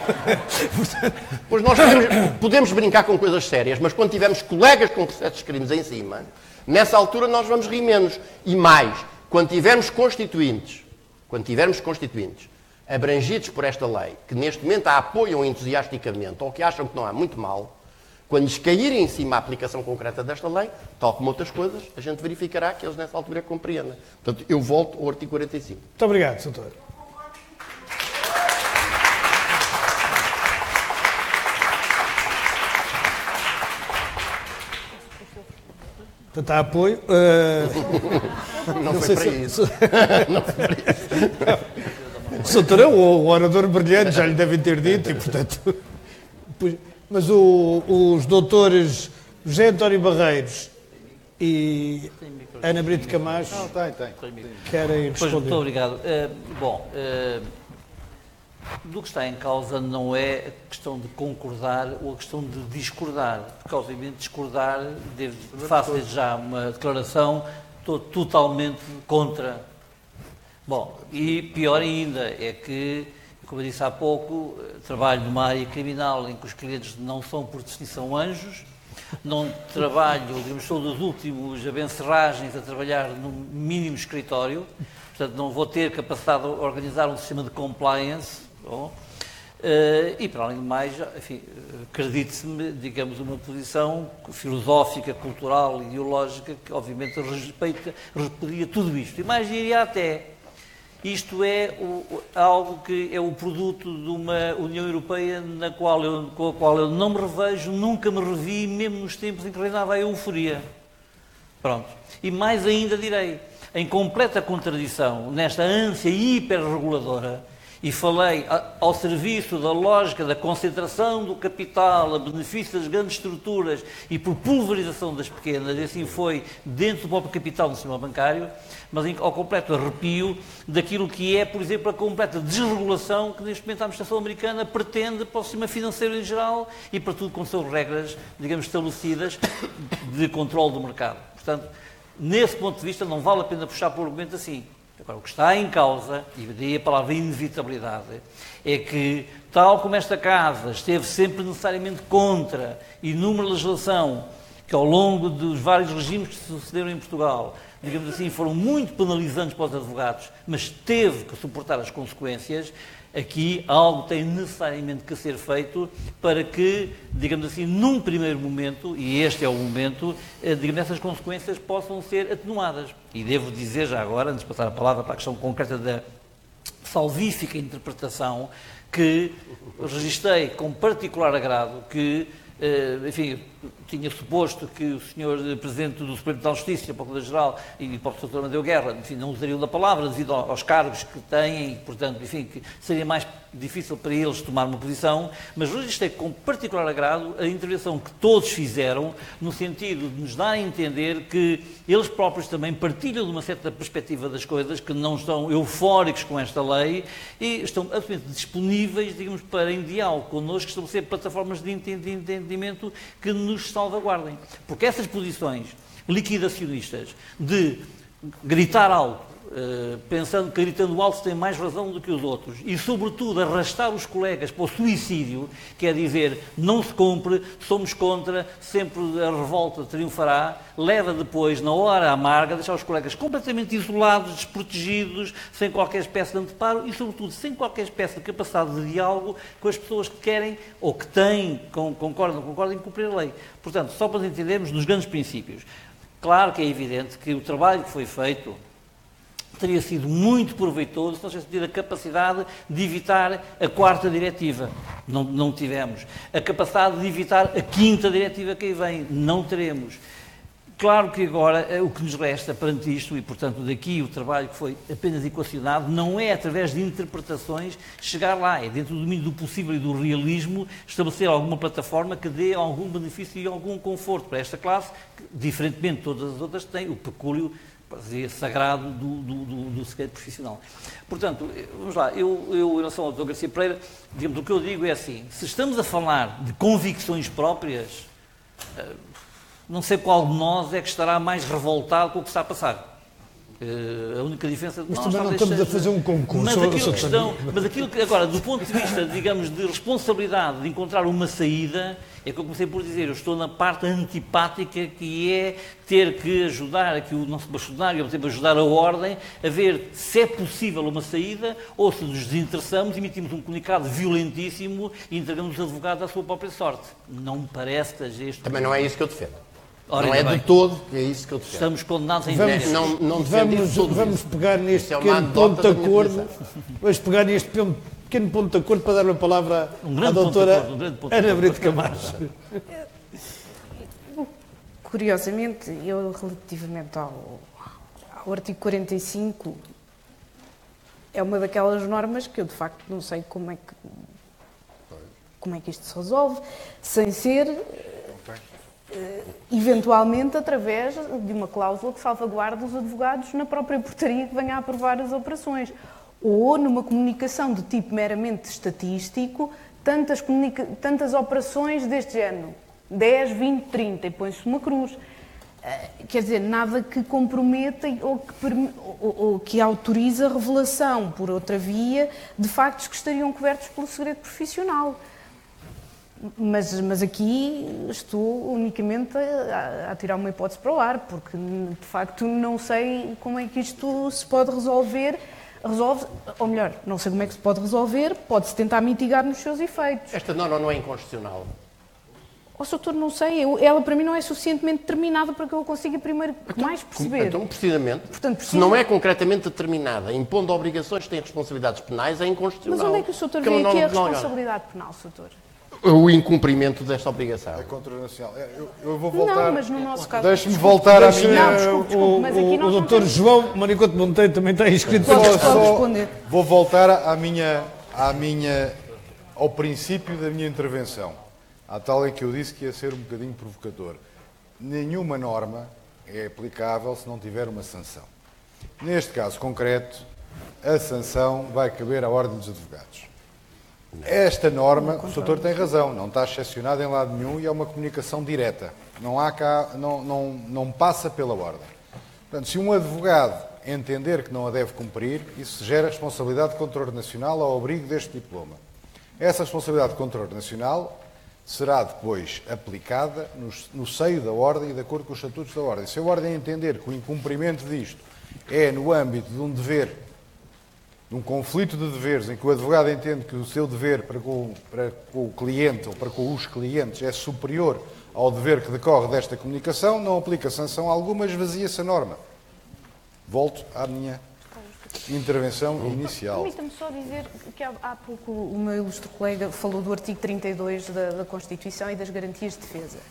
Pois nós podemos, podemos brincar com coisas sérias, mas quando tivermos colegas com processos de crimes em cima, nessa altura nós vamos rir menos. E mais, quando tivermos constituintes, quando tivermos constituintes, abrangidos por esta lei, que neste momento a apoiam entusiasticamente ou que acham que não há muito mal, quando lhes caírem em cima a aplicação concreta desta lei, tal como outras coisas, a gente verificará que eles nessa altura compreendem. Portanto, eu volto ao artigo quarenta e cinco. Muito obrigado, doutor. Portanto, há apoio. Uh... Não, não foi para se... isso. Não foi para isso. O doutor é o orador brilhante, já lhe devem ter dito, e portanto... Mas o, os doutores José António Barreiros e Ana Brito Camacho Não, tem, tem. querem Pois, responder. muito obrigado. Uh, bom, uh, do que está em causa não é a questão de concordar ou a questão de discordar, porque obviamente discordar, devo, faço desde já uma declaração, estou totalmente contra. Bom, e pior ainda é que, como eu disse há pouco, trabalho numa área criminal em que os clientes não são por definição anjos, não trabalho, digamos, sou dos últimos abencerragens a trabalhar num mínimo escritório, portanto não vou ter capacidade de organizar um sistema de compliance, bom, uh, e para além de mais, enfim, acredite-me, digamos, uma posição filosófica, cultural, ideológica, que obviamente respeita, repudia tudo isto, e mais diria até, isto é o, algo que é o produto de uma União Europeia na qual eu, com a qual eu não me revejo, nunca me revi, mesmo nos tempos em que reinava a euforia. Pronto. E mais ainda direi, em completa contradição, nesta ânsia hiperreguladora, e falei ao serviço da lógica da concentração do capital a benefício das grandes estruturas e por pulverização das pequenas, e assim foi dentro do próprio capital no sistema bancário, mas ao completo arrepio daquilo que é, por exemplo, a completa desregulação que neste momento a administração americana pretende para o sistema financeiro em geral e para tudo com são regras, digamos, estabelecidas de controle do mercado. Portanto, nesse ponto de vista não vale a pena puxar por um argumento assim. Agora, o que está em causa, e daí a palavra inevitabilidade, é que, tal como esta Casa esteve sempre necessariamente contra inúmera legislação que ao longo dos vários regimes que se sucederam em Portugal, digamos assim, foram muito penalizantes para os advogados, mas teve que suportar as consequências, aqui algo tem necessariamente que ser feito para que, digamos assim, num primeiro momento, e este é o momento, digamos, essas consequências possam ser atenuadas. E devo dizer já agora, antes de passar a palavra para a questão concreta da salvífica interpretação, que registrei com particular agrado que, enfim, tinha suposto que o senhor Presidente do Supremo Tribunal de Justiça, o Procurador-Geral e o próprio doutor Amadeu Guerra, enfim, não usariam da palavra devido aos cargos que têm, e, portanto, enfim, que seria mais difícil para eles tomar uma posição, mas registrei com particular agrado a intervenção que todos fizeram, no sentido de nos dar a entender que eles próprios também partilham de uma certa perspectiva das coisas, que não estão eufóricos com esta lei e estão absolutamente disponíveis, digamos, para em diálogo connosco, estabelecer plataformas de entendimento que nos salvaguardem. Porque essas posições liquidacionistas de gritar alto, Uh, pensando que gritando alto tem mais razão do que os outros e, sobretudo, arrastar os colegas para o suicídio, quer dizer, não se compre, somos contra, sempre a revolta triunfará, leva depois, na hora amarga, a deixar os colegas completamente isolados, desprotegidos, sem qualquer espécie de anteparo e, sobretudo, sem qualquer espécie de capacidade de diálogo com as pessoas que querem ou que têm, concordam ou concordam em cumprir a lei. Portanto, só para entendermos nos grandes princípios. Claro que é evidente que o trabalho que foi feito teria sido muito proveitoso se nós tivéssemos tido a capacidade de evitar a quarta diretiva. Não, não tivemos. A capacidade de evitar a quinta diretiva que aí vem. Não teremos. Claro que agora o que nos resta perante isto, e portanto daqui o trabalho que foi apenas equacionado, não é através de interpretações chegar lá, é dentro do domínio do possível e do realismo estabelecer alguma plataforma que dê algum benefício e algum conforto para esta classe, que, diferentemente de todas as outras, tem o pecúlio sagrado do, do, do, do segredo profissional. Portanto, vamos lá, eu, eu em relação ao doutor Garcia Pereira, digamos, o que eu digo é assim, se estamos a falar de convicções próprias, não sei qual de nós é que estará mais revoltado com o que está a passar. Uh, a única diferença... Mas também não estamos a fazer um concurso. Mas aquilo, que estão, mas aquilo que, agora, do ponto de vista, digamos, de responsabilidade de encontrar uma saída, é que eu comecei por dizer, eu estou na parte antipática que é ter que ajudar aqui o nosso bastonário, por exemplo, ajudar a ordem, a ver se é possível uma saída ou se nos desinteressamos, emitimos um comunicado violentíssimo e entregamos os advogados à sua própria sorte. Não me parece que seja este... Também não é isso que eu defendo. Ora, não é bem. de todo que é isso que eu defendo. Estamos condenados em vamos, não, não vamos, vamos pegar neste é pequeno ponto de acordo, vamos pegar neste pequeno ponto de acordo para dar a palavra um à doutora acordo, um Ana Brito Camacho. Curiosamente, eu relativamente ao, ao artigo quarenta e cinco, é uma daquelas normas que eu de facto não sei como é que, como é que isto se resolve, sem ser... eventualmente através de uma cláusula que salvaguarda os advogados na própria portaria que venha a aprovar as operações. Ou numa comunicação de tipo meramente estatístico, tantas, comunica... tantas operações deste género, dez, vinte, trinta, e põe-se uma cruz. Quer dizer, nada que comprometa ou que, perm... ou, ou que autorize a revelação por outra via de factos que estariam cobertos pelo segredo profissional. Mas, mas aqui estou unicamente a, a tirar uma hipótese para o ar, porque de facto não sei como é que isto se pode resolver. Resolve, ou melhor, não sei como é que se pode resolver, pode-se tentar mitigar nos seus efeitos. Esta norma não é inconstitucional. Ó, doutor, não sei, eu, ela para mim não é suficientemente determinada para que eu consiga primeiro então, mais perceber. Então, precisamente, Portanto, precisa... se não é concretamente determinada, impondo obrigações que têm responsabilidades penais, é inconstitucional. Mas onde é que o doutor vê aqui a responsabilidade penal, doutor? O incumprimento desta obrigação. É contranacional. Eu, eu vou voltar... Não, mas no nosso caso... Deixe-me voltar à minha... Não, desculpe, desculpe, mas aqui o, nós o não doutor temos... João Maricoto Monteiro também está inscrito. Pode, Só, pode só responder. Vou voltar à minha, à minha, ao princípio da minha intervenção. À tal em que eu disse que ia ser um bocadinho provocador. Nenhuma norma é aplicável se não tiver uma sanção. Neste caso concreto, a sanção vai caber à Ordem dos Advogados. Esta norma, o doutor tem razão, não está excepcionada em lado nenhum e é uma comunicação direta. Não, há cá, não, não, não passa pela Ordem. Portanto, se um advogado entender que não a deve cumprir, isso gera responsabilidade de controle nacional ao abrigo deste diploma. Essa responsabilidade de controle nacional será depois aplicada no, no seio da Ordem e de acordo com os estatutos da Ordem. Se a Ordem entender que o incumprimento disto é no âmbito de um dever, de um conflito de deveres, em que o advogado entende que o seu dever para com, para com o cliente ou para com os clientes é superior ao dever que decorre desta comunicação, não aplica sanção alguma, esvazia-se a norma. Volto à minha intervenção inicial. Permita-me só dizer que há, há pouco o meu ilustre colega falou do artigo trinta e dois da, da Constituição e das garantias de defesa.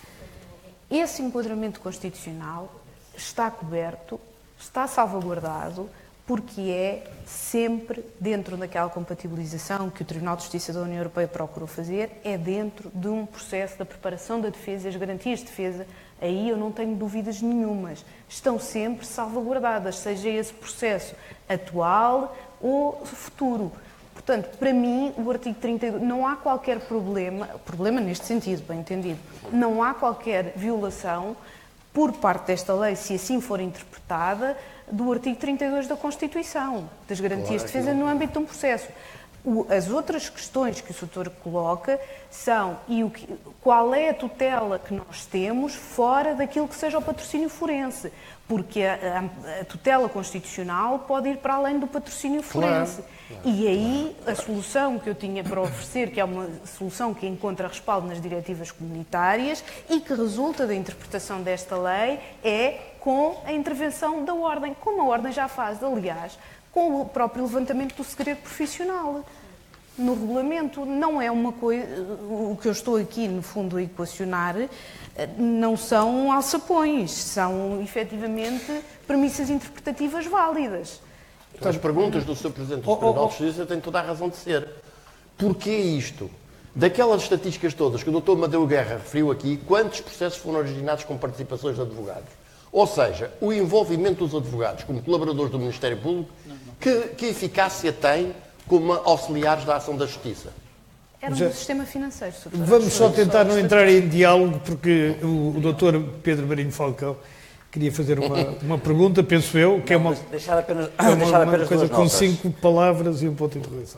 Esse enquadramento constitucional está coberto, está salvaguardado, porque é sempre dentro daquela compatibilização que o Tribunal de Justiça da União Europeia procurou fazer, é dentro de um processo da preparação da defesa e as garantias de defesa. Aí eu não tenho dúvidas nenhumas. Estão sempre salvaguardadas, seja esse processo atual ou futuro. Portanto, para mim, o artigo trinta e dois, não há qualquer problema, problema neste sentido, bem entendido, não há qualquer violação por parte desta lei, se assim for interpretada, do artigo trinta e dois da Constituição, das garantias de defesa no âmbito de um processo. O, as outras questões que o doutor coloca são e o que, qual é a tutela que nós temos fora daquilo que seja o patrocínio forense, porque a, a, a tutela constitucional pode ir para além do patrocínio forense. Claro. E aí a solução que eu tinha para oferecer, que é uma solução que encontra respaldo nas diretivas comunitárias e que resulta da interpretação desta lei, é com a intervenção da Ordem, como a Ordem já faz, aliás, com o próprio levantamento do segredo profissional. No regulamento não é uma coisa, o que eu estou aqui no fundo a equacionar não são alçapões, são efetivamente premissas interpretativas válidas. As perguntas do senhor Presidente do Tribunal de Justiça têm toda a razão de ser. Porquê isto? Daquelas estatísticas todas que o doutor Madeu Guerra referiu aqui, quantos processos foram originados com participações de advogados? Ou seja, o envolvimento dos advogados como colaboradores do Ministério Público, que, que eficácia tem como auxiliares da ação da Justiça? Era um sistema financeiro. Doutor. Vamos só tentar não entrar em diálogo, porque o, o doutor Pedro Marinho Falcão queria fazer uma, uma pergunta, penso eu, que não, é uma, deixar apenas, é uma, deixar uma apenas coisa com notas. cinco palavras e um ponto de interrogação.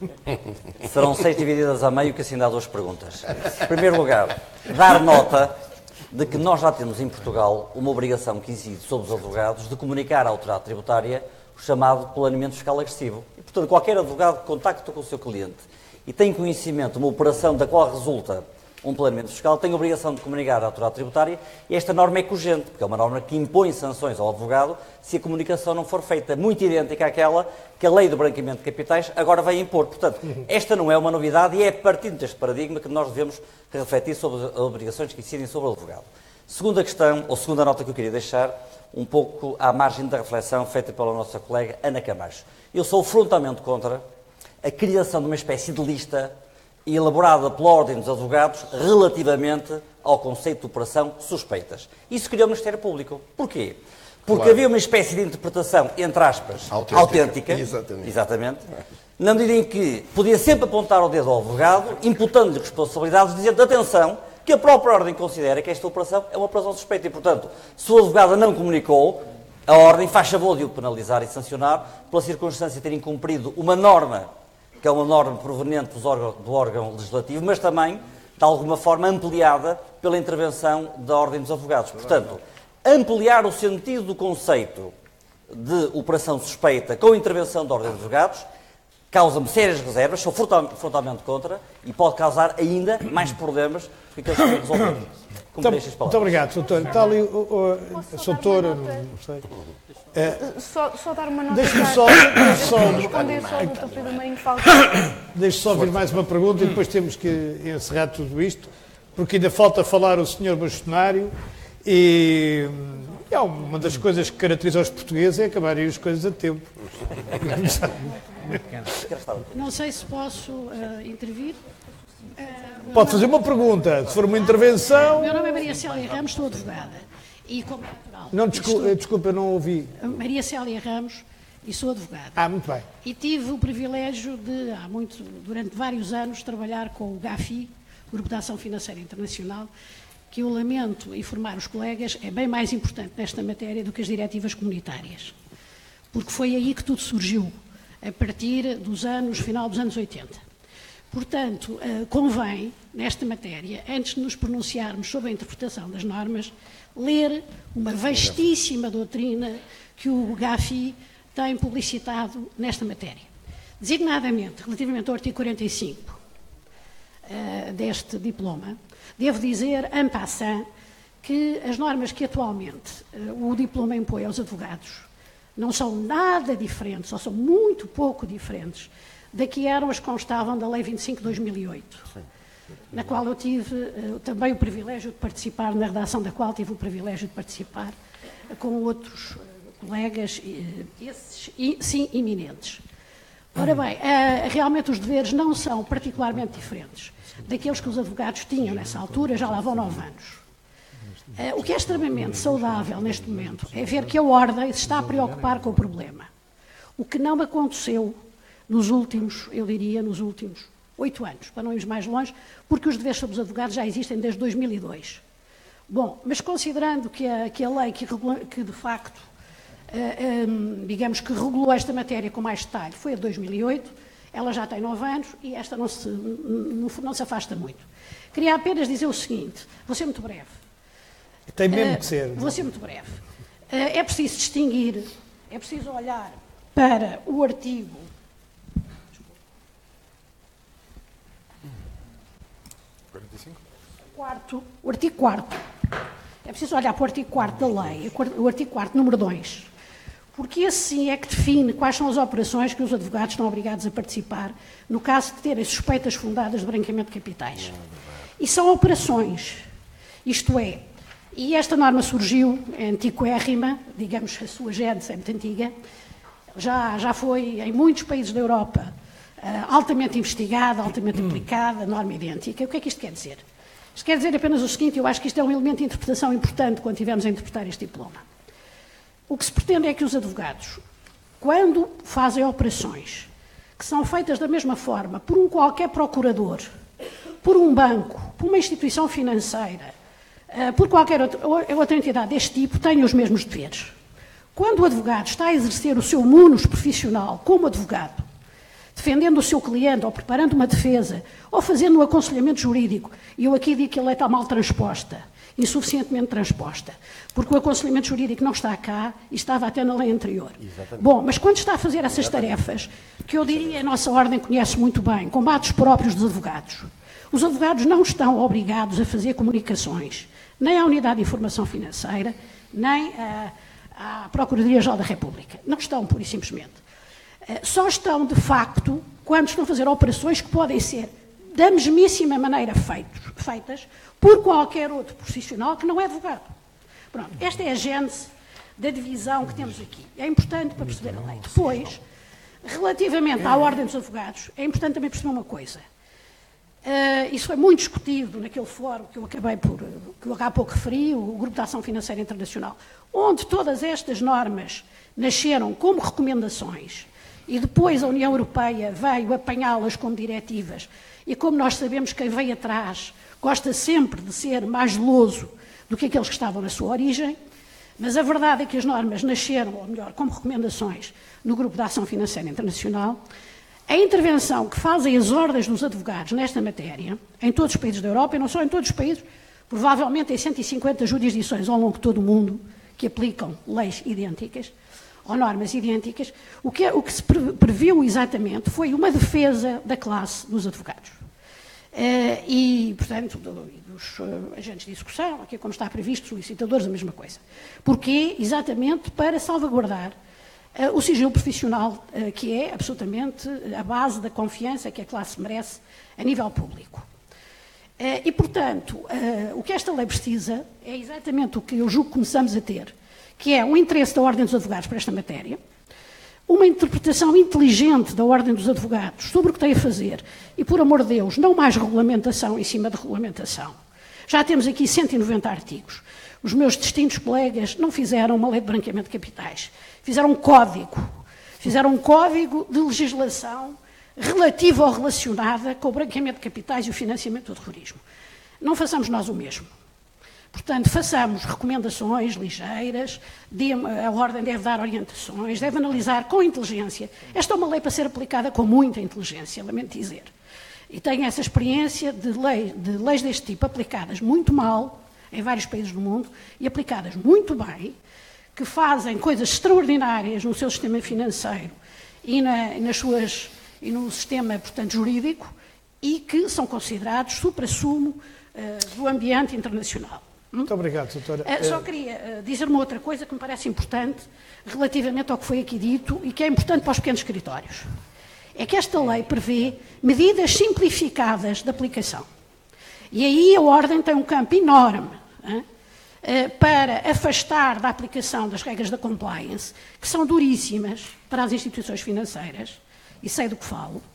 Serão seis divididas a meio, que assim dá duas perguntas. Em primeiro lugar, dar nota de que nós já temos em Portugal uma obrigação que incide sobre os advogados de comunicar à autoridade tributária o chamado planeamento fiscal agressivo. E, portanto, qualquer advogado que contacta com o seu cliente e tem conhecimento de uma operação da qual resulta um planeamento fiscal, tem a obrigação de comunicar à autoridade tributária, e esta norma é cogente, porque é uma norma que impõe sanções ao advogado se a comunicação não for feita muito idêntica àquela que a lei do branqueamento de capitais agora vai impor. Portanto, esta não é uma novidade e é a partir deste paradigma que nós devemos refletir sobre as obrigações que incidem sobre o advogado. Segunda questão, ou segunda nota que eu queria deixar, um pouco à margem da reflexão feita pela nossa colega Ana Camacho. Eu sou frontalmente contra a criação de uma espécie de lista e elaborada pela Ordem dos Advogados relativamente ao conceito de operação suspeitas. Isso criou o Ministério Público. Porquê? Porque claro. havia uma espécie de interpretação, entre aspas, autêntica, autêntica exatamente. exatamente, na medida em que podia sempre apontar o dedo ao advogado, imputando-lhe responsabilidades, dizendo, atenção, que a própria Ordem considera que esta operação é uma operação suspeita e, portanto, se o advogado não comunicou, a Ordem faz favor de o penalizar e sancionar pela circunstância de ter incumprido uma norma, que é uma norma proveniente dos órgão, do órgão legislativo, mas também, de alguma forma, ampliada pela intervenção da Ordem dos Advogados. Portanto, ampliar o sentido do conceito de operação suspeita com a intervenção da Ordem dos Advogados causa-me sérias reservas, sou frontalmente contra e pode causar ainda mais problemas do que aqueles que resolver. Muito, muito obrigado, doutor. Está ali o doutor, não sei. É, só, só dar uma nota. Deixe-me só, deixe só, responder só ao doutor Pedro Marinho Falcão. Deixe só ouvir mais uma pergunta e depois temos que encerrar tudo isto, porque ainda falta falar o senhor bastonário e é uma das coisas que caracteriza os portugueses é acabarem as coisas a tempo. Não sei se posso uh, intervir. Uh, Pode fazer uma pergunta, se for uma intervenção... Meu nome é Maria Célia Ramos, estou advogada. E como natural, não, desculpa, estou... desculpa, eu não ouvi. Maria Célia Ramos e sou advogada. Ah, muito bem. E tive o privilégio de, há muito, durante vários anos, trabalhar com o GAFI, Grupo de Ação Financeira Internacional, que eu lamento informar os colegas, é bem mais importante nesta matéria do que as diretivas comunitárias. Porque foi aí que tudo surgiu, a partir dos anos, final dos anos oitenta. Portanto, convém, nesta matéria, antes de nos pronunciarmos sobre a interpretação das normas, ler uma vastíssima doutrina que o GAFI tem publicitado nesta matéria. Designadamente, relativamente ao artigo quarenta e cinco uh, deste diploma, devo dizer, en passant, que as normas que atualmente uh, o diploma impõe aos advogados não são nada diferentes, ou são muito pouco diferentes, da que eram as que constavam da Lei vinte e cinco de dois mil e oito, Sim. na qual eu tive uh, também o privilégio de participar, na redação da qual tive o privilégio de participar uh, com outros uh, colegas, uh, esses, e, sim, iminentes. Ora bem, uh, realmente os deveres não são particularmente diferentes daqueles que os advogados tinham nessa altura, já lá vão nove anos. Uh, o que é extremamente saudável neste momento é ver que a Ordem se está a preocupar com o problema. O que não aconteceu nos últimos, eu diria, nos últimos oito anos, para não irmos mais longe, porque os deveres sobre os advogados já existem desde dois mil e dois. Bom, mas considerando que a, que a lei que, que de facto, uh, um, digamos que regulou esta matéria com mais detalhe foi a de dois mil e oito, ela já tem nove anos e esta não se, não, não se afasta muito. Queria apenas dizer o seguinte, vou ser muito breve. Tem mesmo uh, que ser. Vou ser muito breve. Uh, é preciso distinguir, é preciso olhar para o artigo quarenta e cinco? Quarto, o artigo quarto. É preciso olhar para o artigo quarto da lei, o artigo quarto, número dois, porque esse sim é que define quais são as operações que os advogados estão obrigados a participar no caso de terem suspeitas fundadas de branqueamento de capitais. E são operações, isto é, e esta norma surgiu, é antiquérrima, digamos, a sua gênese é muito antiga, já, já foi em muitos países da Europa uh, altamente investigada, altamente aplicada, norma idêntica. O que é que isto quer dizer? Isto quer dizer apenas o seguinte, eu acho que isto é um elemento de interpretação importante quando estivermos a interpretar este diploma. O que se pretende é que os advogados, quando fazem operações que são feitas da mesma forma por um qualquer procurador, por um banco, por uma instituição financeira, uh, por qualquer outra, outra entidade deste tipo, tenham os mesmos deveres. Quando o advogado está a exercer o seu munus profissional como advogado, defendendo o seu cliente, ou preparando uma defesa, ou fazendo um aconselhamento jurídico, e eu aqui digo que a lei está mal transposta, insuficientemente transposta, porque o aconselhamento jurídico não está cá e estava até na lei anterior. Exatamente. Bom, mas quando está a fazer essas Exatamente. tarefas, que eu diria a nossa ordem conhece muito bem, combates próprios dos advogados, os advogados não estão obrigados a fazer comunicações, nem à Unidade de Informação Financeira, nem à, à Procuradoria-Geral da República. Não estão, pura e simplesmente. Só estão, de facto, quando estão a fazer operações que podem ser, da mesmíssima maneira, feitos, feitas por qualquer outro profissional que não é advogado. Pronto, esta é a gênese da divisão que temos aqui. É importante para perceber a lei. Depois, relativamente à Ordem dos Advogados, é importante também perceber uma coisa. Uh, isso foi muito discutido naquele fórum que eu acabei por, que eu há pouco referi, o Grupo de Ação Financeira Internacional, onde todas estas normas nasceram como recomendações e depois a União Europeia veio apanhá-las como diretivas. E como nós sabemos, quem vem atrás gosta sempre de ser mais zeloso do que aqueles que estavam na sua origem, mas a verdade é que as normas nasceram, ou melhor, como recomendações no Grupo de Ação Financeira Internacional. A intervenção que fazem as ordens dos advogados nesta matéria, em todos os países da Europa, e não só em todos os países, provavelmente em cento e cinquenta jurisdições ao longo de todo o mundo, que aplicam leis idênticas, ou normas idênticas, o que, o que se previu exatamente foi uma defesa da classe dos advogados. Uh, e, portanto, do, dos uh, agentes de execução, aqui como está previsto, solicitadores, a mesma coisa. Porquê? Exatamente para salvaguardar uh, o sigilo profissional, uh, que é absolutamente a base da confiança que a classe merece a nível público. Uh, e, portanto, uh, o que esta lei precisa é exatamente o que eu julgo que começamos a ter, que é um interesse da Ordem dos Advogados para esta matéria, uma interpretação inteligente da Ordem dos Advogados sobre o que tem a fazer e, por amor de Deus, não mais regulamentação em cima de regulamentação. Já temos aqui cento e noventa artigos. Os meus distintos colegas não fizeram uma lei de branqueamento de capitais, fizeram um código, fizeram um código de legislação relativa ou relacionada com o branqueamento de capitais e o financiamento do terrorismo. Não façamos nós o mesmo. Portanto, façamos recomendações ligeiras, a Ordem deve dar orientações, deve analisar com inteligência. Esta é uma lei para ser aplicada com muita inteligência, lamento dizer. E tenho essa experiência de, lei, de leis deste tipo aplicadas muito mal em vários países do mundo e aplicadas muito bem, que fazem coisas extraordinárias no seu sistema financeiro e, na, nas suas, e no sistema, portanto, jurídico e que são considerados supra-sumo uh, do ambiente internacional. Muito obrigado, doutora. Uh, só queria uh, dizer uma outra coisa que me parece importante relativamente ao que foi aqui dito e que é importante para os pequenos escritórios. É que esta lei prevê medidas simplificadas de aplicação. E aí a Ordem tem um campo enorme hein, uh, para afastar da aplicação das regras da compliance, que são duríssimas para as instituições financeiras, e sei do que falo, uh,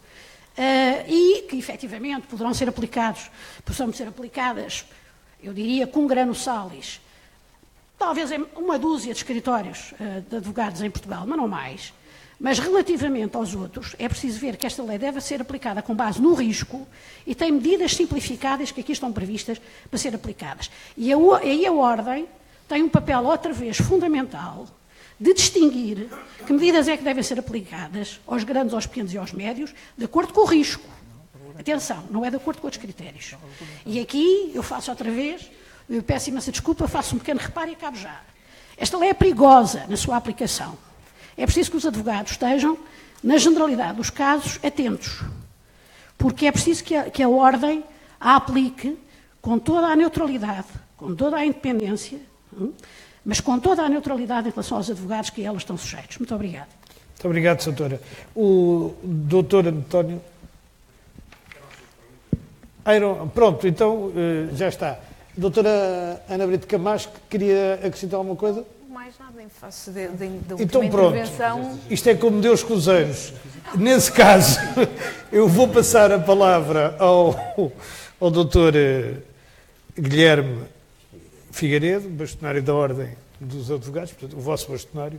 e que efetivamente poderão ser aplicados, possam ser aplicadas, eu diria, com grano salis, talvez em uma dúzia de escritórios uh, de advogados em Portugal, mas não mais. Mas relativamente aos outros, é preciso ver que esta lei deve ser aplicada com base no risco e tem medidas simplificadas que aqui estão previstas para ser aplicadas. E aí a Ordem tem um papel, outra vez, fundamental de distinguir que medidas é que devem ser aplicadas aos grandes, aos pequenos e aos médios, de acordo com o risco. Atenção, não é de acordo com outros critérios. E aqui eu faço outra vez, eu peço imensa desculpa, faço um pequeno reparo e acabo já. Esta lei é perigosa na sua aplicação. É preciso que os advogados estejam, na generalidade dos casos, atentos. Porque é preciso que a, que a Ordem a aplique com toda a neutralidade, com toda a independência, mas com toda a neutralidade em relação aos advogados que a elas estão sujeitos. Muito obrigado. Muito obrigado, doutora. O doutor António... Pronto, então já está. Doutora Ana Brito Camacho, queria acrescentar alguma coisa? Mais nada em face de, de, de então, última pronto. intervenção. Isto é como Deus com os anjos. Nesse caso, eu vou passar a palavra ao, ao doutor Guilherme Figueiredo, bastonário da Ordem dos Advogados, portanto, o vosso bastonário,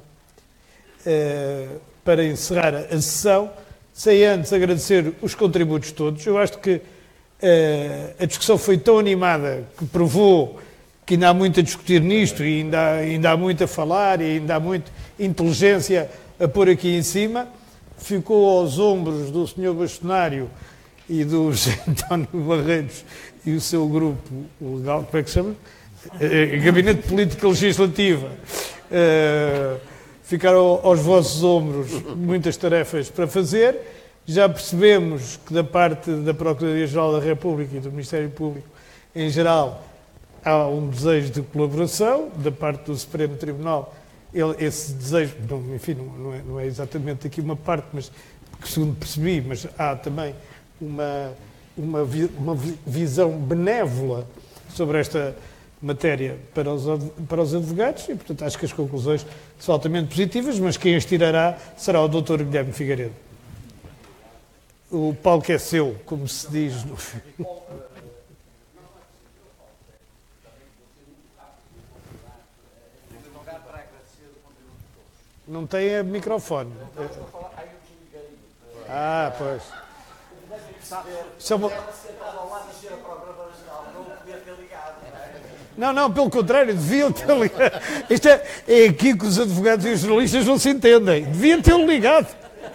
para encerrar a sessão, sem antes agradecer os contributos todos. Eu acho que Uh, a discussão foi tão animada que provou que ainda há muito a discutir nisto e ainda há, ainda há muito a falar e ainda há muita inteligência a pôr aqui em cima. Ficou aos ombros do senhor bastonário e do António Barreiros e o seu grupo legal, como é que se chama? Uh, Gabinete de Política Legislativa. Uh, ficaram aos vossos ombros muitas tarefas para fazer. Já percebemos que da parte da Procuradoria-Geral da República e do Ministério Público, em geral, há um desejo de colaboração. Da parte do Supremo Tribunal, ele, esse desejo, não, enfim, não é, não é exatamente aqui uma parte, mas que segundo percebi, mas há também uma, uma, uma visão benévola sobre esta matéria para os, para os advogados e, portanto, acho que as conclusões são altamente positivas, mas quem as tirará será o doutor Guilherme Figueiredo. O palco é seu, como se diz no filme. Não tem microfone. Ah, pois. Isso é uma... Não, não, pelo contrário, deviam ter ligado. Isto é, é aqui que os advogados e os jornalistas não se entendem. Deviam ter ligado.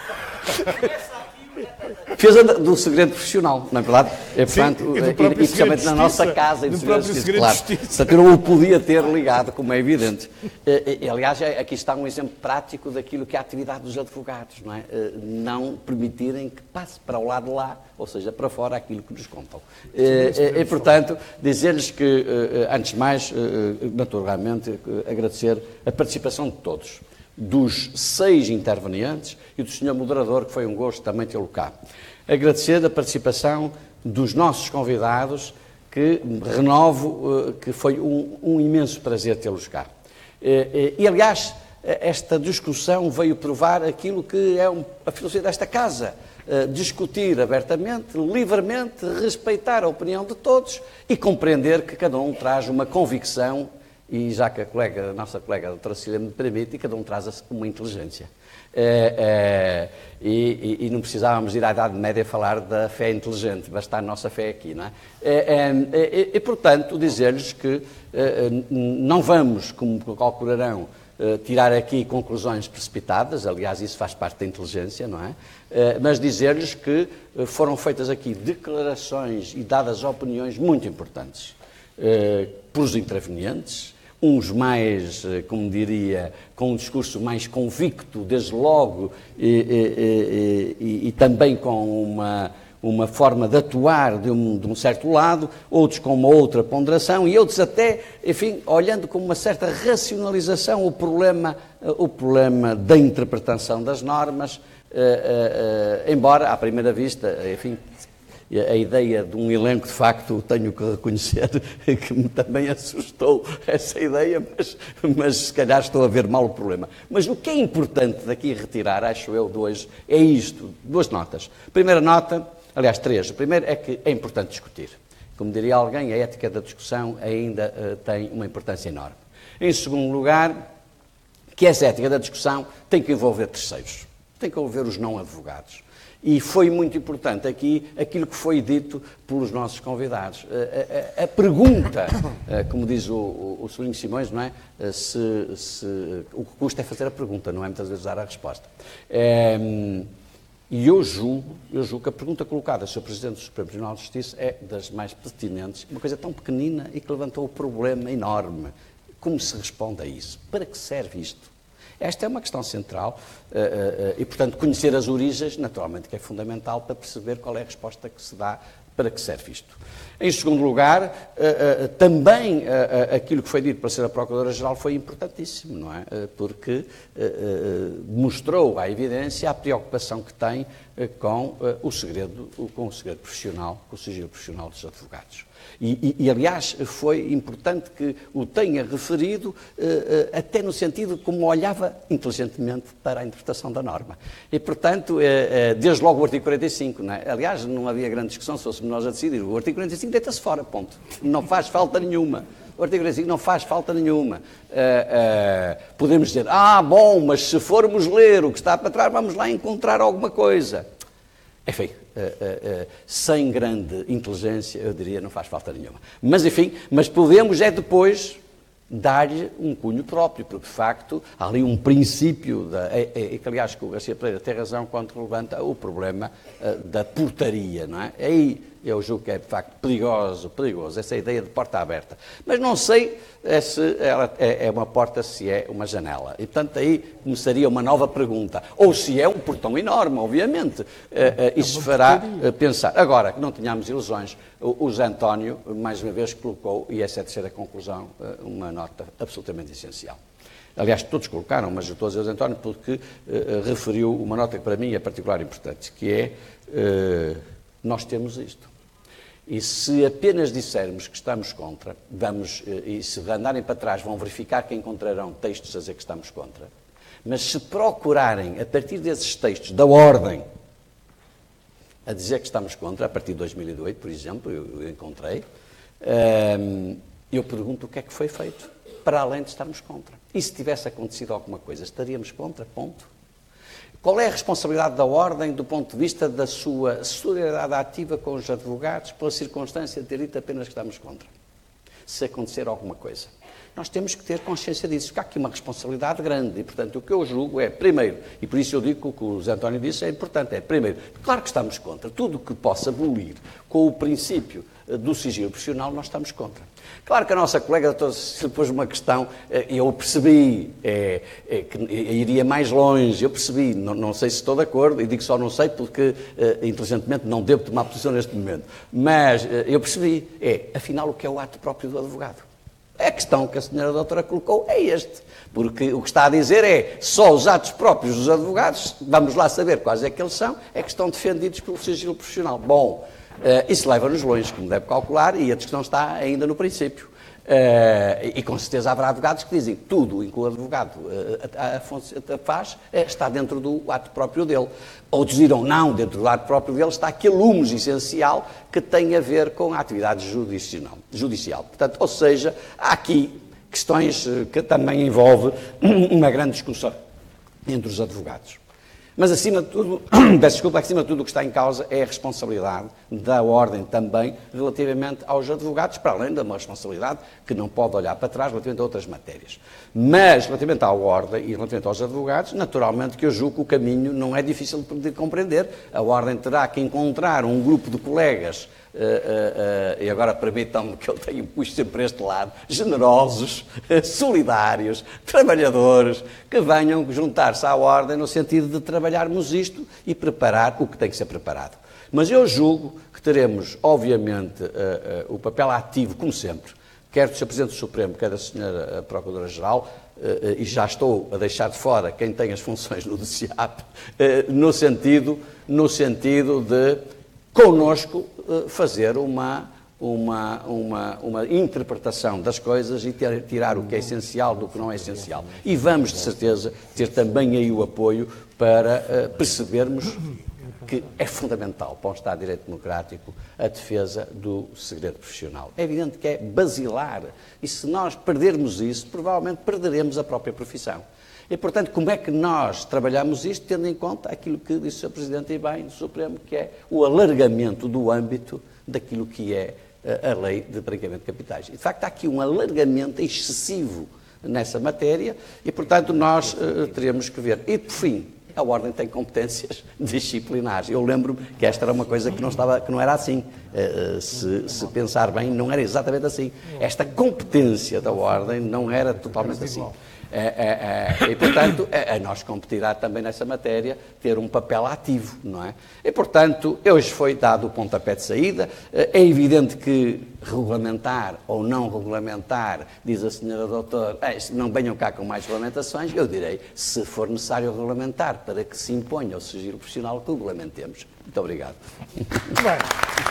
Fez do segredo profissional, não é verdade? É, portanto, Sim, e, e, e especialmente na nossa casa, e do, do segredo de justiça, claro. Portanto, eu não o podia ter ligado, como é evidente. E, e, aliás, aqui está um exemplo prático daquilo que é a atividade dos advogados, não é? Não permitirem que passe para o lado de lá, ou seja, para fora, aquilo que nos contam. E, e, e portanto, dizer-lhes que, antes de mais, naturalmente, agradecer a participação de todos, dos seis intervenientes e do senhor moderador, que foi um gosto também tê-lo cá. Agradecer a participação dos nossos convidados, que renovo, que foi um, um imenso prazer tê-los cá. E, e, aliás, esta discussão veio provar aquilo que é a filosofia desta casa, discutir abertamente, livremente, respeitar a opinião de todos e compreender que cada um traz uma convicção. E já que a, colega, a nossa colega a doutora Cecília me permite, cada um traz uma inteligência. É, é, e, e não precisávamos ir à Idade Média falar da fé inteligente, basta a nossa fé aqui, não é? é, é e, portanto, dizer-lhes que é, não vamos, como calcularão, tirar aqui conclusões precipitadas, aliás, isso faz parte da inteligência, não é? é mas dizer-lhes que foram feitas aqui declarações e dadas opiniões muito importantes é, pelos intervenientes, uns mais, como diria, com um discurso mais convicto, desde logo, e, e, e, e também com uma, uma forma de atuar de um, de um certo lado, outros com uma outra ponderação e outros até, enfim, olhando com uma certa racionalização o problema, o problema da interpretação das normas, uh, uh, uh, embora, à primeira vista, enfim, a ideia de um elenco, de facto, tenho que reconhecer que me também assustou essa ideia, mas, mas se calhar estou a ver mal o problema. Mas o que é importante daqui retirar, acho eu, de hoje, é isto, duas notas. Primeira nota, aliás, três. A primeira é que é importante discutir. Como diria alguém, a ética da discussão ainda uh, tem uma importância enorme. Em segundo lugar, que essa ética da discussão tem que envolver terceiros, tem que envolver os não advogados. E foi muito importante aqui aquilo que foi dito pelos nossos convidados. A, a, a pergunta, como diz o, o, o Sobrinho Simões, não é? Se, se, o que custa é fazer a pergunta, não é muitas vezes dar a resposta. É, e eu julgo, eu julgo que a pergunta colocada ao senhor Presidente do Supremo Tribunal de Justiça é das mais pertinentes, uma coisa tão pequenina e que levantou um problema enorme. Como se responde a isso? Para que serve isto? Esta é uma questão central uh, uh, e, portanto, conhecer as origens, naturalmente, que é fundamental para perceber qual é a resposta que se dá, para que serve isto. Em segundo lugar, uh, uh, também uh, uh, aquilo que foi dito para ser a Procuradora-Geral foi importantíssimo, não é? Uh, porque uh, uh, mostrou à evidência a preocupação que tem uh, com uh, o segredo, com o segredo profissional, com o sigilo profissional dos advogados. E, e, e, aliás, foi importante que o tenha referido, uh, uh, até no sentido como olhava inteligentemente para a interpretação da norma. E, portanto, uh, uh, desde logo o artigo quarenta e cinco, não é? Aliás, não havia grande discussão se fôssemos nós a decidir. O artigo quarenta e cinco deita-se fora, ponto. Não faz falta nenhuma. O artigo quarenta e cinco não faz falta nenhuma. Uh, uh, podemos dizer, ah, bom, mas se formos ler o que está para trás, vamos lá encontrar alguma coisa. Enfim, uh, uh, uh, sem grande inteligência, eu diria, não faz falta nenhuma. Mas, enfim, mas podemos é depois dar-lhe um cunho próprio, porque, de facto, há ali um princípio, da, é, é, é, que, aliás, que o Garcia Pereira tem razão quando levanta o problema uh, da portaria, não é? Aí eu julgo que é, de facto, perigoso, perigoso, essa ideia de porta aberta. Mas não sei é, se ela é, é uma porta, se é uma janela. E, portanto, aí começaria uma nova pergunta. Ou se é um portão enorme, obviamente. Uh, uh, isso fará uh, pensar. Agora, que não tenhamos ilusões, o, o Zé António, mais uma vez, colocou, e essa é a terceira conclusão, uh, uma nota absolutamente essencial. Aliás, todos colocaram, mas eu estou a dizer o Zé António porque uh, referiu uma nota que para mim é particular importante, que é, uh, nós temos isto. E se apenas dissermos que estamos contra, vamos, e se andarem para trás vão verificar que encontrarão textos a dizer que estamos contra, mas se procurarem, a partir desses textos, da ordem, a dizer que estamos contra, a partir de dois mil e oito, por exemplo, eu, eu encontrei, eu pergunto o que é que foi feito, para além de estarmos contra. E se tivesse acontecido alguma coisa, estaríamos contra, ponto. Qual é a responsabilidade da Ordem do ponto de vista da sua solidariedade ativa com os advogados pela circunstância de ter dito apenas que estamos contra? Se acontecer alguma coisa. Nós temos que ter consciência disso, porque há aqui uma responsabilidade grande e, portanto, o que eu julgo é, primeiro, e por isso eu digo que o que o Zé António disse é importante, é, primeiro, claro que estamos contra, tudo o que possa abolir com o princípio do sigilo profissional, nós estamos contra. Claro que a nossa colega se pôs uma questão, eu percebi é, é, que iria mais longe, eu percebi, não, não sei se estou de acordo, e digo só não sei porque, é, inteligentemente, não devo tomar posição neste momento, mas é, eu percebi, é, afinal, o que é o ato próprio do advogado? A questão que a senhora doutora colocou é este, porque o que está a dizer é só os atos próprios dos advogados, vamos lá saber quais é que eles são, é que estão defendidos pelo sigilo profissional. Bom, uh, isso leva-nos longe, como deve calcular, e a discussão está ainda no princípio. Uh, e com certeza haverá advogados que dizem que tudo em que o advogado uh, faz uh, está dentro do ato próprio dele. Outros dirão, não, dentro do ato próprio dele está aquele humus essencial que tem a ver com a atividade judicial. judicial. Portanto, ou seja, há aqui questões que também envolvem uma grande discussão entre os advogados. Mas, acima de tudo, peço desculpa, acima de tudo o que está em causa é a responsabilidade da Ordem também relativamente aos advogados, para além de uma responsabilidade que não pode olhar para trás relativamente a outras matérias. Mas, relativamente à Ordem e relativamente aos advogados, naturalmente que eu julgo que o caminho não é difícil de compreender. A Ordem terá que encontrar um grupo de colegas, uh, uh, uh, e agora permitam-me que eu tenha puxo sempre este lado, generosos, solidários, trabalhadores, que venham juntar-se à Ordem no sentido de trabalharmos isto e preparar o que tem que ser preparado. Mas eu julgo que teremos, obviamente, uh, uh, o papel ativo, como sempre, quer do senhor Presidente do Supremo, quer da senhora Procuradora-Geral, uh, uh, e já estou a deixar de fora quem tem as funções no D C I A P, uh, no sentido, no sentido de, connosco, uh, fazer uma, uma, uma, uma interpretação das coisas e ter, tirar o que é essencial do que não é essencial. E vamos, de certeza, ter também aí o apoio para uh, percebermos que é fundamental para um Estado de Direito Democrático a defesa do segredo profissional. É evidente que é basilar, e se nós perdermos isso, provavelmente perderemos a própria profissão. E, portanto, como é que nós trabalhamos isto, tendo em conta aquilo que disse o senhor Presidente e bem do Supremo, que é o alargamento do âmbito daquilo que é a lei de branqueamento de capitais. E, de facto, há aqui um alargamento excessivo nessa matéria e, portanto, nós uh, teremos que ver. E, por fim, a Ordem tem competências disciplinares. Eu lembro-me que esta era uma coisa que não, estava, que não era assim. Uh, se, se pensar bem, não era exatamente assim. Esta competência da Ordem não era totalmente assim. É, é, é, e, portanto, a, a nós competirá também nessa matéria ter um papel ativo, não é? E, portanto, hoje foi dado o pontapé de saída. É evidente que regulamentar ou não regulamentar, diz a senhora doutora, é, não venham cá com mais regulamentações, eu direi, se for necessário regulamentar para que se imponha o sigilo profissional, que regulamentemos. Muito obrigado. Muito bem.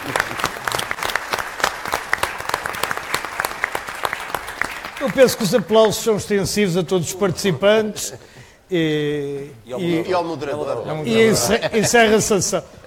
Eu penso que os aplausos são extensivos a todos os participantes e, e, ao, e, e ao moderador. E encerra a sessão.